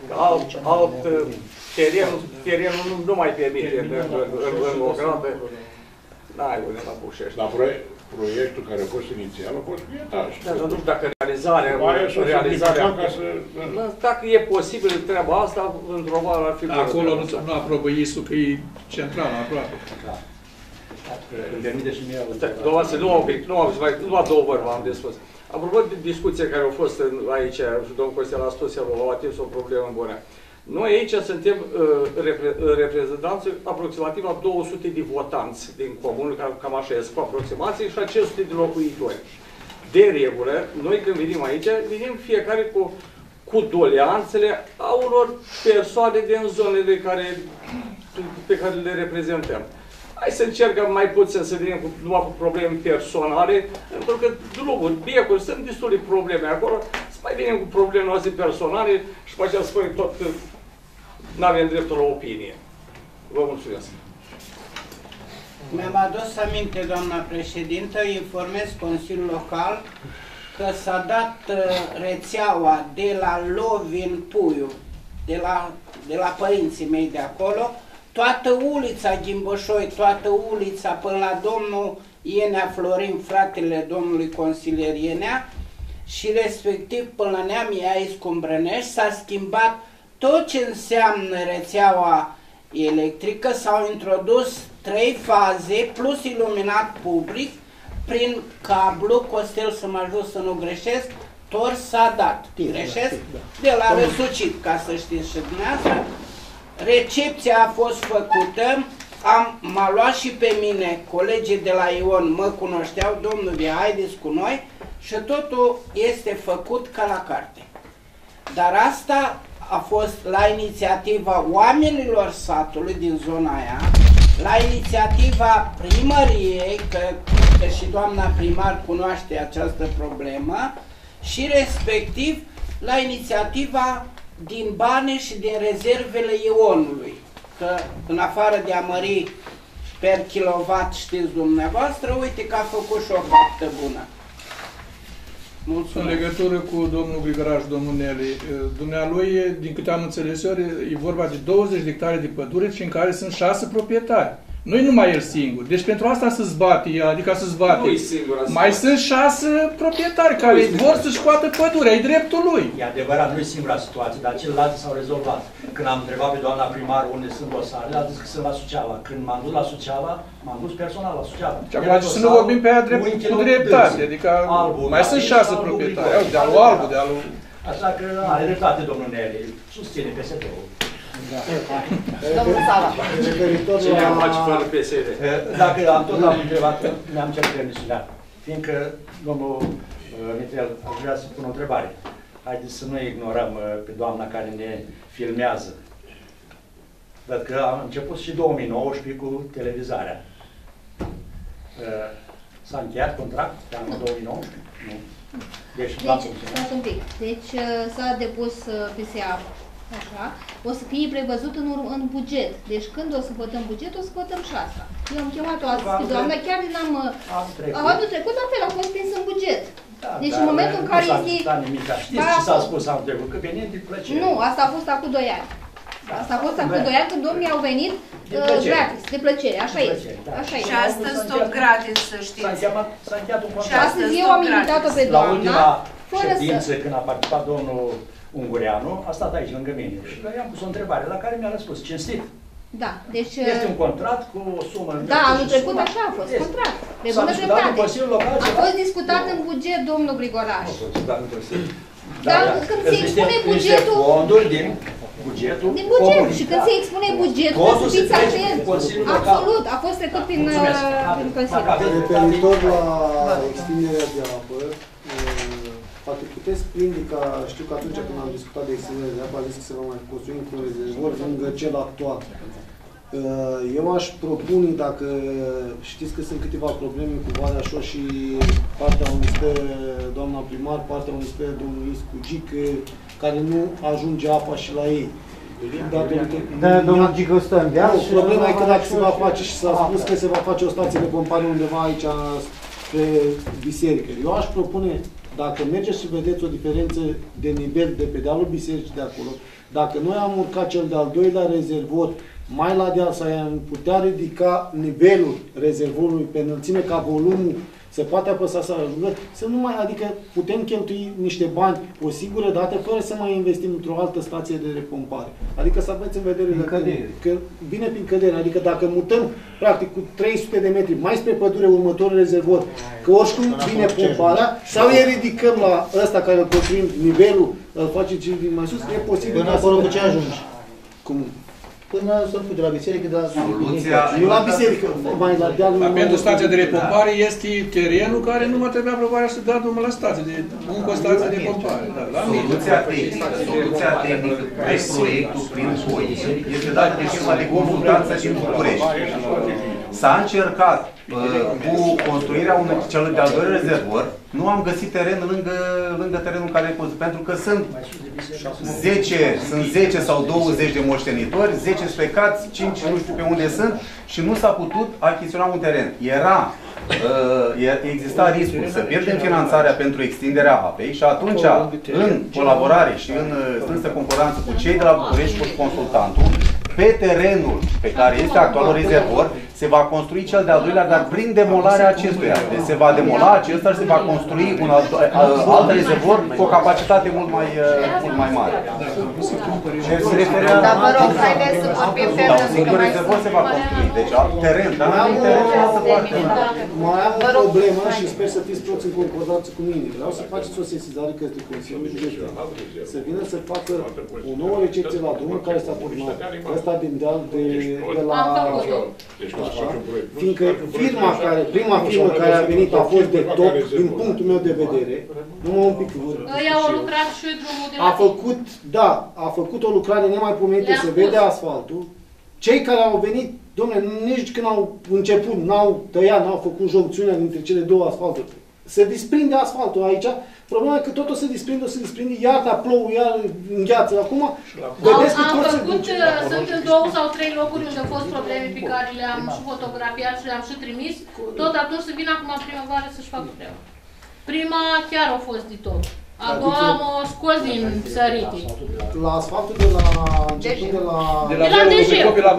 Terenul nu mai permite în o gradă. N-ai unde la Bușești. La proiectul care a fost inițial a fost cu etaj. Da, nu știu dacă realizarea, dacă e posibil treaba asta, într-o vară ar fi... Acolo nu aprobă ISU că e central, aproape. Nu a două vorbe am de spus. Apropo de discuția care a fost aici, și domnul Costel a spus, el a atins o problemă bună. Noi aici suntem reprezentanți aproximativ la 200 de votanți din comună, cam așa este, cu aproximație, și a 500 de locuitori. De regulă, noi când venim aici, venim fiecare cu doleanțele a unor persoane din zonele pe care le reprezentăm. Hai să încercăm mai puțin să venim numai cu probleme personale, pentru că drumuri, becuri, sunt destul de probleme acolo, să mai venim cu probleme noastre personale și pe aceea spunem tot că nu avem dreptul la opinie. Vă mulțumesc. Mi-am adus aminte, doamna președintă, informez Consiliul Local că s-a dat rețeaua de la Lovin Puiu, de la părinții mei de acolo, toată ulița Ghimboșoi, toată ulița până la domnul Ienea Florin, fratele domnului consilier Ienea, și respectiv până la Neam Iais Cumbrănești, s-a schimbat tot ce înseamnă rețeaua electrică, s-au introdus 3 faze plus iluminat public prin cablu, Costel să mă ajut să nu greșesc, tot s-a dat, greșesc, de la Răsucit, ca să știți și dumneavoastră. Recepția a fost făcută, m-a luat și pe mine, colegii de la Ion mă cunoșteau, domnul Bia, haideți cu noi, și totul este făcut ca la carte. Dar asta a fost la inițiativa oamenilor satului din zona aia, la inițiativa primăriei, că și doamna primar cunoaște această problemă, și respectiv la inițiativa din bani și din rezervele Ionului, că în afară de a mări per kilowatt, știți dumneavoastră, uite că a făcut și o faptă bună. Mulțumesc. În legătură cu domnul Grigăraș, domnul Neli, dumnealui, din câte am înțeles eu, e vorba de 20 de hectare de pădure și în care sunt 6 proprietari. Nu-i numai el singur. Deci pentru asta se zbate, adică se zbate. Mai sunt 6 proprietari care vor să-și scoată pădurea, e dreptul lui. E adevărat, nu e singura situație, dar celelalte s-au rezolvat. Când am întrebat pe doamna primar unde sunt dosarele, a zis că sunt la Suceava. Când m-am dus la Suceava, m-am dus personal la Suceava. Și acum să nu vorbim pe aia cu dreptate, adică mai sunt 6 proprietari. De-alul Albu, de-alul... Așa că are dreptate domnul Neli, susține PSD-ul. Domnul Sala. Cine am face fără PSD? Dacă tot am întrebat, ne-am cerut permisiunea. Fiindcă domnul Mitrel, aș vrea să pun o întrebare. Haideți să nu ignorăm pe doamna care ne filmează. Văd că am început și 2019 cu televizarea. S-a încheiat contract pe anul 2019? Nu. Deci, un pic. Deci s-a depus PSA. Așa, o să fie prevăzut în buget. Deci când o să votăm buget, o să votăm și asta. Eu am chemat-o astăzi, doamna, chiar n-am... Anul trecut, la fel, a fost prins în buget. Da, deci în momentul în care este... Știți ce s-a spus anul trecut? Că venit de plăcere. Nu, asta a fost acum 2 ani. Asta a fost acum 2 ani când domnii au venit gratis, de plăcere, așa este. Și astăzi tot gratis, să știți. S-a încheiat un contract. Și astăzi eu am invitat-o pe doamna ședință când a participat domnul Ungureanu, a stat aici lângă mine și i-am pus o întrebare la care mi-a răspuns cinstit. Da, deci... Este un contract cu o sumă... Da, anul trecut așa a fost, contract. De bună dreptate. A fost discutat în buget, domnul Grigoraș. Dar când se expune bugetul... fonduri din bugetul comun. Și când se expune bugetul, să fiți atenți. Absolut, a fost trecut prin Consiliu. Referitor la extinderea de apă, poate puteți prinde ca, știu că atunci când am discutat de extinderea de apă, a zis că se va mai construi un rezervor lângă cel actual. Eu aș propune, dacă știți că sunt câteva probleme cu Valea Șor și partea unde stă doamna primar, partea unde stă domnul Iscu Gică, care nu ajunge apa și la ei. Da, domnul Gică stă în deal și... Problema e că dacă se va face și s-a spus că se va face o stație de pompare undeva aici spre biserică. Eu aș propune, dacă mergeți și vedeți o diferență de nivel de pe dealul bisericii de acolo, dacă noi am urcat cel de-al doilea rezervor mai la deal, să am putea ridica nivelul rezervorului pe înălțime ca volumul se poate apăsa să ajungă, să nu mai, adică putem cheltui niște bani o singură dată fără să mai investim într-o altă stație de repompare. Adică să aveți în vedere că vine prin cădere, adică dacă mutăm practic cu 300 de metri mai spre pădure următorul rezervor, că oricum vine pomparea, sau îi ridicăm la ăsta care îl construim, nivelul, îl facem din mai sus, e posibil. Până acolo cu ce ajungi? Cum? Până să nu de la biserică, de la... Nu la biserică, mai la dealul... Dar pentru stația de repompare este terenul care nu va trebui aprobarea să dea drumul la stație, încă o stație de pompare. Soluția tehnică pe proiectul prin comisie este dată de firma de consultanță din București. S-a încercat cu construirea celui de-al doilea rezervor, nu am găsit teren lângă terenul care e construit, pentru că sunt 10 sau 20 de moștenitori, 10 plecați, 5 nu știu pe unde sunt și nu s-a putut achiziționa un teren. Exista riscul să pierdem finanțarea pentru extinderea apei și atunci, în colaborare și în strânsă concordanță cu cei de la București, cu consultantul, pe terenul pe care este actualul rezervor, se va construi cel de-al doilea, dar prin demolarea acestuia. Deci se va demola acesta și se va construi un alt rezervor cu o capacitate mult mai mare. Dar vă rog, haideți să vorbim pe rând. Singurul rezervor se va construi. Deci teren, dar nu am teren în altă parte. Mai am o problemă și sper să fiți toți în concordanță cu mine. Vreau să faceți o sesizare către Consiliul Județean. Să vină să facă o nouă recepție la drumul care s-a format. Ăsta din deal de la... Fiindcă prima firmă care a venit a fost de top, din punctul meu de vedere, numai un pic Ei au lucrat și drumul de la a făcut o lucrare nemaipomenită, se vede asfaltul. Cei care au venit, dom'le, nici când au început, n-au tăiat, n-au făcut joncțiunea dintre cele două asfalturi. Se desprinde asfaltul aici. Problema e că tot o să desprinde, iarna plouă, iar îngheață. Acum, vedeți că tot se duce. Sunt în 2 sau 3 locuri unde au fost probleme pe care le-am și fotografiat și le-am și trimis. Tot atunci să vină acum primăvară să-și facă treaba. Prima chiar a fost de tot. A doua am scos din sărite. La asfaltul de la început de la... De la DG.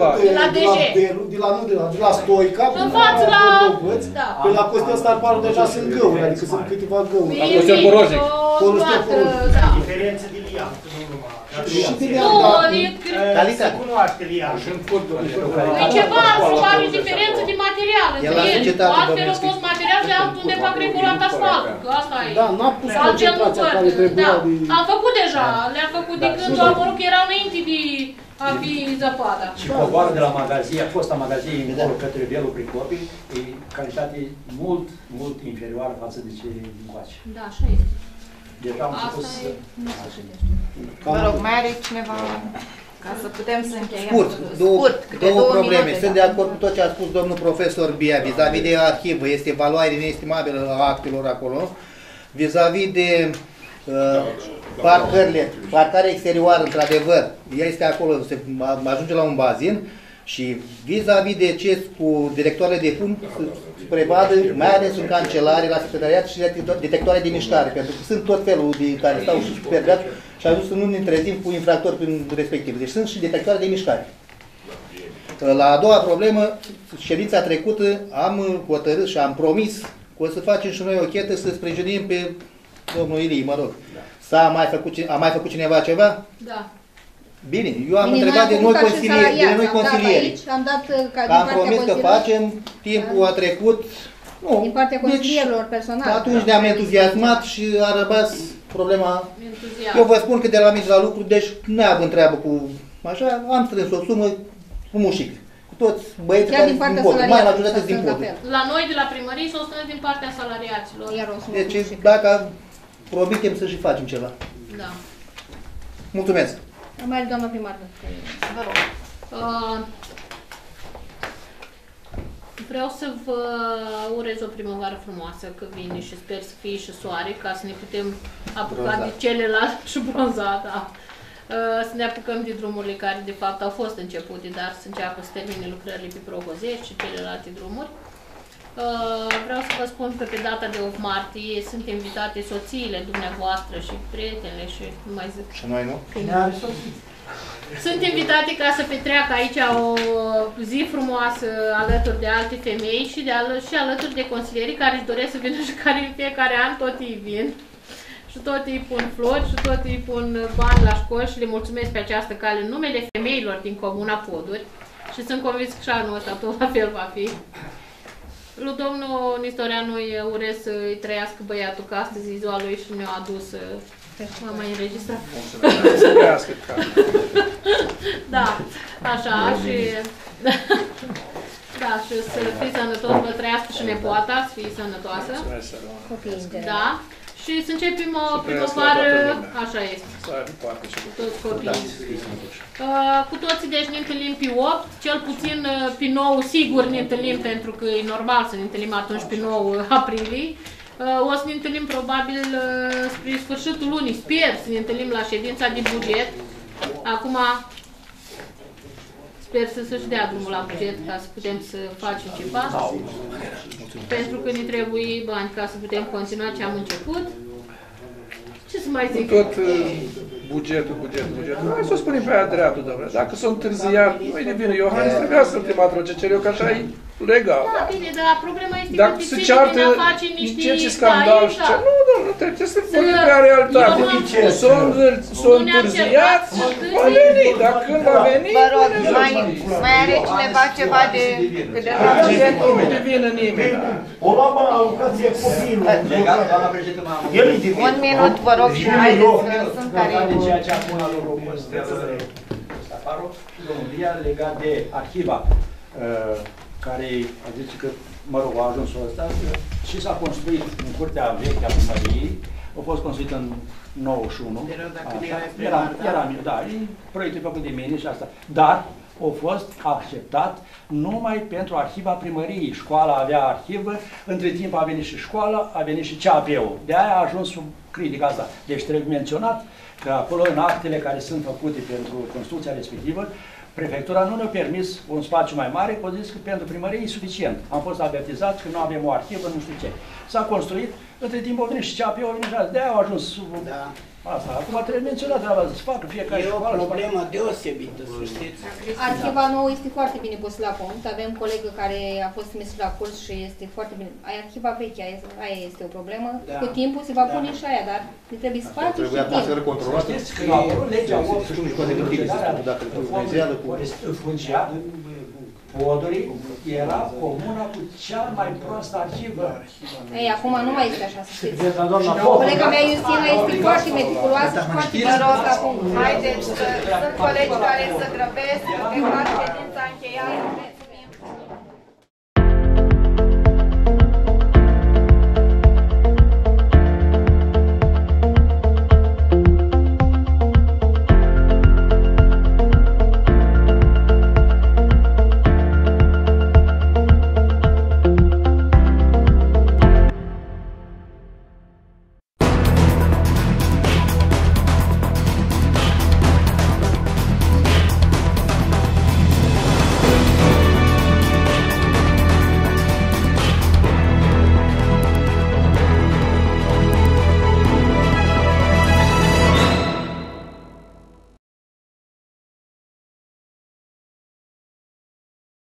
De la Stoica. În față la... Pe la Costel Starparul deja sunt găuri, adică sunt câteva găuri. La Costel Porozic. Diferență de lian. Și de lian, calitate. Se cunoaște lian. E ceva, probabil, diferență de material. Altfel a fost material și altunde fac regulat asfaltul. Că asta e. Da, n-a pus concentrația care trebuia. Am făcut deja. Le-am făcut de când am văzut că erau înainte de a fi zăpada. Și coboară de la magazie, a fost la magazie încolo către Velul prin copii, e calitate mult inferioară față de ce încoace. Da, așa este. Deja am spus să... Vă rog, mai are cineva... Ca să putem să încheiem. Două probleme. Sunt de acord cu tot ce a spus domnul profesor Bia vis-a-vis de arhivă. Este valoare inestimabilă a actelor acolo. Vis-a-vis de parcarea exterioară, într-adevăr, ea este acolo, se ajunge la un bazin. Și vis-a-vis de ce cu directoarele de fund se prevadă, mai ales în cancelare, la secretariat și detectoare de mișcare, pentru că sunt tot felul de care stau și supergați și ajuns să nu ne trezim cu infractori prin respectiv. Deci sunt și detectoare de mișcare. La a doua problemă, ședința trecută am hotărât și am promis că o să facem și noi o chetă să sprijinim pe domnul Ilii, mă rog. A mai făcut cineva ceva? Da. Bine, eu am întrebat de noi consilieri. Am promis că facem, timpul a trecut. Nu. Din partea consilierilor personal. Atunci ne-am entuziasmat și a rămas problema. Eu vă spun că de la mici la lucru, deci neavând treabă cu așa, am strâns o sumă cu mușic. Cu toți băieții care sunt din poduri, mai la jumătate din poduri. La noi de la primărie s-o strâns din partea salariaților. Deci dacă promitem să și facem ceva. Da. Mulțumesc. Mai are doamna primar. Vă rog. Vreau să vă urez o primăvară frumoasă, că vine și sper să fie și soare, ca să ne putem apuca de celelalte și bronza, da. Să ne apucăm de drumurile care de fapt au fost începute, dar să înceapă să termine lucrările pe Progozești și celelalte drumuri. Vreau să vă spun că pe data de 8 martie sunt invitate soțiile dumneavoastră și prietenele și nu mai zic. Și noi nu? Sunt invitate ca să petreacă aici o zi frumoasă alături de alte femei și alături de consilierii care își doresc să vină și care în fiecare an tot ei vin. Și tot îi pun flori și tot îi pun bani la școli și le mulțumesc pe această cale în numele femeilor din Comuna Poduri și sunt convins că și anul ăsta tot la fel va fi. Lui domnul Nistoreanu îi urez să-i trăiască băiatul, că astăzi e ziua lui și ne-a adus. M-am mai înregistrat. Da, așa și... Da, și să fii sănătos, vă trăiască și nepoata, să fii sănătoasă. Da. Și să începem o primăvară, așa este, toți copiii. Cu toții deci ne întâlnim pe 8, cel puțin pe 9 sigur ne întâlnim, pentru că e normal să ne întâlnim atunci pe 9 aprilie. O să ne întâlnim probabil spre sfârșitul lunii, sper să ne întâlnim la ședința de buget. Acum sper să-și dea drumul la buget ca să putem să facem ceva. Pentru că ne trebuie bani ca să putem continua ce am început. Ce să mai zic? Tot bugetul. Hai să o spunem pe aia dreaptă, domnule. Dacă sunt întârziat, nu-i de vină Iohannis, trebuia să-l primat Roceceriu, că așa e legal. Da, bine, dar problema este că se ceartă ce scandal și ce... Nu, trebuie să vorbim pe realitate. Sunt întârziați, va veni, dar când va veni... Vă rog, mai are cineva ceva de bugetul? Nu de vină nimeni. O luăm la alocație copiilor. Un minut, vă rog, și haideți că sunt care... De ceea ce acum a propus Stafarov și domnul Lia, legat de arhiva, care a zis că, mă rog, a ajuns ăsta și s-a construit în curtea veche a primăriei, a fost construit în 91. Da, proiectul făcut de mine și asta, dar a fost acceptat numai pentru arhiva primăriei. Școala avea arhivă, între timp a venit și școala, a venit și CAP-ul. De aia a ajuns sub critica asta. Deci trebuie menționat că acolo, în actele care sunt făcute pentru construcția respectivă, prefectura nu ne-a permis un spațiu mai mare, că a zis că pentru primărie e suficient. Am fost avertizați că nu avem o arhivă, nu știu ce. S-a construit, între timp a venit și CAP-ul, a venit și asta. De aia au ajuns sub... Da. Asta. Acum trebuie menționat treaba să facă fiecare școală. E o problemă deosebită, să știți. Arhiva nouă este foarte bine pus la punct. Avem colegă care a fost trimis la curs și este foarte bine. Arhiva veche, aia este o problemă. Da. Cu timpul se va pune și aia, dar ne trebuie spațiu și timp. Trebuie controlată. Știți că legea 8 și funcția Podurii era comuna cu cea mai proastă arhivă. Ei, acum nu mai este așa, să știți. Colega mea, Justina, este foarte meticuloasă și foarte... Vă rog acum, haideți, sunt colegi care să grăbesc, că ședința încheiată.